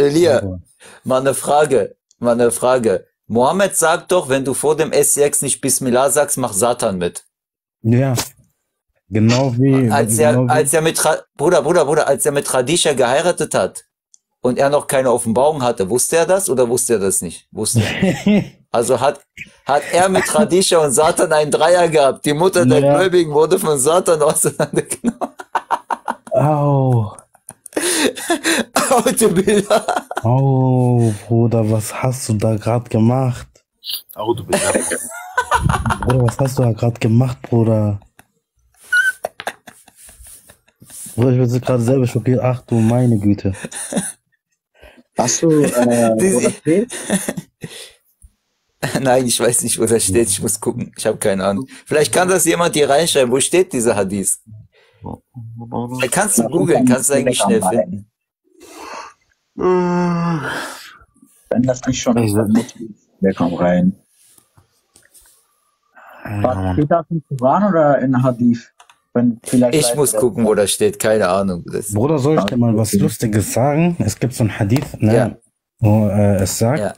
mal eine Frage. Mohammed sagt doch, wenn du vor dem SCX nicht Bismillah sagst, mach Satan mit. Ja. Genau wie. Als er mit Khadija geheiratet hat und er noch keine Offenbarung hatte, wusste er das oder wusste er das nicht? Wusste er. Also hat er mit Khadija und Satan einen Dreier gehabt. Die Mutter der Gläubigen wurde von Satan auseinandergenommen. Au. Autobilder. Oh, Bruder, was hast du da gerade gemacht? Autobilder. Bruder, was hast du da gerade gemacht, Bruder? Bruder, ich bin gerade selber schockiert. Ach du meine Güte. Hast du, wo das steht? Nein, ich weiß nicht, wo das steht. Ich muss gucken. Ich habe keine Ahnung. Vielleicht kann das jemand hier reinschreiben. Wo steht dieser Hadith? Kannst du googeln, kannst du eigentlich schnell finden. Wenn das nicht schon ist, wer kommt rein? Was steht das im Koran oder in Hadith? Ich muss gucken, wo das steht, keine Ahnung. Bruder, soll ich dir mal was Lustiges sagen? Es gibt so ein Hadith, ne? Wo es sagt,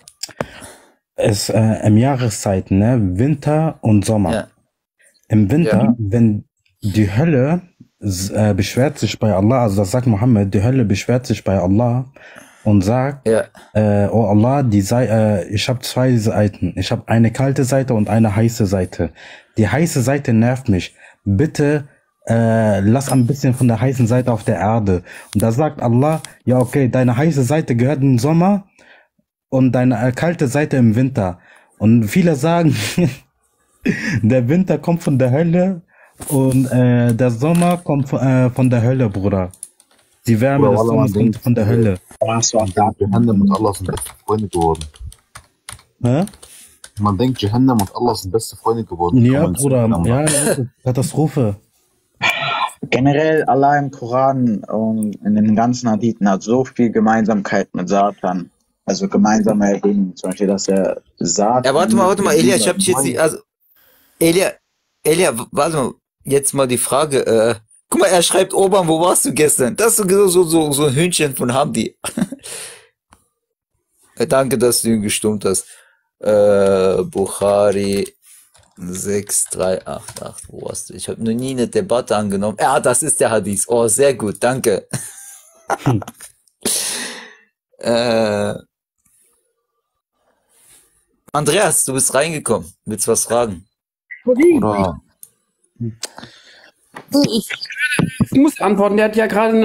im Jahreszeiten, ne? Winter und Sommer. Ja. Im Winter, wenn die Hölle beschwert sich bei Allah, also das sagt Mohammed, die Hölle beschwert sich bei Allah und sagt, oh Allah, ich habe zwei Seiten. Ich habe eine kalte Seite und eine heiße Seite. Die heiße Seite nervt mich. Bitte lass ein bisschen von der heißen Seite auf der Erde. Und da sagt Allah, ja okay, deine heiße Seite gehört im Sommer und deine kalte Seite im Winter. Und viele sagen, der Winter kommt von der Hölle und der Sommer kommt von der Hölle, Bruder. Die Wärme des Sommers kommt von der Hölle. Jahannam und Allah sind beste Freunde geworden. Hä? Man denkt, Jahannam und Allah sind beste Freunde geworden. Ja, Bruder, ja, Katastrophe. Generell Allah im Koran und in den ganzen Hadithen hat so viel Gemeinsamkeit mit Satan. Also gemeinsame Erwähnungen, zum Beispiel, dass er Satan... Ja, warte mal, Elia, ich hab dich jetzt nicht... Also, Elia, warte mal, jetzt mal die Frage, guck mal, er schreibt, Oban, wo warst du gestern? Das ist so ein Hühnchen von Hamdi. Danke, dass du ihn gestummt hast. Bukhari 6388, wo warst du? Ich habe noch nie eine Debatte angenommen. Ja, das ist der Hadith. Oh, sehr gut, danke. Andreas, du bist reingekommen. Willst du was fragen? Oder? Ich muss antworten. Der hat ja gerade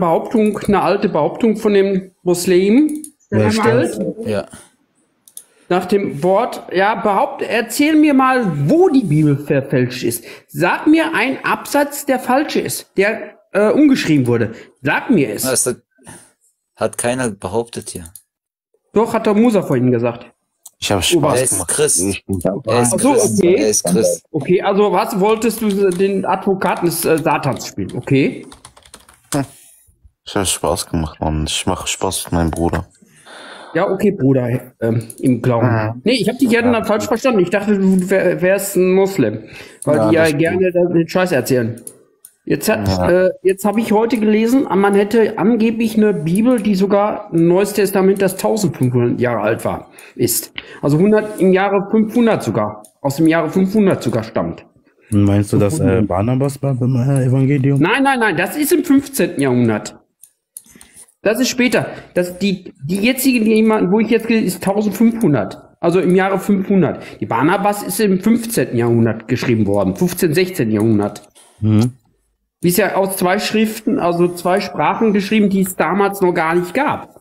eine alte Behauptung von dem Muslim gestellt. Ja. nach dem Wort, ja, erzähl mir mal, wo die Bibel verfälscht ist. Sag mir einen Absatz, der falsch ist, der umgeschrieben wurde. Sag mir es. Das hat keiner behauptet hier. Doch, hat der Musa vorhin gesagt. Ich habe Er Spaß ist gemacht. Christ. Ach so, okay. Er ist Christ. Okay, also was wolltest du den Advokaten des Satans spielen? Okay. Ich habe Spaß gemacht, Mann. Ich mache Spaß mit meinem Bruder. Ja, okay, Bruder, im Glauben. Nee, ich habe dich ja dann falsch verstanden. Ich dachte, du wärst ein Muslim, weil Ja, die ja das gerne den Scheiß erzählen. Jetzt Ja. jetzt habe ich heute gelesen, man hätte angeblich eine Bibel, die sogar ein Neues Testament, das 1500 Jahre alt ist. Also im Jahre 500 sogar. Aus dem Jahre 500 sogar stammt. Meinst du das Barnabas beim Evangelium? Nein, das ist im 15. Jahrhundert. Das ist später. Die jetzige, wo ich jetzt gehe, ist 1500. Also im Jahre 500. Die Barnabas ist im 15. Jahrhundert geschrieben worden. 15., 16. Jahrhundert. Mhm. Wie ist ja aus zwei Schriften, also zwei Sprachen geschrieben, die es damals noch gar nicht gab.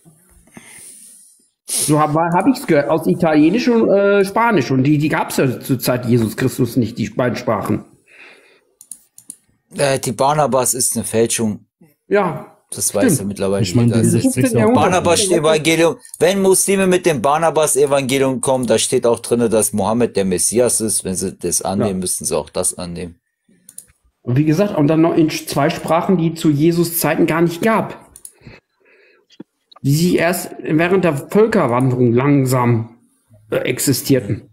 So hab ich es gehört, aus Italienisch und Spanisch. Und die gab es ja zur Zeit Jesus Christus nicht, die beiden Sprachen. Die Barnabas ist eine Fälschung. Ja. Das weiß er mittlerweile. Ich meine, nicht. dieses Barnabas-Evangelium. Wenn Muslime mit dem Barnabas-Evangelium kommen, da steht auch drin, dass Mohammed der Messias ist. Wenn sie das annehmen, müssten sie auch das annehmen. Und wie gesagt, und dann noch in zwei Sprachen, die zu Jesus Zeiten gar nicht gab. Die sich erst während der Völkerwanderung langsam existierten.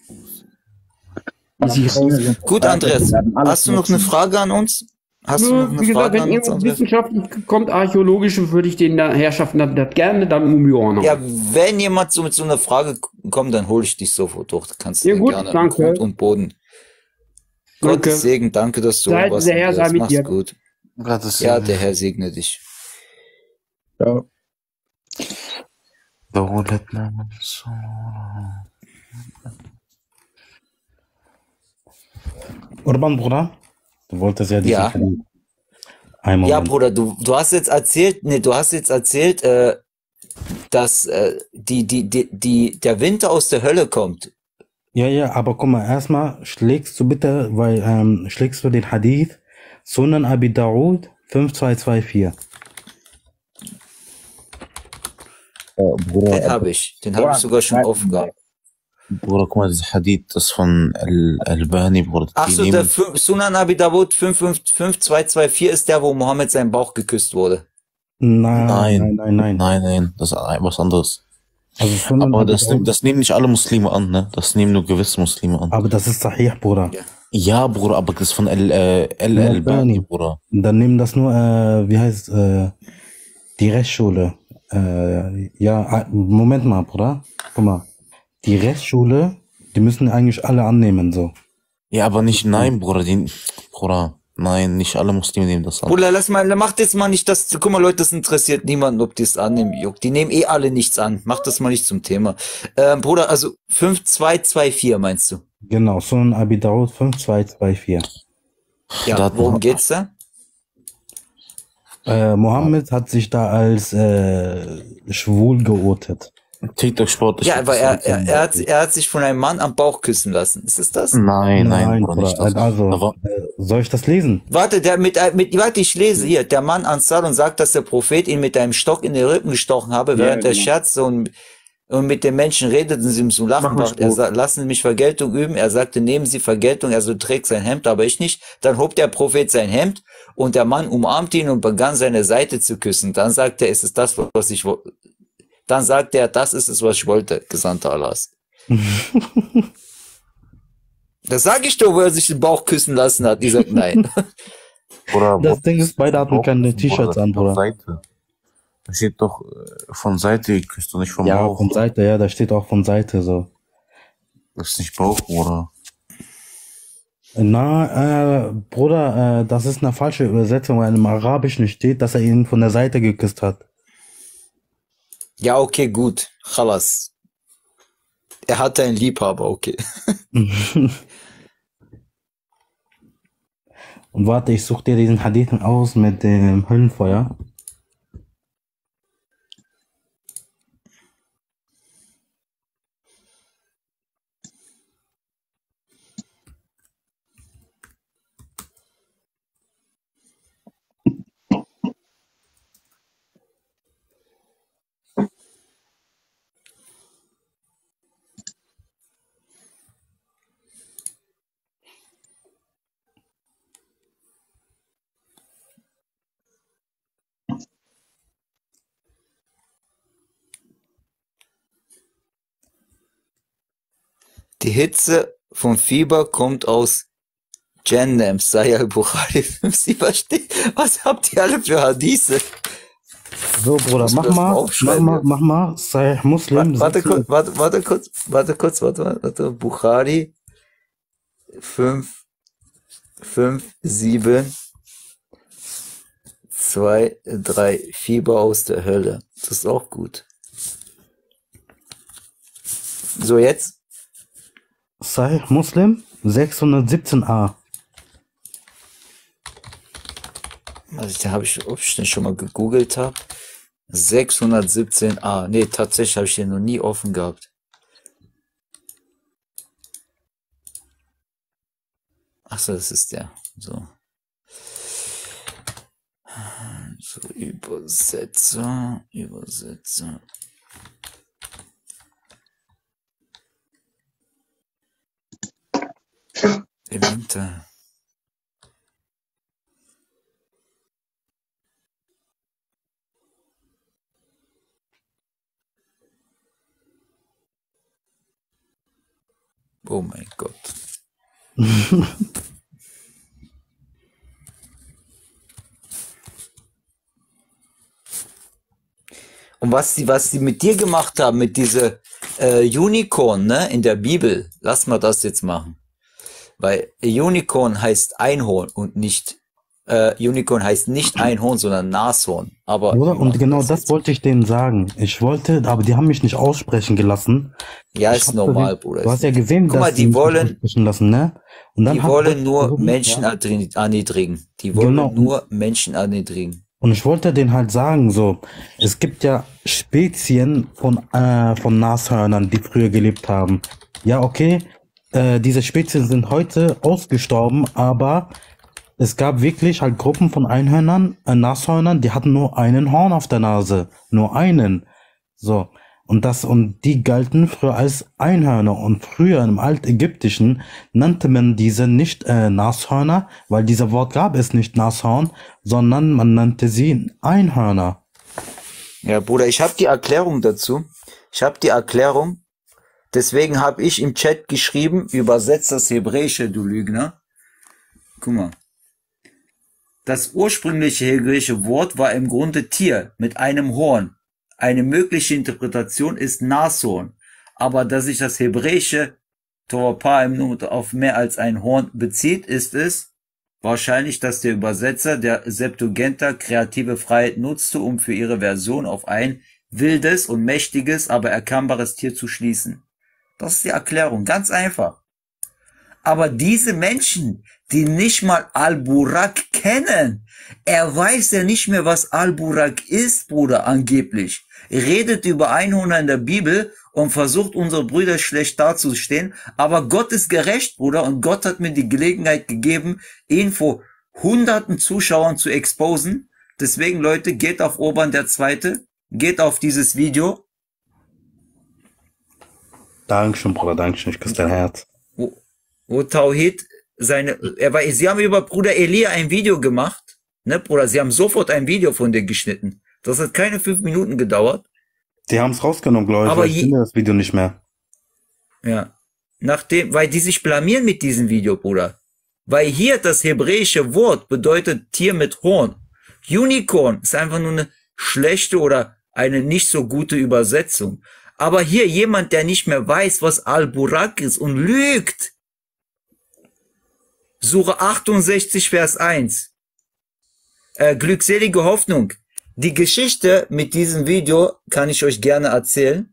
Gut, Andreas, hast du noch eine Frage an uns? Hast du noch eine Wie gesagt, Frage wenn an uns, irgendwas Andreas? wissenschaftlich kommt, archäologische, würde ich den Herrschaften das gerne dann um die Ohren hauen. Ja, wenn jemand so mit so einer Frage kommt, dann hole ich dich sofort durch. Du kannst Ja, dir gut, gerne danke. Grund und Boden. Danke. Gottes Segen, danke, dass du Sei- warst. der Herr sei Andreas. mit Mach's dir. gut. Gottes Ja, Segen. der Herr segne dich. Ja. Urban, Bruder? Du wolltest ja Ja. Ein Moment. Ja, Bruder, du hast jetzt erzählt, dass der Winter aus der Hölle kommt. Ja, aber guck mal, erstmal schlägst du bitte, schlägst du den Hadith Sunan Abi Dawud 5224. Bruder, Den habe ich sogar schon aufgehabt. Bruder, guck mal, das Hadith, das von Al-Albani, Bruder. Ach so, der Sunan Abi Dawud 5224 ist der, wo Mohammed seinen Bauch geküsst wurde. Nein. Nein, das ist was anderes. Also Sunan Aber Abi das Dawud- nehmen nicht alle Muslime an, ne? Das nehmen nur gewisse Muslime an. Aber das ist Sahih, Bruder. Ja, Bruder, aber das ist von Al-Albani, Bruder. Dann nehmen das nur, wie heißt, die Rechtsschule. Moment mal, Bruder. Guck mal. Die Rechtsschule, die müssen eigentlich alle annehmen, so. Ja, aber nicht, nein, Bruder, nein, nicht alle Muslime nehmen das an. Bruder, macht jetzt mal nicht das, guck mal Leute, das interessiert niemanden, ob die es annehmen, juckt. Die nehmen eh alle nichts an. Macht das mal nicht zum Thema. Bruder, also 5224 meinst du? Genau, Sunan Abi Dawud 5224. Ja, worum geht's da? Mohammed hat sich da als schwul geoutet. TikTok-Sport. Ja, aber er hat sich von einem Mann am Bauch küssen lassen. Ist es das? Nein, Bruder, nicht das. Also, soll ich das lesen? Warte, warte, ich lese hier. Der Mann Ansar und sagt, dass der Prophet ihn mit einem Stock in den Rücken gestochen habe, während er scherzte und mit den Menschen redeten, sie ihm zum Lachen brachte. Lassen Sie mich Vergeltung üben. Er sagte, nehmen Sie Vergeltung. Er so trägt sein Hemd, aber ich nicht. Dann hob der Prophet sein Hemd und der Mann umarmte ihn und begann seine Seite zu küssen. Dann sagte er, es ist das, was ich wollte. Dann sagte er, das ist es, was ich wollte, Gesandter Allahs. Das sag ich doch, wo er sich den Bauch küssen lassen hat. Die sagt nein. Bruder, Das Ding ist, beide hatten keine T-Shirts an, Bruder. Seite. Da steht doch von Seite geküsst und nicht vom Ja, Bauch. von Seite, ja, da steht auch von Seite so. Das ist nicht Bauch, Bruder. Bruder, das ist eine falsche Übersetzung, weil im Arabischen steht, dass er ihn von der Seite geküsst hat. Ja, okay, gut. Khalas. Er hatte einen Liebhaber, okay. Und warte, ich suche dir diesen Hadithen aus mit dem Höllenfeuer. Die Hitze vom Fieber kommt aus Jahannam, Sahih al-Bukhari 5, was habt ihr alle für Hadithe? So, Bruder, mach mal, sei Muslim. Warte kurz, Bukhari 5, 7, 2, 3, Fieber aus der Hölle. Das ist auch gut. So, jetzt? Sei Muslim 617a. Also, da habe ich, ob ich den schon mal gegoogelt habe. 617a. Nee, tatsächlich habe ich den noch nie offen gehabt. Achso, das ist der. So. So, Übersetzer. Im Internet. Oh mein Gott. Und was die mit dir gemacht haben, mit dieser Unicorn, ne, in der Bibel, lass mal das jetzt machen. Weil Unicorn heißt Einhorn und nicht, Unicorn heißt nicht Einhorn, sondern Nashorn. Aber Bruder, und genau das wollte ich denen sagen. Ich wollte, aber die haben mich nicht aussprechen gelassen. Ja, ist normal, Bruder. Du hast ja gesehen, guck mal, dass die wollen, lassen, ne? Und dann die wollen nur Menschen erniedrigen. Die wollen nur Menschen erniedrigen. Und ich wollte denen halt sagen, so, es gibt ja Spezien von Nashörnern, die früher gelebt haben. Ja, okay, diese Spezien sind heute ausgestorben, aber es gab wirklich halt Gruppen von Einhörnern, Nashörnern, die hatten nur einen Horn auf der Nase. Nur einen. So. Und die galten früher als Einhörner. Und früher im Altägyptischen nannte man diese nicht Nashörner, weil dieser Wort gab es nicht Nashorn, sondern man nannte sie Einhörner. Ja, Bruder, ich habe die Erklärung dazu. Deswegen habe ich im Chat geschrieben, übersetzt das Hebräische, du Lügner. Guck mal. Das ursprüngliche hebräische Wort war im Grunde Tier mit einem Horn. Eine mögliche Interpretation ist Nashorn. Aber da sich das hebräische Torah auf mehr als ein Horn bezieht, ist es wahrscheinlich, dass der Übersetzer der Septuaginta kreative Freiheit nutzte, um für ihre Version auf ein wildes und mächtiges, aber erkennbares Tier zu schließen. Das ist die Erklärung, ganz einfach. Aber diese Menschen, die nicht mal Al-Burak kennen, er weiß ja nicht mehr, was Al-Burak ist, Bruder, angeblich. Er redet über Einhörner in der Bibel und versucht, unsere Brüder schlecht dazustehen. Aber Gott ist gerecht, Bruder, und Gott hat mir die Gelegenheit gegeben, ihn vor hunderten Zuschauern zu exposen. Deswegen, Leute, geht auf Urban der Zweite, geht auf dieses Video. Dankeschön, Bruder, Dankeschön, ich küsse dein Herz. Wo Tauhid sie haben über Bruder Elia ein Video gemacht, ne, Bruder, sie haben sofort ein Video von dir geschnitten. Das hat keine 5 Minuten gedauert. Die haben es rausgenommen, glaube ich, aber ich finde das Video nicht mehr. Ja. Weil die sich blamieren mit diesem Video, Bruder. Weil hier das hebräische Wort bedeutet Tier mit Horn. Unicorn ist einfach nur eine schlechte oder eine nicht so gute Übersetzung. Aber hier jemand, der nicht mehr weiß, was Al-Burak ist und lügt. Sure 68, Vers 1. Glückselige Hoffnung. Die Geschichte mit diesem Video kann ich euch gerne erzählen.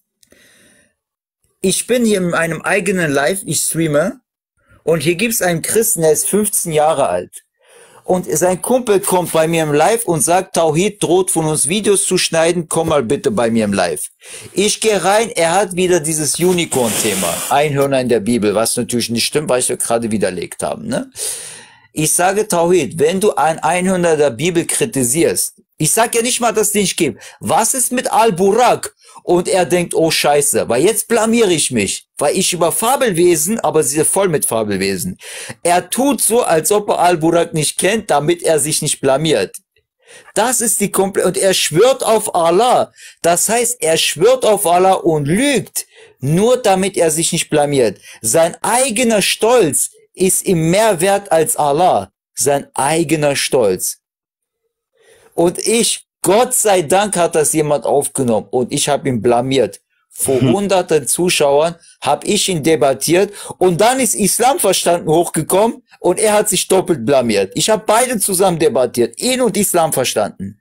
Ich bin hier in einem eigenen Live, ich streame. Und hier gibt es einen Christen, der ist 15 Jahre alt. Und sein Kumpel kommt bei mir im Live und sagt, Tauhid droht von uns Videos zu schneiden, komm mal bitte bei mir im Live. Ich gehe rein, er hat wieder dieses Unicorn-Thema, Einhörner in der Bibel, was natürlich nicht stimmt, weil ich das gerade widerlegt habe. Ne? Ich sage, Tauhid, wenn du ein Einhörner der Bibel kritisierst, ich sage ja nicht mal, dass es nicht gibt, was ist mit Al-Burak? Und er denkt, oh Scheiße, weil jetzt blamiere ich mich, weil ich über Fabelwesen, aber sie ist voll mit Fabelwesen. Er tut so, als ob er Al-Burak nicht kennt, damit er sich nicht blamiert. Das ist die komplette, und er schwört auf Allah. Das heißt, er schwört auf Allah und lügt. nur damit er sich nicht blamiert. Sein eigener Stolz ist ihm mehr wert als Allah. Sein eigener Stolz. Und Gott sei Dank hat das jemand aufgenommen und ich habe ihn blamiert. Vor hunderten Zuschauern habe ich ihn debattiert und dann ist Islamverstanden hochgekommen und er hat sich doppelt blamiert. Ich habe beide zusammen debattiert, ihn und Islamverstanden.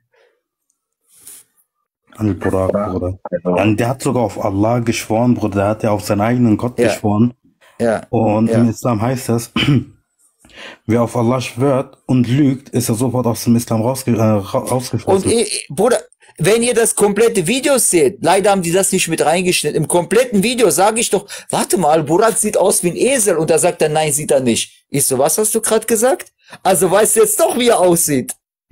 Bruder. Und der hat sogar auf Allah geschworen, Bruder. Der hat ja auf seinen eigenen Gott geschworen. Ja. Und im Islam heißt es, wer auf Allah schwört und lügt, ist er sofort aus dem Islam rausgeschlossen. Und Bruder, wenn ihr das komplette Video seht, leider haben die das nicht mit reingeschnitten, im kompletten Video sage ich doch, warte mal, Burak sieht aus wie ein Esel und da sagt er, nein, sieht er nicht. Ich so, was hast du gerade gesagt? Also weißt du jetzt doch, wie er aussieht.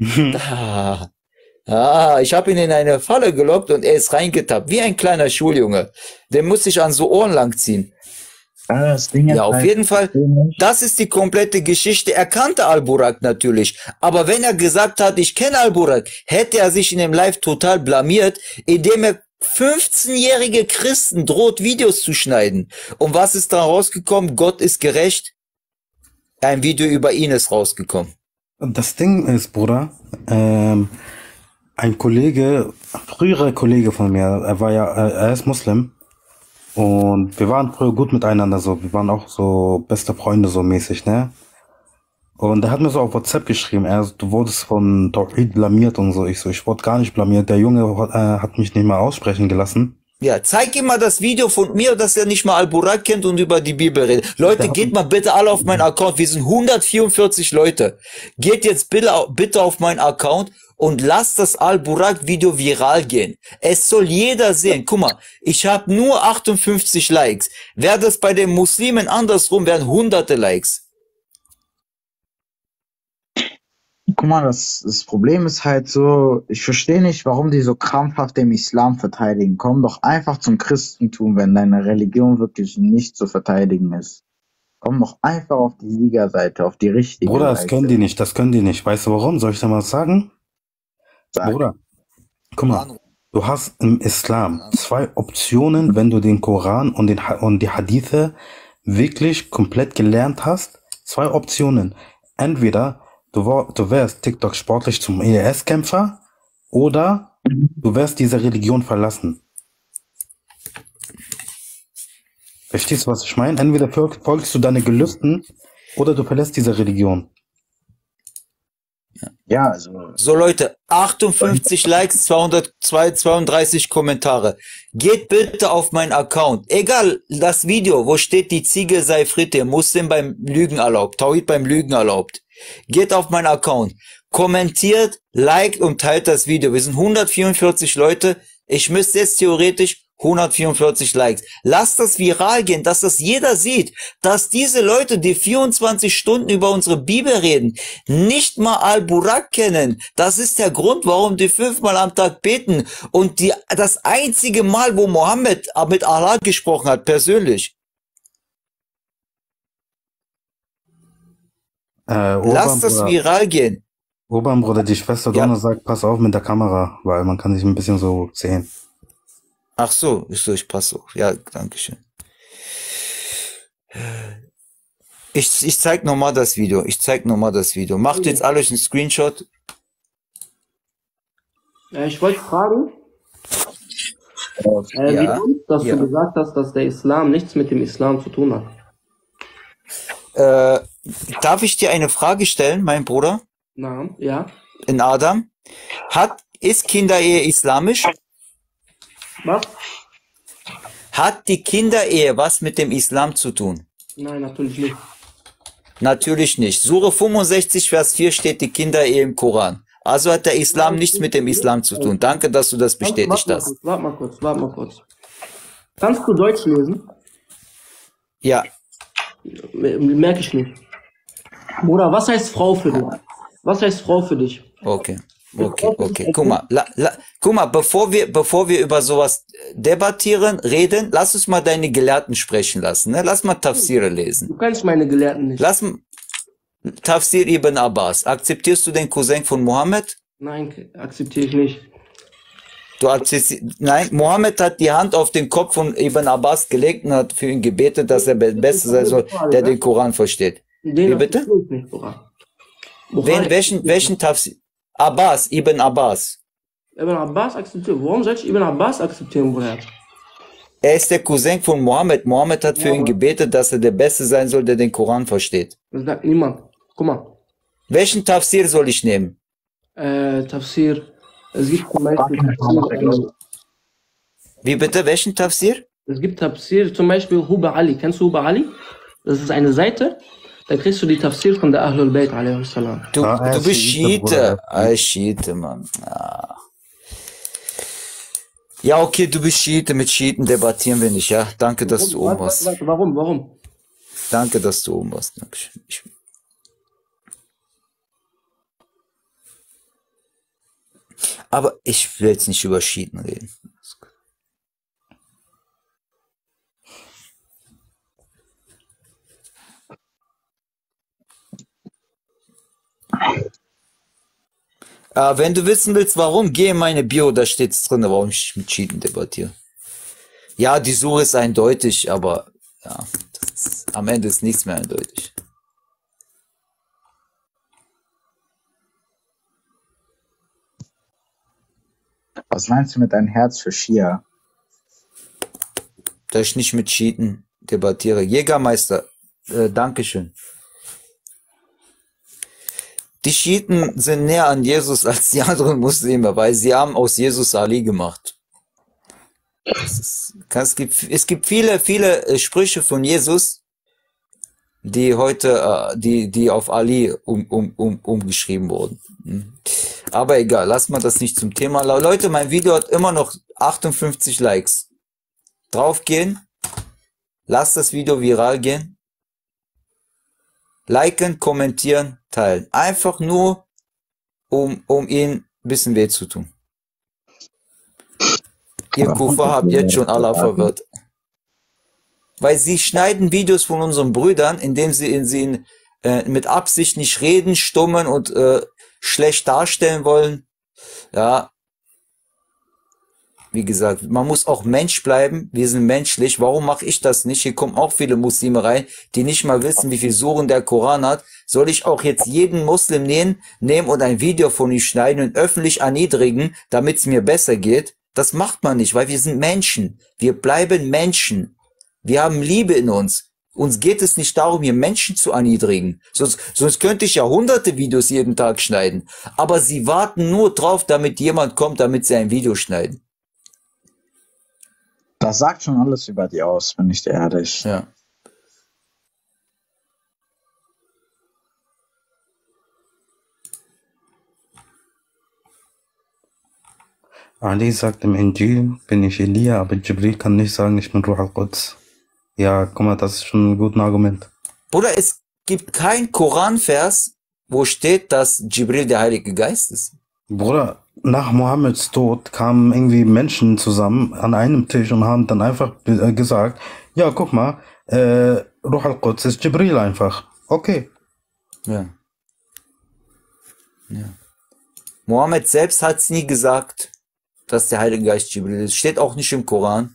Ich habe ihn in eine Falle gelockt und er ist reingetappt, wie ein kleiner Schuljunge. Den muss ich an so Ohren lang ziehen. Das Ding ist Ja, auf jeden Fall, das ist die komplette Geschichte. Er kannte Al-Burak natürlich, aber wenn er gesagt hat, ich kenne Al-Burak, hätte er sich in dem Live total blamiert, indem er 15-jährige Christen droht, Videos zu schneiden. Und was ist da rausgekommen? Gott ist gerecht. Ein Video über ihn ist rausgekommen. Das Ding ist, Bruder, ein Kollege, früherer Kollege von mir, er ist Muslim. Und wir waren früher gut miteinander, so. Wir waren auch so beste Freunde, so mäßig, ne? Und er hat mir so auf WhatsApp geschrieben, du wurdest von Tawhid blamiert und so. Ich wurde gar nicht blamiert. Der Junge hat mich nicht mal aussprechen gelassen. Ja, zeig ihm mal das Video von mir, dass er nicht mal Al-Burak kennt und über die Bibel redet. Leute, geht mal bitte alle auf meinen Account. Wir sind 144 Leute. Geht jetzt bitte auf meinen Account und lasst das Al-Burak-Video viral gehen. Es soll jeder sehen. Guck mal, ich habe nur 58 Likes. Wäre das bei den Muslimen andersrum, wären hunderte Likes. Guck mal, das Problem ist halt so, ich verstehe nicht, warum die so krampfhaft den Islam verteidigen. Komm doch einfach zum Christentum, wenn deine Religion wirklich nicht zu verteidigen ist. Komm doch einfach auf die Siegerseite, auf die richtige Bruder, Seite. das können die nicht. Weißt du warum? Soll ich dir mal sagen? Bruder, guck mal, du hast im Islam 2 Optionen, wenn du den Koran und die Hadithe wirklich komplett gelernt hast. 2 Optionen. Entweder du wärst TikTok sportlich zum IS-Kämpfer oder du wirst diese Religion verlassen. Verstehst du, was ich meine? Entweder folgst du deine Gelüsten oder du verlässt diese Religion. Ja, also. So Leute, 58 Likes, 232 Kommentare. Geht bitte auf meinen Account. Egal, das Video, wo steht, die Ziege sei Fritte, Muslim beim Lügen erlaubt, Tawhid beim Lügen erlaubt. Geht auf meinen Account, kommentiert, liked und teilt das Video. Wir sind 144 Leute. Ich müsste jetzt theoretisch 144 Likes. Lasst das viral gehen, dass das jeder sieht, dass diese Leute, die 24 Stunden über unsere Bibel reden, nicht mal Al-Burak kennen. Das ist der Grund, warum die 5-mal am Tag beten und das einzige Mal, wo Mohammed mit Allah gesprochen hat, persönlich. Lasst das viral gehen. Oban, Bruder, die Schwester Donna sagt, pass auf mit der Kamera, weil man kann sich ein bisschen so sehen. Ach so, ich passe auf. Ja, danke schön. Ich zeig nochmal das Video. Macht jetzt alle einen Screenshot. Ich wollte fragen, wie kommt, dass du gesagt hast, dass der Islam nichts mit dem Islam zu tun hat? Darf ich dir eine Frage stellen, mein Bruder? Na, ja. In Adam? Ist Kinderehe islamisch? Was? Hat die Kinderehe was mit dem Islam zu tun? Nein, natürlich nicht. Natürlich nicht. Sure 65, Vers 4 steht die Kinderehe im Koran. Also hat der Islam nichts mit dem Islam zu tun. Danke, dass du das bestätigt hast. Warte mal kurz. Kannst du Deutsch lesen? Ja. Merke ich nicht. Bruder, was heißt Frau für dich? Was heißt Frau für dich? Okay. Guck mal, bevor wir über sowas debattieren, reden, lass uns mal deine Gelehrten sprechen lassen. Ne? Lass mal Tafsire lesen. Du kennst meine Gelehrten nicht. Tafsir ibn Abbas. Akzeptierst du den Cousin von Mohammed? Nein, akzeptiere ich nicht. Du erzählst, nein, Mohammed hat die Hand auf den Kopf von Ibn Abbas gelegt und hat für ihn gebetet, dass er der Beste sein soll, der den Koran versteht. Wie bitte? Welchen Tafsir? Abbas, Ibn Abbas. Ibn Abbas akzeptiert. Warum soll ich Ibn Abbas akzeptieren, Bruder? Er ist der Cousin von Mohammed. Mohammed hat für ihn gebetet, dass er der Beste sein soll, der den Koran versteht. Das sagt niemand. Guck mal. Welchen Tafsir soll ich nehmen? Tafsir. Es gibt zum Beispiel. Wie bitte? Welchen Tafsir? Es gibt Tafsir, zum Beispiel Huba Ali. Kennst du Huba Ali? Das ist eine Seite. Da kriegst du die Tafsir von der Ahlul Bayt a.s. Du bist Schiite. Schiite, Mann. Ja, okay, du bist Schiite. Mit Schiiten debattieren wir nicht, ja? Danke, dass du oben warst. Warum? Danke, dass du oben warst. Dankeschön. Aber ich will jetzt nicht über Schiiten reden. Wenn du wissen willst, warum, geh in meine Bio, da steht es drin, warum ich mit Cheaten debattiere. Ja, die Suche ist eindeutig, aber ja, am Ende ist nichts mehr eindeutig. Was meinst du mit deinem Herz für Schia? Dass ich nicht mit Cheaten debattiere. Jägermeister, Dankeschön. Die Schiiten sind näher an Jesus als die anderen Muslime, weil sie haben aus Jesus Ali gemacht. Es gibt viele Sprüche von Jesus, die heute, die auf Ali umgeschrieben wurden. Aber egal, lass mal das nicht zum Thema. Leute, mein Video hat immer noch 58 Likes. Draufgehen, lasst das Video viral gehen. Liken, kommentieren, teilen. Einfach nur, um ihnen ein bisschen weh zu tun. Ihr Kufa habt jetzt schon Allah verwirrt. Weil sie schneiden Videos von unseren Brüdern, indem sie mit Absicht nicht reden, stummen und schlecht darstellen wollen. Ja. Wie gesagt, man muss auch Mensch bleiben. Wir sind menschlich. Warum mache ich das nicht? Hier kommen auch viele Muslime rein, die nicht mal wissen, wie viele Suren der Koran hat. Soll ich auch jetzt jeden Muslim nehmen und ein Video von ihm schneiden und öffentlich erniedrigen, damit es mir besser geht? Das macht man nicht, weil wir sind Menschen. Wir bleiben Menschen. Wir haben Liebe in uns. Uns geht es nicht darum, hier Menschen zu erniedrigen. Sonst könnte ich ja hunderte Videos jeden Tag schneiden. Aber sie warten nur drauf, damit jemand kommt, damit sie ein Video schneiden. Das sagt schon alles über die aus, bin ich dir ehrlich. Ja. Ali sagt im Injil, bin ich Elia, aber Jibril kann nicht sagen, ich bin Ruh al-Quds. Ja, guck mal, das ist schon ein gutes Argument. Bruder, es gibt kein Koranvers, wo steht, dass Jibril der Heilige Geist ist. Bruder, nach Mohammeds Tod kamen irgendwie Menschen zusammen an einem Tisch und haben dann einfach gesagt, ja, guck mal, Ruh al-Quds ist Jibril einfach. Okay. Ja. Mohammed selbst hat es nie gesagt, dass der Heilige Geist Jibril ist. Steht auch nicht im Koran.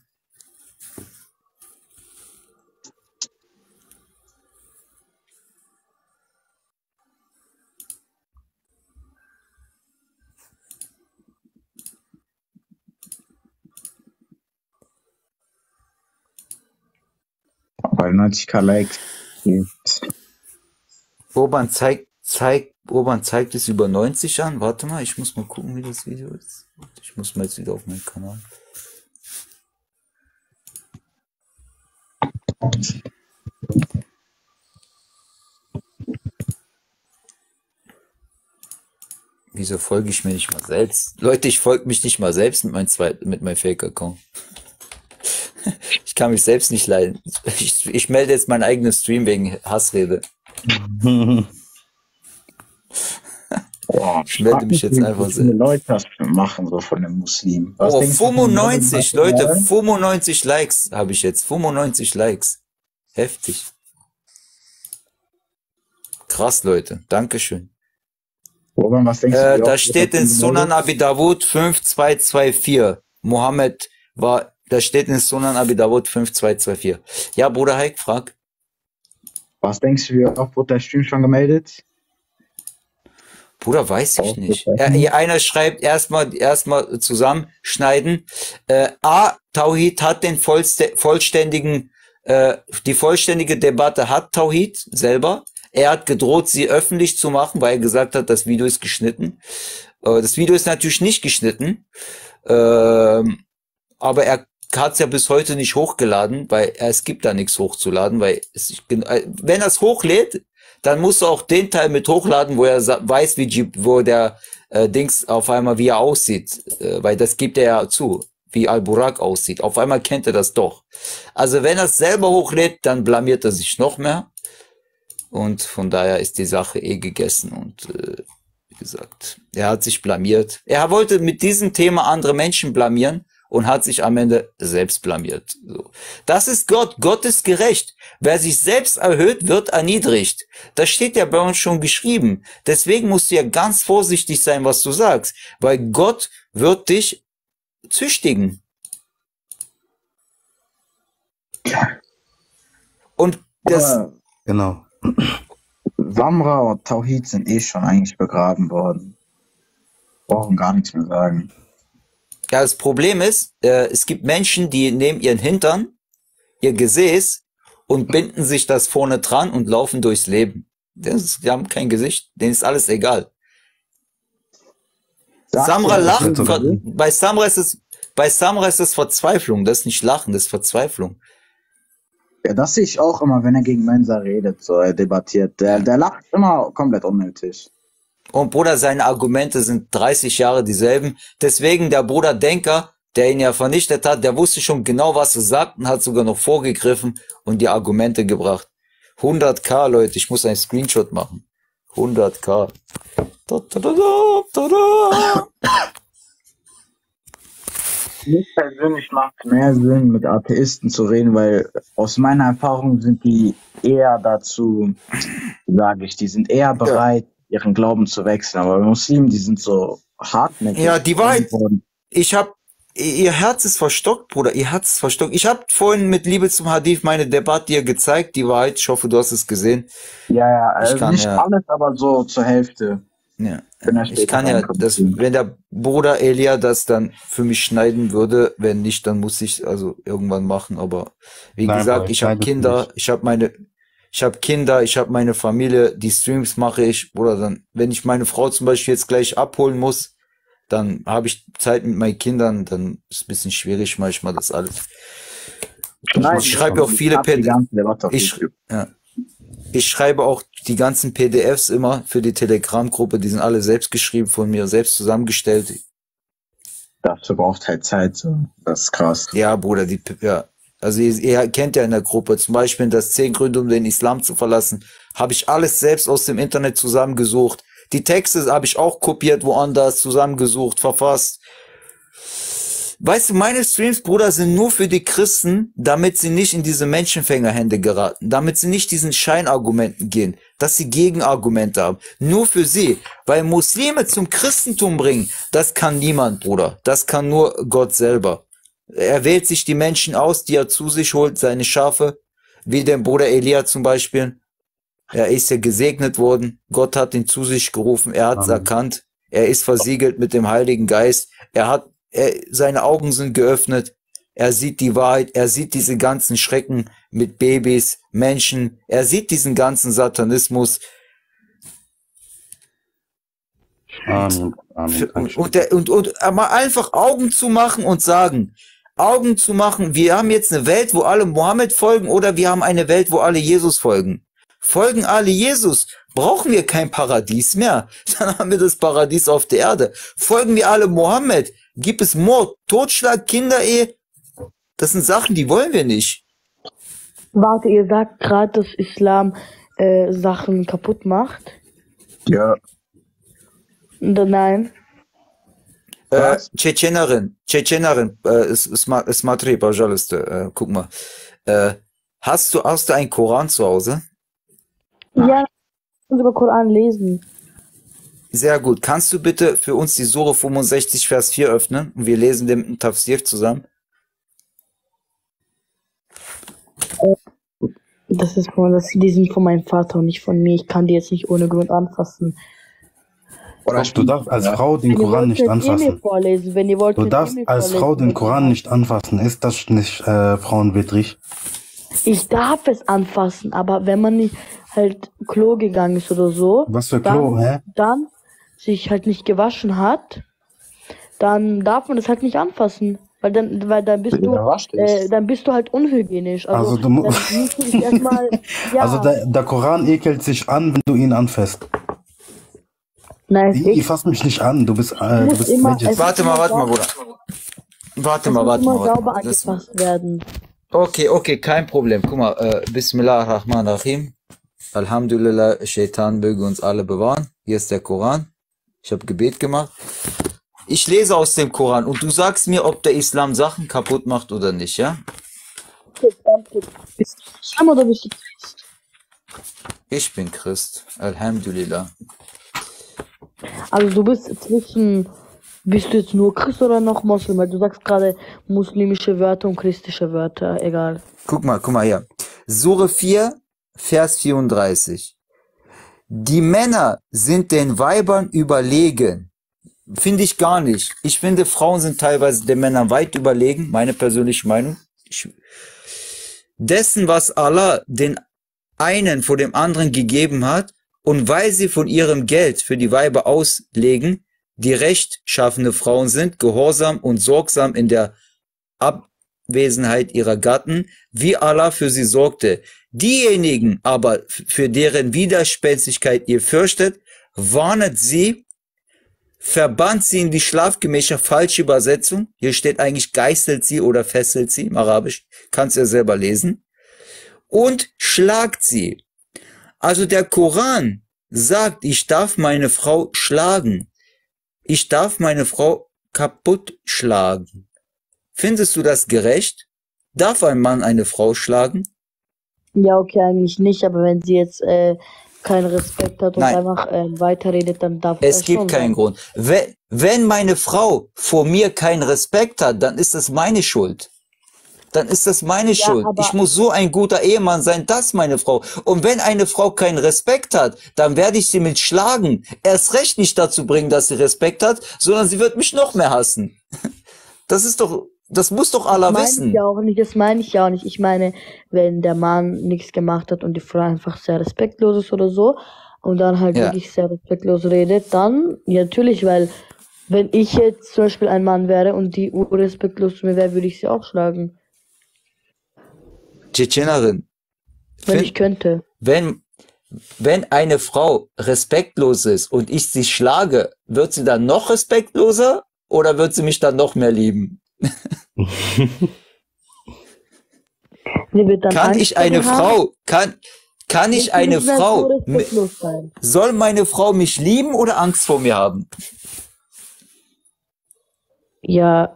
Weil 90k Likes. Urban zeigt es über 90 an. Warte mal, ich muss mal gucken, wie das Video ist. Ich muss mal jetzt wieder auf meinen Kanal. Wieso folge ich mir nicht mal selbst? Leute, ich folge mich nicht mal selbst mit meinem Fake-Account. Ich kann mich selbst nicht leiden. Ich melde jetzt meinen eigenen Stream wegen Hassrede. Ich melde mich jetzt einfach selbst. Wie viele Leute das machen, so von den Muslimen? Was 95, Leute, 95 Likes habe ich jetzt. 95 Likes. Heftig. Krass, Leute. Dankeschön. Robin, was denkst du? Da steht in Sunan Abi Dawud 5224. Mohammed war, da steht in Sunan Abi Dawud 5224. Ja, Bruder Heik, frag. Was denkst du, wie oft wurde der Stream schon gemeldet? Bruder, weiß ich nicht. Einer schreibt erstmal zusammenschneiden. Tawhid hat den vollständigen, die vollständige Debatte hat Tawhid selber. Er hat gedroht, sie öffentlich zu machen, weil er gesagt hat, das Video ist geschnitten. Das Video ist natürlich nicht geschnitten, aber er hat es ja bis heute nicht hochgeladen, weil es gibt da nichts hochzuladen, weil wenn er es hochlädt, dann musst du auch den Teil mit hochladen, wo er weiß, wo der Dings auf einmal wie er aussieht, weil das gibt er ja zu, wie Al-Burak aussieht. Auf einmal kennt er das doch. Also wenn er es selber hochlädt, dann blamiert er sich noch mehr. Und von daher ist die Sache gegessen und wie gesagt, er hat sich blamiert. Er wollte mit diesem Thema andere Menschen blamieren und hat sich am Ende selbst blamiert. So. Das ist Gott. Gott ist gerecht. Wer sich selbst erhöht, wird erniedrigt. Das steht ja bei uns schon geschrieben. Deswegen musst du ja ganz vorsichtig sein, was du sagst, weil Gott wird dich züchtigen. Und das... Genau. Samra und Tawhid sind schon eigentlich begraben worden. Brauchen gar nichts mehr sagen. Ja, das Problem ist, es gibt Menschen, die nehmen ihren Hintern, ihr Gesäß und binden sich das vorne dran und laufen durchs Leben. Die haben kein Gesicht, denen ist alles egal. Samra lacht, bei Samra ist es Verzweiflung, das ist nicht Lachen, das ist Verzweiflung. Ja, das sehe ich auch immer, wenn er gegen Mensa redet, so er debattiert. Der lacht immer komplett unnötig. Und Bruder, seine Argumente sind 30 Jahre dieselben. Deswegen der Bruder Denker, der ihn ja vernichtet hat, der wusste schon genau, was er sagt und hat sogar noch vorgegriffen und die Argumente gebracht. 100.000, Leute, ich muss einen Screenshot machen. 100.000. Mir persönlich macht es mehr Sinn, mit Atheisten zu reden, weil aus meiner Erfahrung sind die eher dazu, sage ich, die sind eher bereit, ihren Glauben zu wechseln. Aber Muslimen, die sind so hartnäckig. Ja, die Wahrheit, ihr Herz ist verstockt, Bruder, ihr Herz ist verstockt. Ich habe vorhin mit Liebe zum Hadith meine Debatte dir gezeigt, die Wahrheit, ich hoffe, du hast es gesehen. Ja, also nicht alles, aber so zur Hälfte. Ja, ich kann ja, wenn der Bruder Elia das dann für mich schneiden würde, wenn nicht, dann muss ich also irgendwann machen, aber wie gesagt, ich habe Kinder, ich habe Kinder, ich habe meine Familie, die Streams mache ich, oder dann, wenn ich meine Frau zum Beispiel jetzt gleich abholen muss, dann habe ich Zeit mit meinen Kindern, dann ist es ein bisschen schwierig manchmal das alles. Ich schreibe auch viele Ich schreibe auch die ganzen PDFs immer für die Telegram-Gruppe, die sind alle selbst geschrieben von mir, selbst zusammengestellt. Dazu braucht halt Zeit, so. Das ist krass. Ja, Bruder, also ihr kennt ja in der Gruppe, zum Beispiel das 10 Gründe, um den Islam zu verlassen, habe ich alles selbst aus dem Internet zusammengesucht. Die Texte habe ich auch kopiert, woanders zusammengesucht, verfasst. Weißt du, meine Streams, Bruder, sind nur für die Christen, damit sie nicht in diese Menschenfängerhände geraten, damit sie nicht diesen Scheinargumenten gehen, dass sie Gegenargumente haben. Nur für sie. Weil Muslime zum Christentum bringen, das kann niemand, Bruder. Das kann nur Gott selber. Er wählt sich die Menschen aus, die er zu sich holt, seine Schafe, wie der Bruder Elia zum Beispiel. Er ist ja gesegnet worden. Gott hat ihn zu sich gerufen. Er hat es erkannt. Er ist versiegelt mit dem Heiligen Geist. Seine Augen sind geöffnet. Er sieht die Wahrheit. Er sieht diese ganzen Schrecken mit Babys, Menschen. Er sieht diesen ganzen Satanismus. Amen. Und mal einfach Augen zu machen und sagen, Augen zu machen, wir haben jetzt eine Welt, wo alle Mohammed folgen, oder wir haben eine Welt, wo alle Jesus folgen. Folgen alle Jesus, brauchen wir kein Paradies mehr. Dann haben wir das Paradies auf der Erde. Folgen wir alle Mohammed, gibt es Mord, Totschlag, Kinderehe. Das sind Sachen, die wollen wir nicht. Warte, ihr sagt gerade, dass Islam Sachen kaputt macht? Ja. Nein. Tschetschenerin, смотри, пожалуйста, guck mal. Hast du einen Koran zu Hause? Ja, ich kann sogar Koran lesen. Sehr gut. Kannst du bitte für uns die Sure 65, Vers 4 öffnen? Und wir lesen den Tafsir zusammen. Die sind von meinem Vater und nicht von mir. Ich kann die jetzt nicht ohne Grund anfassen. Du darfst als Frau den Koran nicht anfassen. Du darfst als Frau den Koran nicht anfassen. Ist das nicht frauenwidrig? Ich darf es anfassen, aber wenn man nicht halt Klo gegangen ist oder so, Was für Klo, dann sich halt nicht gewaschen hat, dann darf man das halt nicht anfassen. Weil dann bist du halt unhygienisch. Also du dann musst du dich erstmal, ja. Also der Koran ekelt sich an, wenn du ihn anfasst. Nein, ich fass mich nicht an, du bist immer, Warte mal, Bruder. Warte mal. sauber angefasst werden. Okay, kein Problem. Guck mal, Bismillahirrahmanirrahim. Alhamdulillah, Shaitan möge uns alle bewahren. Hier ist der Koran. Ich habe Gebet gemacht. Ich lese aus dem Koran und du sagst mir, ob der Islam Sachen kaputt macht oder nicht, ja? Bist du Islam oder bist du Christ? Ich bin Christ. Alhamdulillah. Also du bist du jetzt nur Christ oder noch Moslem? Weil du sagst gerade muslimische Wörter und christliche Wörter, egal. Guck mal hier. Sure 4, Vers 34. Die Männer sind den Weibern überlegen. Finde ich gar nicht. Ich finde, Frauen sind teilweise den Männern weit überlegen, meine persönliche Meinung. Dessen, was Allah den einen vor dem anderen gegeben hat, und weil sie von ihrem Geld für die Weiber auslegen, die rechtschaffene Frauen sind, gehorsam und sorgsam in der Abwesenheit ihrer Gatten, wie Allah für sie sorgte. Diejenigen aber, für deren Widerspenstigkeit ihr fürchtet, warnet sie, verbannt sie in die Schlafgemächer, falsche Übersetzung. Hier steht eigentlich geißelt sie oder fesselt sie im Arabisch. Kannst ja selber lesen. Und schlagt sie. Also der Koran sagt, ich darf meine Frau schlagen. Ich darf meine Frau kaputt schlagen. Findest du das gerecht? Darf ein Mann eine Frau schlagen? Ja, okay, eigentlich nicht, aber wenn sie jetzt keinen Respekt hat und Nein. einfach weiterredet, dann darf Es das gibt schon keinen sein. Grund. Wenn meine Frau vor mir keinen Respekt hat, dann ist das meine Schuld. Dann ist das meine Schuld. aber- Ich muss so ein guter Ehemann sein, das meine Frau. Und wenn eine Frau keinen Respekt hat, dann werde ich sie mit schlagen. Erst recht nicht dazu bringen, dass sie Respekt hat, sondern sie wird mich noch mehr hassen. Das muss doch Allah Das wissen. meine ich ja auch nicht. Ich meine, wenn der Mann nichts gemacht hat und die Frau einfach sehr respektlos ist oder so und dann halt Ja. wirklich sehr respektlos redet, dann ja, natürlich, weil wenn ich jetzt zum Beispiel ein Mann wäre und die respektlos zu mir wäre, würde ich sie auch schlagen, Tschetschenerin. wenn ich könnte. Wenn eine Frau respektlos ist und ich sie schlage, wird sie dann noch respektloser oder wird sie mich dann noch mehr lieben? Sie wird dann Kann Angst ich vor eine dir haben. Frau, kann ich eine Sie wird so Frau, respektlos sein. soll meine Frau mich lieben oder Angst vor mir haben? Ja,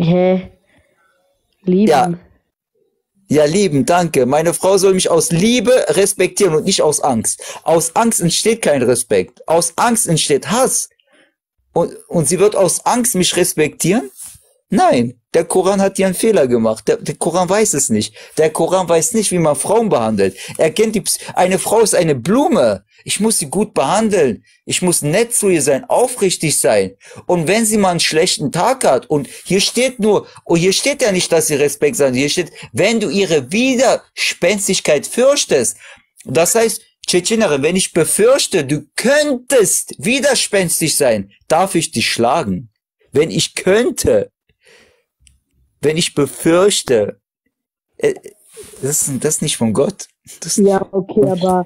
lieben. Ja, lieben, danke. Meine Frau soll mich aus Liebe respektieren und nicht aus Angst. Aus Angst entsteht kein Respekt. Aus Angst entsteht Hass. Und sie wird aus Angst mich respektieren? Nein, der Koran hat hier einen Fehler gemacht. Der Koran weiß es nicht. Der Koran weiß nicht, wie man Frauen behandelt. Er kennt eine Frau ist eine Blume. Ich muss sie gut behandeln. Ich muss nett zu ihr sein, aufrichtig sein. Und wenn sie mal einen schlechten Tag hat, und hier steht ja nicht, dass sie Respekt sagt, hier steht, wenn du ihre Widerspenstigkeit fürchtest. Das heißt, Tschetschenerin, wenn ich befürchte, du könntest widerspenstig sein, darf ich dich schlagen. Wenn ich könnte, wenn ich befürchte, das ist nicht von Gott. Ja, okay, aber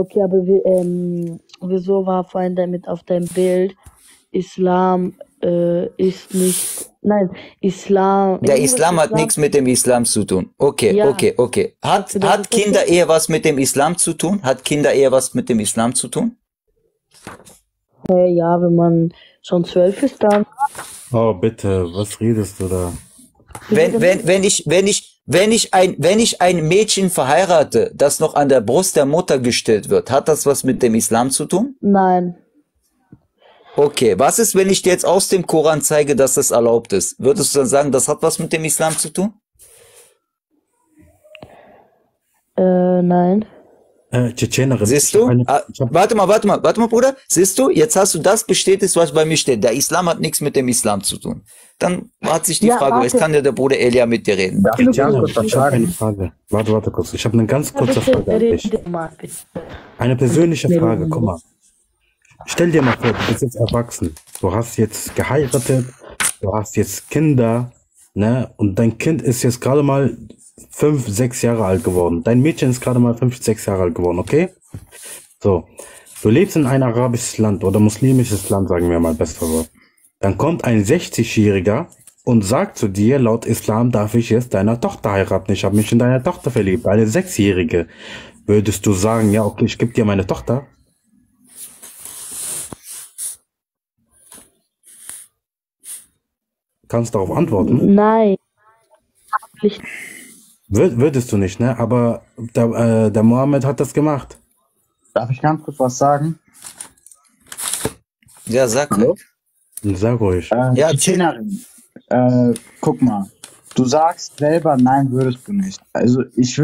wieso war vorhin damit auf deinem Bild, Islam ist nicht, nein, Islam. Der Islam hat nichts mit dem Islam zu tun. Okay, Ja. okay. Hat Kinderehe was mit dem Islam zu tun? Hat Kinderehe was mit dem Islam zu tun? Ja, wenn man schon 12 ist, dann. Oh, bitte, was redest du da? Wenn ich ein Mädchen verheirate, das noch an der Brust der Mutter gestillt wird, hat das was mit dem Islam zu tun? Nein. Okay, was ist, wenn ich dir jetzt aus dem Koran zeige, dass das erlaubt ist? Würdest du dann sagen, das hat was mit dem Islam zu tun? Nein. Tschetschenerin. Siehst du? Warte mal, Bruder. Siehst du? Jetzt hast du das bestätigt, was bei mir steht. Der Islam hat nichts mit dem Islam zu tun. Dann hat sich die Frage, jetzt kann ja der Bruder Elia mit dir reden. Ich habe eine Frage. Warte kurz. Ich habe eine ganz kurze Frage an dich. Eine persönliche Frage. Guck mal. Stell dir mal vor, du bist jetzt erwachsen. Du hast jetzt geheiratet. Du hast jetzt Kinder. Ne? Und dein Kind ist jetzt gerade mal 5, 6 Jahre alt geworden. Dein Mädchen ist gerade mal 5, 6 Jahre alt geworden, okay? So. Du lebst in ein arabisches Land oder muslimisches Land, sagen wir mal, besser Wort. Dann kommt ein 60-Jähriger und sagt zu dir, laut Islam darf ich jetzt deiner Tochter heiraten. Ich habe mich in deine Tochter verliebt. Eine 6-Jährige. Würdest du sagen, ja, okay, ich gebe dir meine Tochter? Kannst darauf antworten? Nein. Würdest du nicht, ne? Aber der Mohammed hat das gemacht. Darf ich ganz kurz was sagen? Ja, sag. Hallo? Sag ruhig. Ja, Tschetschenerin. Guck mal. Du sagst selber, nein, würdest du nicht. Also ich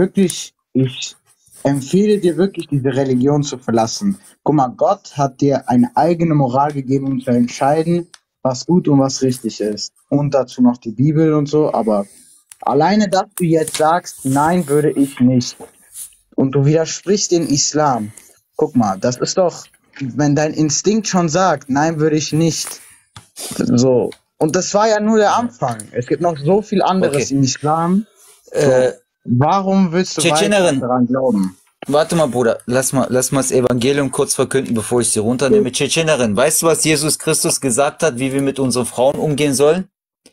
empfehle dir wirklich, diese Religion zu verlassen. Guck mal, Gott hat dir eine eigene Moral gegeben, um zu entscheiden, was gut und was richtig ist. Und dazu noch die Bibel und so, aber alleine, dass du jetzt sagst, nein, würde ich nicht. Und du widersprichst den Islam. Guck mal, das ist doch, wenn dein Instinkt schon sagt, nein, würde ich nicht. So. Und das war ja nur der Anfang. Es gibt noch so viel anderes im Islam. So. Warum willst du weiter daran glauben? Warte mal, Bruder, lass mal das Evangelium kurz verkünden, bevor ich sie runternehme. Tschetschenerin, weißt du, was Jesus Christus gesagt hat, wie wir mit unseren Frauen umgehen sollen?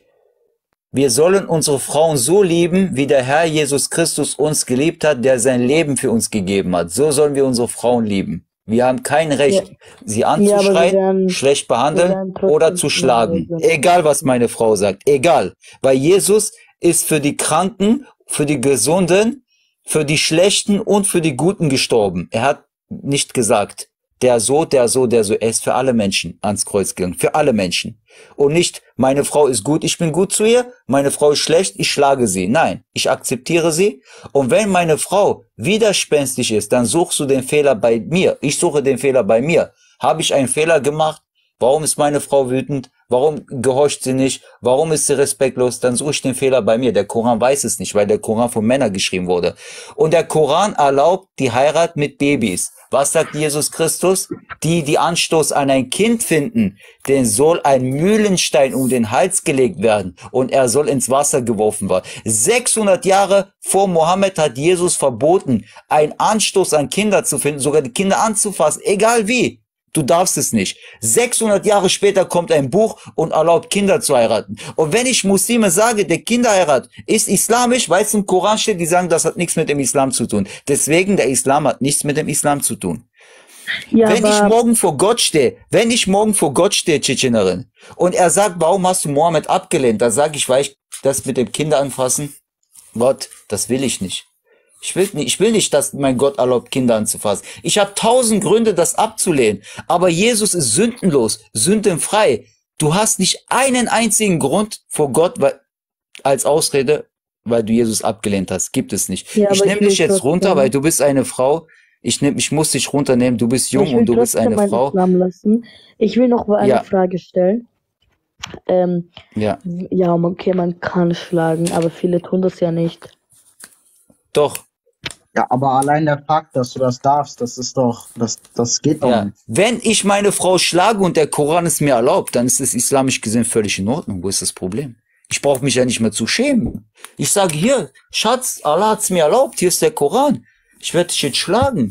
Wir sollen unsere Frauen so lieben, wie der Herr Jesus Christus uns geliebt hat, der sein Leben für uns gegeben hat. So sollen wir unsere Frauen lieben. Wir haben kein Recht, sie anzuschreien, schlecht behandeln oder zu schlagen. Egal, was meine Frau sagt. Egal. Weil Jesus ist für die Kranken, für die Gesunden, für die Schlechten und für die Guten gestorben. Er hat nicht gesagt, der so. Er ist für alle Menschen ans Kreuz gegangen. Für alle Menschen. Und nicht, meine Frau ist gut, ich bin gut zu ihr, meine Frau ist schlecht, ich schlage sie. Nein, ich akzeptiere sie. Und wenn meine Frau widerspenstig ist, dann suchst du den Fehler bei mir. Ich suche den Fehler bei mir. Habe ich einen Fehler gemacht? Warum ist meine Frau wütend? Warum gehorcht sie nicht? Warum ist sie respektlos? Dann suche ich den Fehler bei mir. Der Koran weiß es nicht, weil der Koran von Männern geschrieben wurde. Und der Koran erlaubt die Heirat mit Babys. Was sagt Jesus Christus? Die Anstoß an ein Kind finden, denen soll ein Mühlenstein um den Hals gelegt werden und er soll ins Wasser geworfen werden. 600 Jahre vor Mohammed hat Jesus verboten, einen Anstoß an Kinder zu finden, sogar die Kinder anzufassen, egal wie. Du darfst es nicht. 600 Jahre später kommt ein Buch und erlaubt Kinder zu heiraten. Und wenn ich Muslime sage, der Kinderheirat ist islamisch, weil es im Koran steht, die sagen, das hat nichts mit dem Islam zu tun. Deswegen, der Islam hat nichts mit dem Islam zu tun. Ja, wenn ich morgen vor Gott stehe, Tschetschenerin, und er sagt, warum hast du Mohammed abgelehnt? Da sage ich, weil ich das mit dem Kinder anfassen, Gott, das will ich nicht. Ich will nicht, dass mein Gott erlaubt, Kinder anzufassen. Ich habe 1000 Gründe, das abzulehnen. Aber Jesus ist sündenlos, sündenfrei. Du hast nicht einen einzigen Grund vor Gott als Ausrede, weil du Jesus abgelehnt hast. Gibt es nicht. Ja, ich nehme dich jetzt runter, weil du bist eine Frau. Ich muss dich runternehmen. Du bist jung und du bist eine Frau. Ich will noch eine Frage stellen. Ja, okay, man kann schlagen, aber viele tun das ja nicht. Doch. Ja, aber allein der Fakt, dass du das darfst, das ist doch, das geht doch nicht. Wenn ich meine Frau schlage und der Koran es mir erlaubt, dann ist es islamisch gesehen völlig in Ordnung. Wo ist das Problem? Ich brauche mich ja nicht mehr zu schämen. Ich sage hier, Schatz, Allah hat es mir erlaubt, hier ist der Koran. Ich werde dich jetzt schlagen.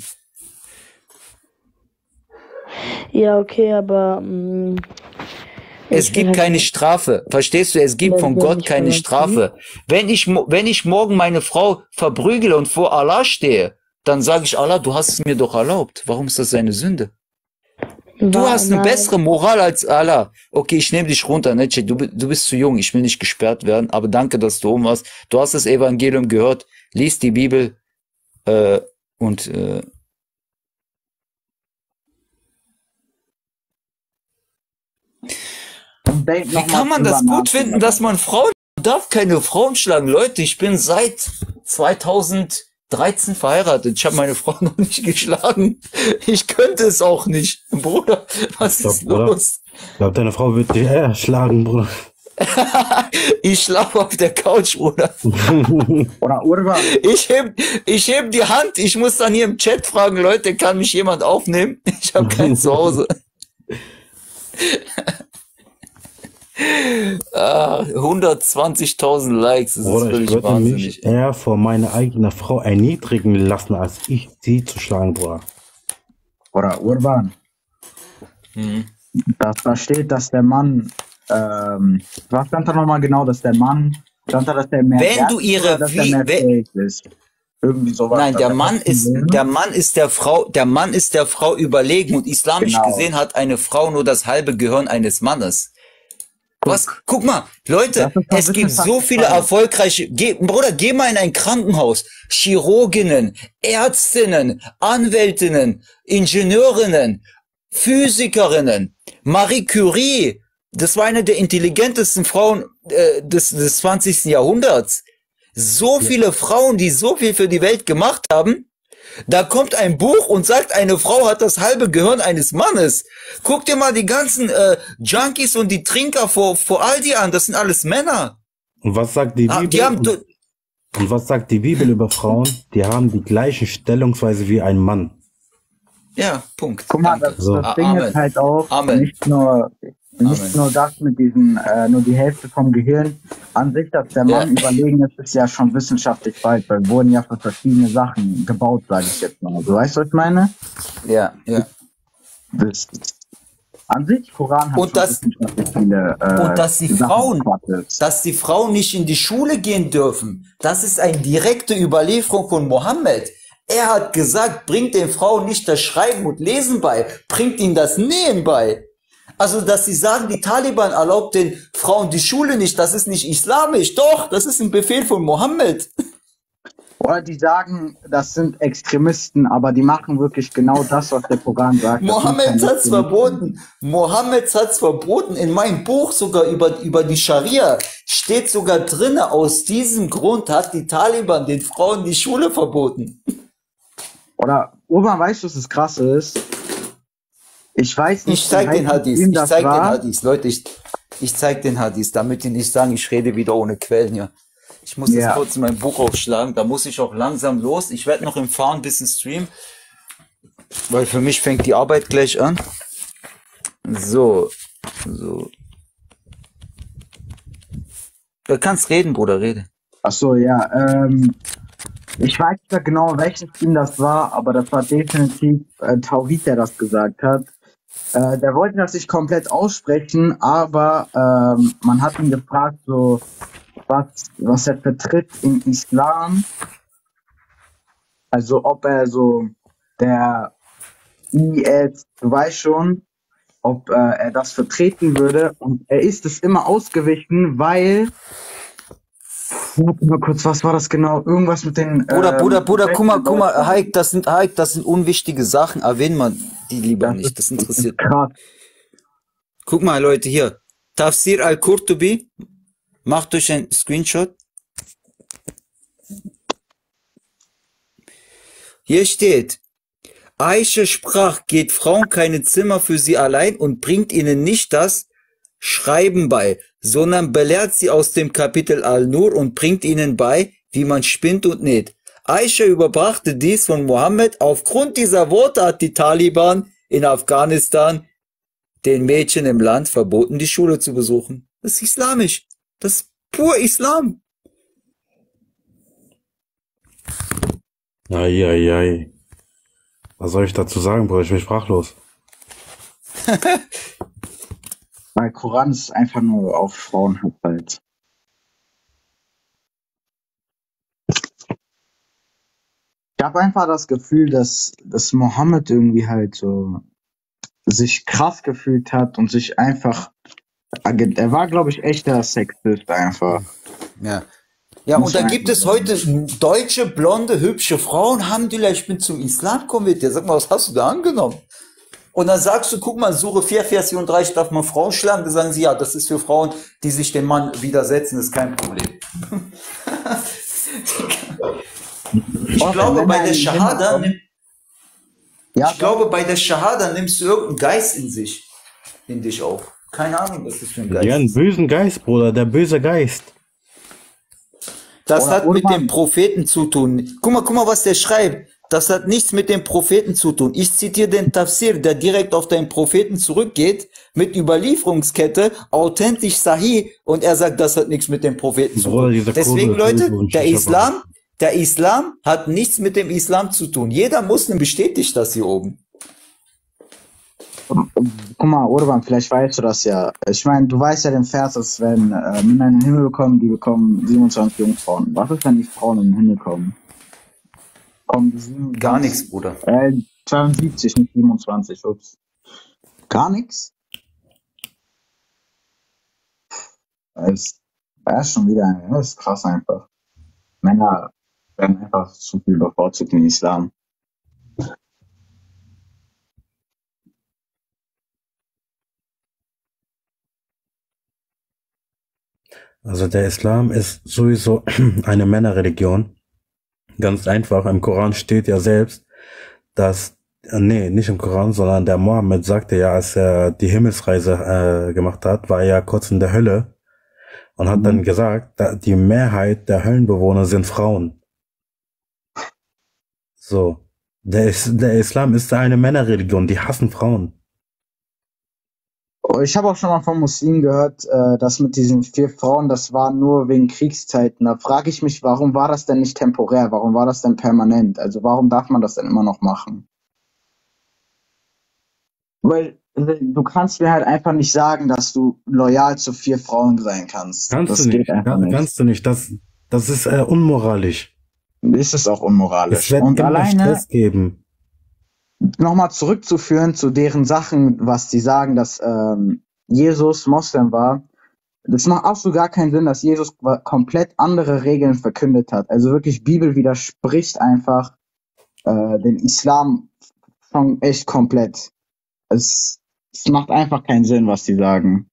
Ja, okay, aber es gibt keine Strafe. Verstehst du? Es gibt von Gott keine Strafe. Wenn ich morgen meine Frau verprügele und vor Allah stehe, dann sage ich, Allah, du hast es mir doch erlaubt. Warum ist das eine Sünde? Du hast eine bessere Moral als Allah. Okay, ich nehme dich runter, ne? Du bist zu jung, ich will nicht gesperrt werden, aber danke, dass du oben warst. Du hast das Evangelium gehört, lies die Bibel und Und denk Wie noch kann mal man das drüber gut finden, nach. dass man Frauen darf keine Frauen schlagen? Leute, ich bin seit 2013 verheiratet. Ich habe meine Frau noch nicht geschlagen. Ich könnte es auch nicht. Bruder, was ist los? Ich glaube, deine Frau wird dich eher schlagen, Bruder. Ich schlafe auf der Couch, Bruder. Oder Urban. Ich heb die Hand. Ich muss dann hier im Chat fragen, Leute, kann mich jemand aufnehmen? Ich habe keinen zu Hause. 120.000 Likes, das Bruder, ist ich völlig würde wahnsinnig. mich eher vor meiner eigenen Frau erniedrigen lassen, als ich sie zu schlagen, Bruder. Oder Urban. Da steht, dass der Mann, was stand da nochmal genau, dass der Mann, stand da, dass der mehr Wenn wert du ist ihre, oder dass der wie, mehr fähig ist? Irgendwie sowas. nein, der stand da. Mann ist der Frau überlegen und islamisch Genau. gesehen hat eine Frau nur das halbe Gehirn eines Mannes. Was? Guck mal, Leute, es gibt so viele erfolgreiche, Bruder, geh mal in ein Krankenhaus. Chirurginnen, Ärztinnen, Anwältinnen, Ingenieurinnen, Physikerinnen, Marie Curie, das war eine der intelligentesten Frauen des 20. Jahrhunderts. So viele Frauen, die so viel für die Welt gemacht haben. Da kommt ein Buch und sagt, eine Frau hat das halbe Gehirn eines Mannes. Guck dir mal die ganzen Junkies und die Trinker vor Aldi an, das sind alles Männer. Und was sagt die Bibel? Und was sagt die Bibel über Frauen? Die haben die gleiche Stellungsweise wie ein Mann. Ja, Punkt. Guck mal, das Ding ist halt auch nicht nur das mit diesen, nur die Hälfte vom Gehirn. An sich, dass der Mann überlegen ist, ist ja schon wissenschaftlich weit, weil wurden ja für verschiedene Sachen gebaut, sage ich jetzt mal. Du weißt, was ich meine? Ja, ja. An sich, Koran hat Und dass die Frauen nicht in die Schule gehen dürfen, das ist eine direkte Überlieferung von Mohammed. Er hat gesagt, bringt den Frauen nicht das Schreiben und Lesen bei, bringt ihnen das Nähen bei. Also, dass sie sagen, die Taliban erlaubt den Frauen die Schule nicht, das ist nicht islamisch. Doch, das ist ein Befehl von Mohammed. Oder die sagen, das sind Extremisten, aber die machen wirklich genau das, was der Koran sagt. Mohammed hat's verboten. Mohammed hat's verboten. In meinem Buch sogar über die Scharia steht sogar drinne, aus diesem Grund hat die Taliban den Frauen die Schule verboten. Oder, Urban, weißt du, was das Krasse ist? Ich weiß nicht, ich zeig den Hadith, Leute, ich zeig den Hadith, damit die nicht sagen, ich rede wieder ohne Quellen, ja. Ich muss jetzt kurz mein Buch aufschlagen, da muss ich auch langsam los. Ich werde noch im Fahren ein bisschen streamen, weil für mich fängt die Arbeit gleich an. So. Du kannst reden, Bruder, rede. Ach so, ja, ich weiß nicht mehr genau, welches Team das war, aber das war definitiv Tauhid, der das gesagt hat. Der wollte das nicht komplett aussprechen, aber man hat ihn gefragt, so was er vertritt im Islam. Also ob er so der IS, du weißt schon, ob er das vertreten würde. Und er ist es immer ausgewichen, weil warte mal kurz, was war das genau? Irgendwas mit den Bruder, guck mal, Haik, das sind unwichtige Sachen, erwähnen man die lieber nicht, das interessiert mich. Guck mal, Leute, hier, Tafsir al-Qurtubi, macht euch ein Screenshot. Hier steht, Aisha sprach, geht Frauen keine Zimmer für sie allein und bringt ihnen nicht das Schreiben bei, sondern belehrt sie aus dem Kapitel Al-Nur und bringt ihnen bei, wie man spinnt und näht. Aisha überbrachte dies von Mohammed. Aufgrund dieser Worte hat die Taliban in Afghanistan den Mädchen im Land verboten, die Schule zu besuchen. Das ist islamisch. Das ist pur Islam. Eieiei. Was soll ich dazu sagen, Bruder? Ich bin sprachlos. Weil Koran ist einfach nur auf Frauen halt. Ich habe einfach das Gefühl, dass Mohammed irgendwie halt so sich krass gefühlt hat und sich einfach, er war, glaube ich, echter Sexist einfach. Ja. Ja, und da gibt es heute deutsche, blonde, hübsche Frauen, Alhamdulillah, ich bin zum Islam konvertiert. Sag mal, was hast du da angenommen? Und dann sagst du, guck mal, Sure 4, Vers 37, darf man Frauen schlagen? Dann sagen sie, ja, das ist für Frauen, die sich dem Mann widersetzen, ist kein Problem. Ich glaube, bei der Shahada, ich glaube, bei der Shahada nimmst du irgendeinen Geist in dich auf. Keine Ahnung, was das für ein Geist Ja, einen ist. bösen Geist, Bruder, der böse Geist. Das hat mit dem Propheten zu tun. Guck mal, was der schreibt. Das hat nichts mit dem Propheten zu tun. Ich zitiere den Tafsir, der direkt auf den Propheten zurückgeht, mit Überlieferungskette, authentisch Sahih, und er sagt, das hat nichts mit dem Propheten zu Bruder, tun. dieser Deswegen, Kurve, Leute, und der Islam hat nichts mit dem Islam zu tun. Jeder Muslim bestätigt das hier oben. Guck mal, Urban, vielleicht weißt du das ja. Ich meine, du weißt ja den Vers, dass wenn Männer in den Himmel kommen, die bekommen 27 Jungfrauen. Was ist, wenn die Frauen in den Himmel kommen? Kommen die 27? Gar nichts, Bruder. 72, nicht 27. Ups. Gar nichts? Das ist schon wieder, das ist krass einfach. Männer werden einfach zu viel bevorzugt im Islam. Also der Islam ist sowieso eine Männerreligion. Ganz einfach, im Koran steht ja selbst, dass, nee, nicht im Koran, sondern der Mohammed sagte ja, als er die Himmelsreise gemacht hat, war er ja kurz in der Hölle und hat dann gesagt, die Mehrheit der Höllenbewohner sind Frauen. So, der Islam ist eine Männerreligion, die hassen Frauen. Ich habe auch schon mal von Muslimen gehört, dass mit diesen 4 Frauen, das war nur wegen Kriegszeiten. Da frage ich mich, warum war das denn nicht temporär? Warum war das denn permanent? Also warum darf man das denn immer noch machen? Weil du kannst mir halt einfach nicht sagen, dass du loyal zu 4 Frauen sein kannst. Das geht einfach nicht. Kannst du nicht. Das ist unmoralisch. Ist es auch unmoralisch. Es wird Und immer alleine Stress geben. nochmal zurückzuführen zu deren Sachen, was die sagen, dass Jesus Moslem war. Das macht absolut gar keinen Sinn, dass Jesus komplett andere Regeln verkündet hat. Also wirklich, Bibel widerspricht einfach den Islam schon echt komplett. Es macht einfach keinen Sinn, was die sagen.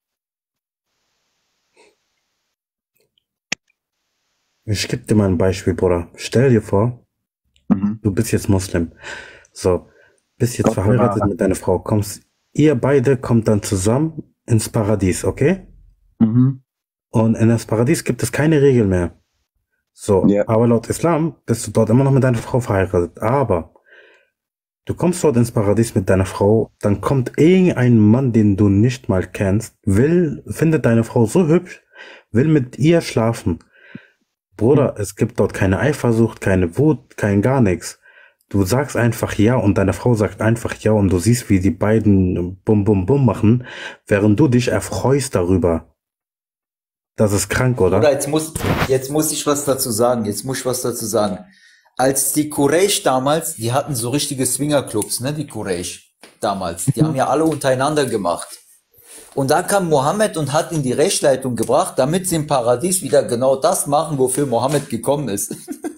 Ich gebe dir mal ein Beispiel, Bruder. Stell dir vor, du bist jetzt Muslim. So, bist jetzt verheiratet mit deiner Frau. Ihr beide kommt dann zusammen ins Paradies, okay? Und in das Paradies gibt es keine Regel mehr. So, aber laut Islam bist du dort immer noch mit deiner Frau verheiratet. Aber du kommst dort ins Paradies mit deiner Frau, dann kommt irgendein Mann, den du nicht mal kennst, findet deine Frau so hübsch, will mit ihr schlafen. Bruder, es gibt dort keine Eifersucht, keine Wut, kein gar nichts. Du sagst einfach ja und deine Frau sagt einfach ja und du siehst, wie die beiden bum bum bum machen, während du dich erfreust darüber. Das ist krank, oder? Oder jetzt muss ich was dazu sagen. Als die Quraysh damals, die hatten so richtige Swingerclubs, ne, die Quraysh damals. Die haben ja alle untereinander gemacht. Und dann kam Mohammed und hat in die Rechtsleitung gebracht, damit sie im Paradies wieder genau das machen, wofür Mohammed gekommen ist.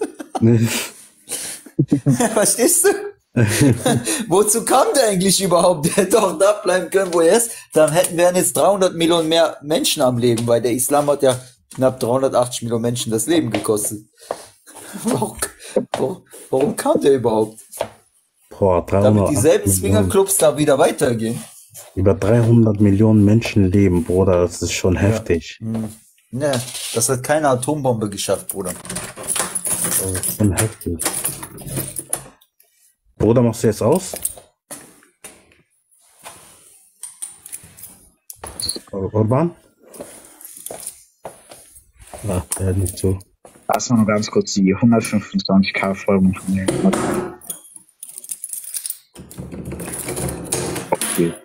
Verstehst du? Wozu kam der eigentlich überhaupt? Der hätte doch da bleiben können, wo er ist. Dann wären jetzt 300 Millionen mehr Menschen am Leben, weil der Islam hat ja knapp 380 Millionen Menschen das Leben gekostet. Warum kam der überhaupt? Boah, damit dieselben Swingerclubs da wieder weitergehen. Über 300 Millionen Menschen leben, Bruder, das ist schon heftig. Ne, das hat keine Atombombe geschafft, Bruder. Das ist schon heftig. Bruder, machst du jetzt aus? Urban? Ach, der hört nicht zu. Lass mal noch ganz kurz die 125k Folgen von mir. Okay.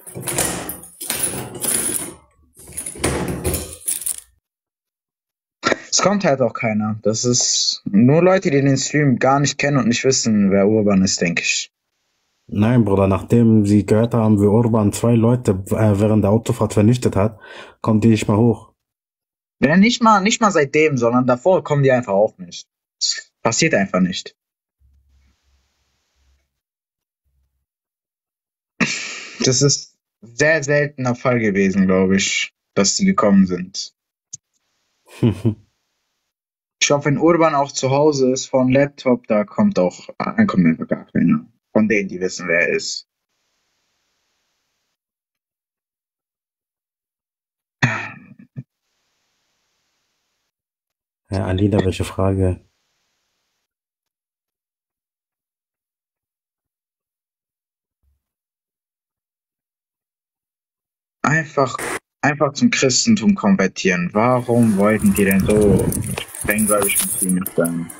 Es kommt halt auch keiner. Das ist nur Leute, die den Stream gar nicht kennen und nicht wissen, wer Urban ist, denke ich. Nein, Bruder, nachdem sie gehört haben, wie Urban 2 Leute während der Autofahrt vernichtet hat, kommt die nicht mal hoch. Ja, nicht mal seitdem, sondern davor kommen die einfach auch nicht. Das passiert einfach nicht. Das ist sehr seltener Fall gewesen, glaube ich, dass die gekommen sind. Ich glaube, wenn Urban auch zu Hause ist von Laptop, da kommt einfach gar keiner. Von denen, die wissen, wer er ist. Ja, Alida, welche Frage? Einfach zum Christentum konvertieren. Warum wollten die denn so strenggläubig muslimisch sein?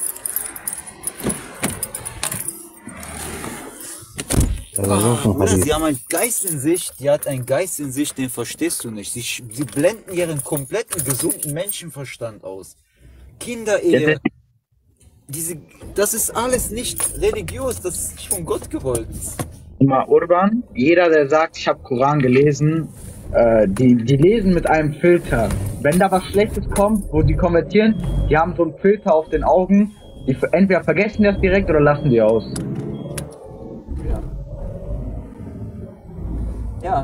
Bruder, sie haben einen Geist in sich, die hat einen Geist in sich, den verstehst du nicht. Sie blenden ihren kompletten gesunden Menschenverstand aus. Kinderehe, das ist alles nicht religiös, das ist nicht von Gott gewollt. Immer Urban, jeder, der sagt, ich habe Koran gelesen, die lesen mit einem Filter. Wenn da was Schlechtes kommt, wo die konvertieren, die haben so einen Filter auf den Augen, die entweder vergessen das direkt oder lassen die aus. Ja.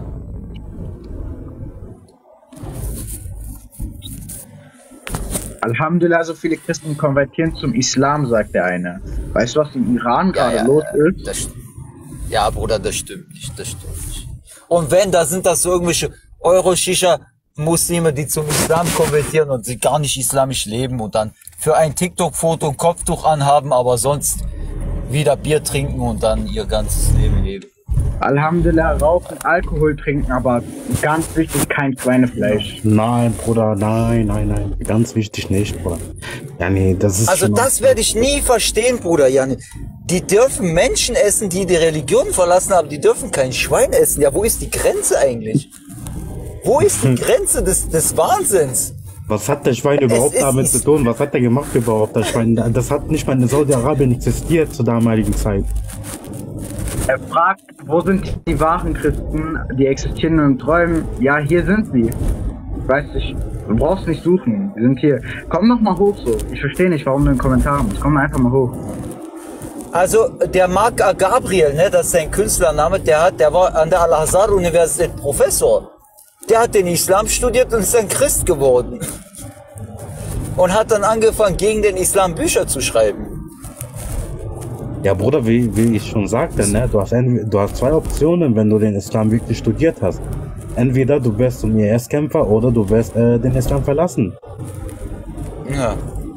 Alhamdulillah, so viele Christen konvertieren zum Islam, sagt der eine. Weißt du, was im Iran gerade los ist? Ja, Bruder, das stimmt nicht, Und wenn, da sind das so irgendwelche Euro-Shisha-Muslime, die zum Islam konvertieren und sie gar nicht islamisch leben und dann für ein TikTok-Foto ein Kopftuch anhaben, aber sonst wieder Bier trinken und dann ihr ganzes Leben leben. Alhamdulillah, rauchen, Alkohol trinken, aber ganz wichtig, kein Schweinefleisch. Nein, Bruder, nein. Ganz wichtig nicht, Bruder. Ja, nee, das ist Also das werde ich nie verstehen, Bruder, Janne. Die dürfen Menschen essen, die Religion verlassen haben, die dürfen kein Schwein essen. Ja, wo ist die Grenze eigentlich? Wo ist die Grenze des Wahnsinns? Was hat der Schwein überhaupt damit zu tun? Was hat er gemacht überhaupt, der Schwein? Das hat nicht mal in Saudi-Arabien existiert zur damaligen Zeit. Er fragt, wo sind die wahren Christen, die existieren nur in Träumen? Ja, hier sind sie. Weißt du, brauchst nicht suchen, die sind hier. Komm noch mal hoch so. Ich verstehe nicht, warum du in den Kommentaren bist. Komm einfach mal hoch. Also, der Marc Gabriel, ne, das ist sein Künstlername, der war an der Al-Azhar-Universität Professor. Der hat den Islam studiert und ist ein Christ geworden. Und hat dann angefangen, gegen den Islam Bücher zu schreiben. Ja, Bruder, wie ich schon sagte, ne, du hast zwei Optionen, wenn du den Islam wirklich studiert hast. Entweder du wirst zum IS-Kämpfer oder du wirst den Islam verlassen. Ja.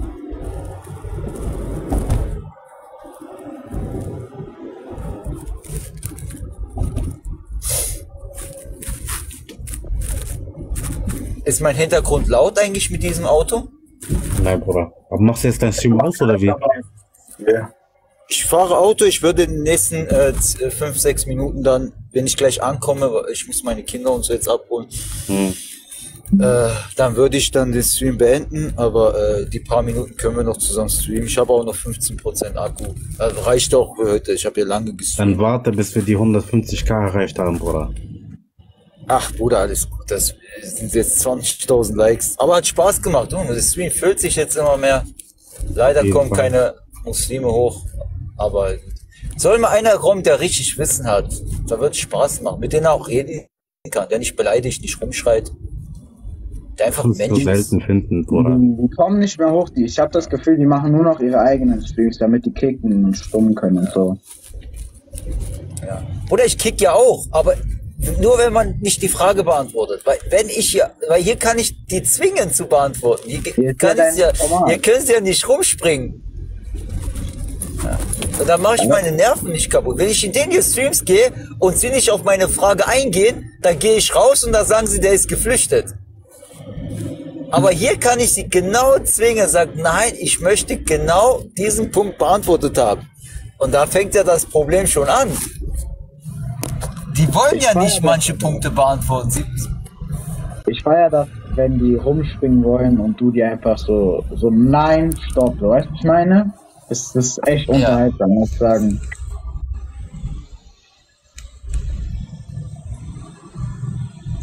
Ist mein Hintergrund laut eigentlich mit diesem Auto? Nein, Bruder. Aber machst du jetzt dein Stream aus oder wie? Ja. Ich fahre Auto, ich würde in den nächsten 5-6 Minuten dann, wenn ich gleich ankomme, ich muss meine Kinder und so jetzt abholen, dann würde ich dann den Stream beenden, aber die paar Minuten können wir noch zusammen streamen. Ich habe auch noch 15% Akku. Also reicht auch für heute, ich habe hier lange gestreamt. Dann warte, bis wir die 150k erreicht haben, Bruder. Ach Bruder, alles gut, das sind jetzt 20.000 Likes. Aber hat Spaß gemacht, der Stream füllt sich jetzt immer mehr. Leider kommen keine Muslime hoch. Aber soll mal einer kommen, der richtig Wissen hat, da wird es Spaß machen, mit dem er auch reden kann, der nicht beleidigt, nicht rumschreit, der einfach Mensch ist. Selten finden, Bruder. Die kommen nicht mehr hoch, ich habe das Gefühl, die machen nur noch ihre eigenen Streams, damit die kicken und stummen können und so. Ja. Oder ich kick ja auch, aber nur wenn man nicht die Frage beantwortet, weil hier kann ich die zwingen zu beantworten, hier können sie ja nicht rumspringen. Ja. Und dann mache ich meine Nerven nicht kaputt. Wenn ich in den hier Streams gehe und sie nicht auf meine Frage eingehen, dann gehe ich raus und dann sagen sie, der ist geflüchtet. Aber hier kann ich sie genau zwingen, sagt, nein, ich möchte genau diesen Punkt beantwortet haben. Und da fängt ja das Problem schon an. Die wollen ja nicht manche Punkte beantworten. Ich feiere das, wenn die rumspringen wollen und du die einfach so nein, stopp, so, weißt du, was ich meine? Das ist echt unterhaltsam, muss ich sagen.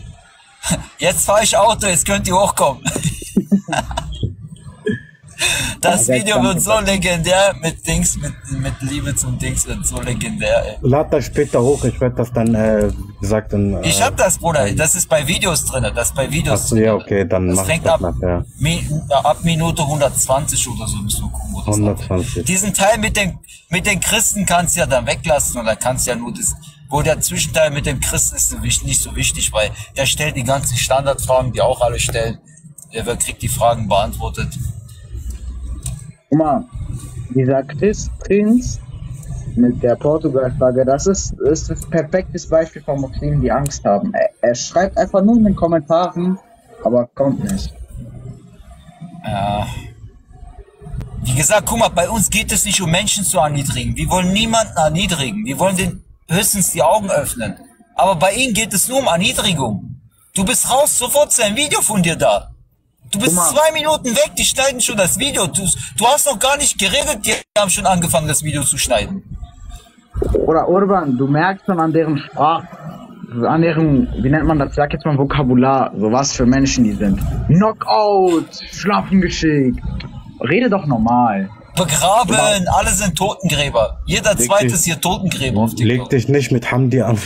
Jetzt fahre ich Auto, jetzt könnt ihr hochkommen. Das Video wird so legendär mit Dings, mit Liebe zum Dings wird so legendär, ey. Lad das später hoch, ich werde das dann, wie gesagt, dann. Ich hab das, Bruder, das ist bei Videos drin, das ist bei Videos Achso, ja, okay, dann das mach ich fängt das ab, nach, ja. ab Minute 120 oder so müssen wir gucken, wo das 120. Diesen Teil mit den Christen kannst du ja dann weglassen oder kannst ja nur das, wo der Zwischenteil mit dem Christen ist nicht so wichtig, weil der stellt die ganzen Standardfragen, die auch alle stellen. Der kriegt die Fragen beantwortet. Guck mal, dieser Prinz mit der Portugal-Flagge, das ist das perfektes Beispiel von Muslimen, die Angst haben. Er schreibt einfach nur in den Kommentaren, aber kommt nicht. Ja. Wie gesagt, guck mal, bei uns geht es nicht um Menschen zu erniedrigen. Wir wollen niemanden erniedrigen. Wir wollen den höchstens die Augen öffnen. Aber bei ihnen geht es nur um Erniedrigung. Du bist raus, sofort ist ein Video von dir da. Du bist 2 Minuten weg, die schneiden schon das Video. Du hast noch gar nicht geredet, die haben schon angefangen, das Video zu schneiden. Oder Urban, du merkst schon an deren Sprache, an deren, wie nennt man das, sag jetzt mal Vokabular, so was für Menschen die sind. Knockout, schlafen geschickt. Rede doch normal. Begraben, alle sind Totengräber. Jeder zweite ist hier Totengräber auf TikTok. Leg dich nicht mit Hamdi an.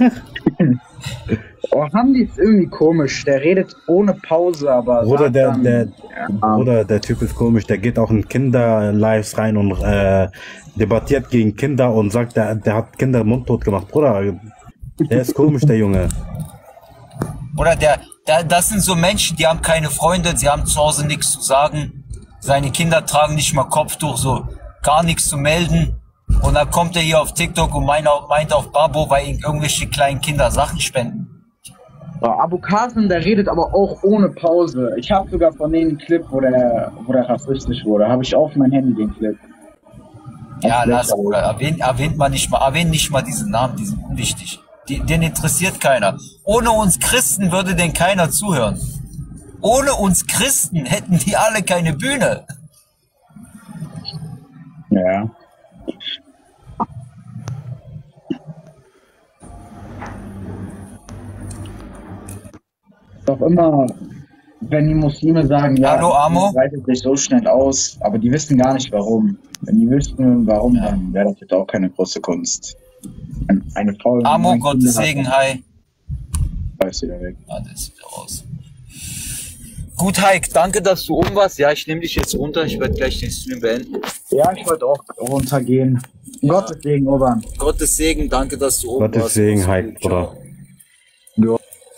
Oh, Hamdi ist irgendwie komisch. Der redet ohne Pause, aber. Bruder, der Typ ist komisch. Der geht auch in Kinder-Lives rein und debattiert gegen Kinder und sagt, der hat Kinder mundtot gemacht. Bruder, der ist komisch, der Junge. Oder das sind so Menschen, die haben keine Freunde, sie haben zu Hause nichts zu sagen. Seine Kinder tragen nicht mal Kopftuch, so gar nichts zu melden. Und dann kommt er hier auf TikTok und meint auf Babo, weil ihm irgendwelche kleinen Kinder Sachen spenden. Abu Qasim, der redet aber auch ohne Pause. Ich habe sogar von denen einen Clip, wo der rassistisch wurde. Habe ich auf mein Handy den Clip. Ja, lass, Bruder. Erwähnt nicht mal diesen Namen, die sind unwichtig. Den interessiert keiner. Ohne uns Christen würde den keiner zuhören. Ohne uns Christen hätten die alle keine Bühne. Ja. Doch immer, wenn die Muslime sagen, ja, hallo, Amo? das breitet sich so schnell aus, aber die wissen gar nicht warum. Wenn die wüssten, warum, dann wäre das jetzt auch keine große Kunst. Eine Frau. Amo, Gottes Segen, hi. Da ist wieder weg. Ah, das ist wieder raus. Gut, Heik, danke, dass du warst. Ja, ich nehme dich jetzt runter. Ich werde gleich den Stream beenden. Ja, ich wollte auch runtergehen. Ja. Gottes Segen, Urban. Gottes Segen, danke, dass du warst. Gottes Segen, Heik, Bruder. Ja.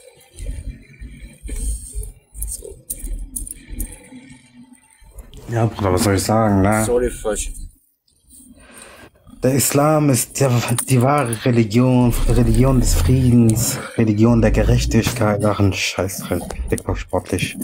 Ja, Bruder, was soll ich sagen, ne? Sorry, falsch. Der Islam ist die wahre Religion, Religion des Friedens, Religion der Gerechtigkeit. Ach, ein Scheißdreck, dick sportlich.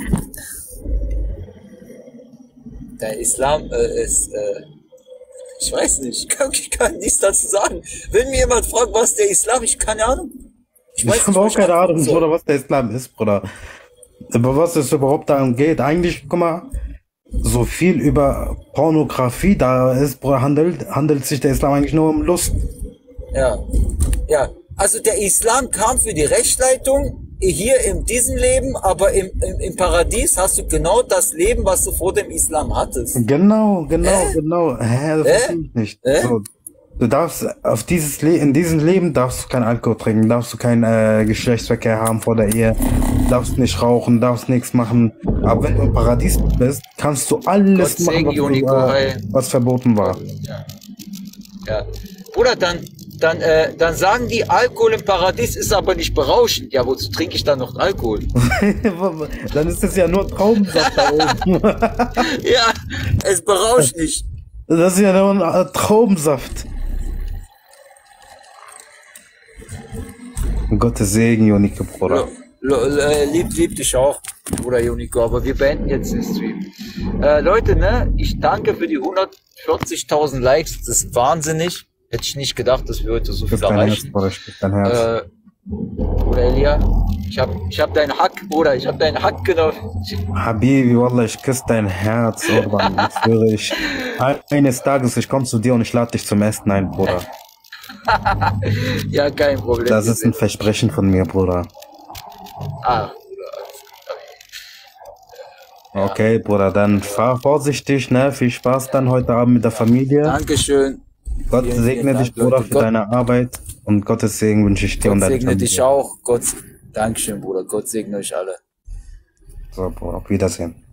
Der Islam ist, ich weiß nicht, ich kann nichts dazu sagen. Wenn mir jemand fragt, was der Islam ist, keine Ahnung. Ich habe auch keine Ahnung, Bruder, was der Islam ist, Bruder. Aber was es überhaupt darum geht, eigentlich, guck mal, so viel über Pornografie da ist, handelt sich der Islam eigentlich nur um Lust. Ja, ja. Also der Islam kam für die Rechtsleitung hier in diesem Leben, aber im Paradies hast du genau das Leben, was du vor dem Islam hattest. Genau. Das verstehe ich nicht. So, du darfst in diesem Leben darfst du kein Alkohol trinken, darfst du keinen Geschlechtsverkehr haben vor der Ehe, darfst nicht rauchen, darfst nichts machen. Aber wenn du im Paradies bist, kannst du alles machen, was verboten war. Ja. Oder dann sagen die, Alkohol im Paradies ist aber nicht berauschend. Ja, wozu trinke ich dann noch Alkohol? Dann ist es ja nur Traubensaft da oben. Ja, es berauscht nicht. Das ist ja nur ein Traubensaft. Gottes Segen, Joniko, Bruder. Lieb dich auch, Bruder Joniko, aber wir beenden jetzt den Stream. Leute, ne, ich danke für die 140.000 Likes, das ist wahnsinnig. Hätte ich nicht gedacht, dass wir heute so viel erreichen. Bruder Elia, ich hab deinen Hack, Bruder, ich hab deinen Hack genommen. Habibi, Wallah, ich küsse dein Herz, Urban, das schwöre ich. Eines Tages, ich komme zu dir und ich lade dich zum Essen ein, Bruder. Ja, kein Problem. Das ist ein Versprechen von mir, Bruder. Ah, Okay, Bruder, dann fahr vorsichtig, ne? Viel Spaß dann heute Abend mit der Familie. Dankeschön. Gott Vielen, segne vielen dich, Dank, Bruder, Leute. für Gott, deine Arbeit und Gottes Segen wünsche ich dir und Gott deiner segne dich Familie. auch. Dankeschön, Bruder. Gott segne euch alle. So, Bruder, auf Wiedersehen.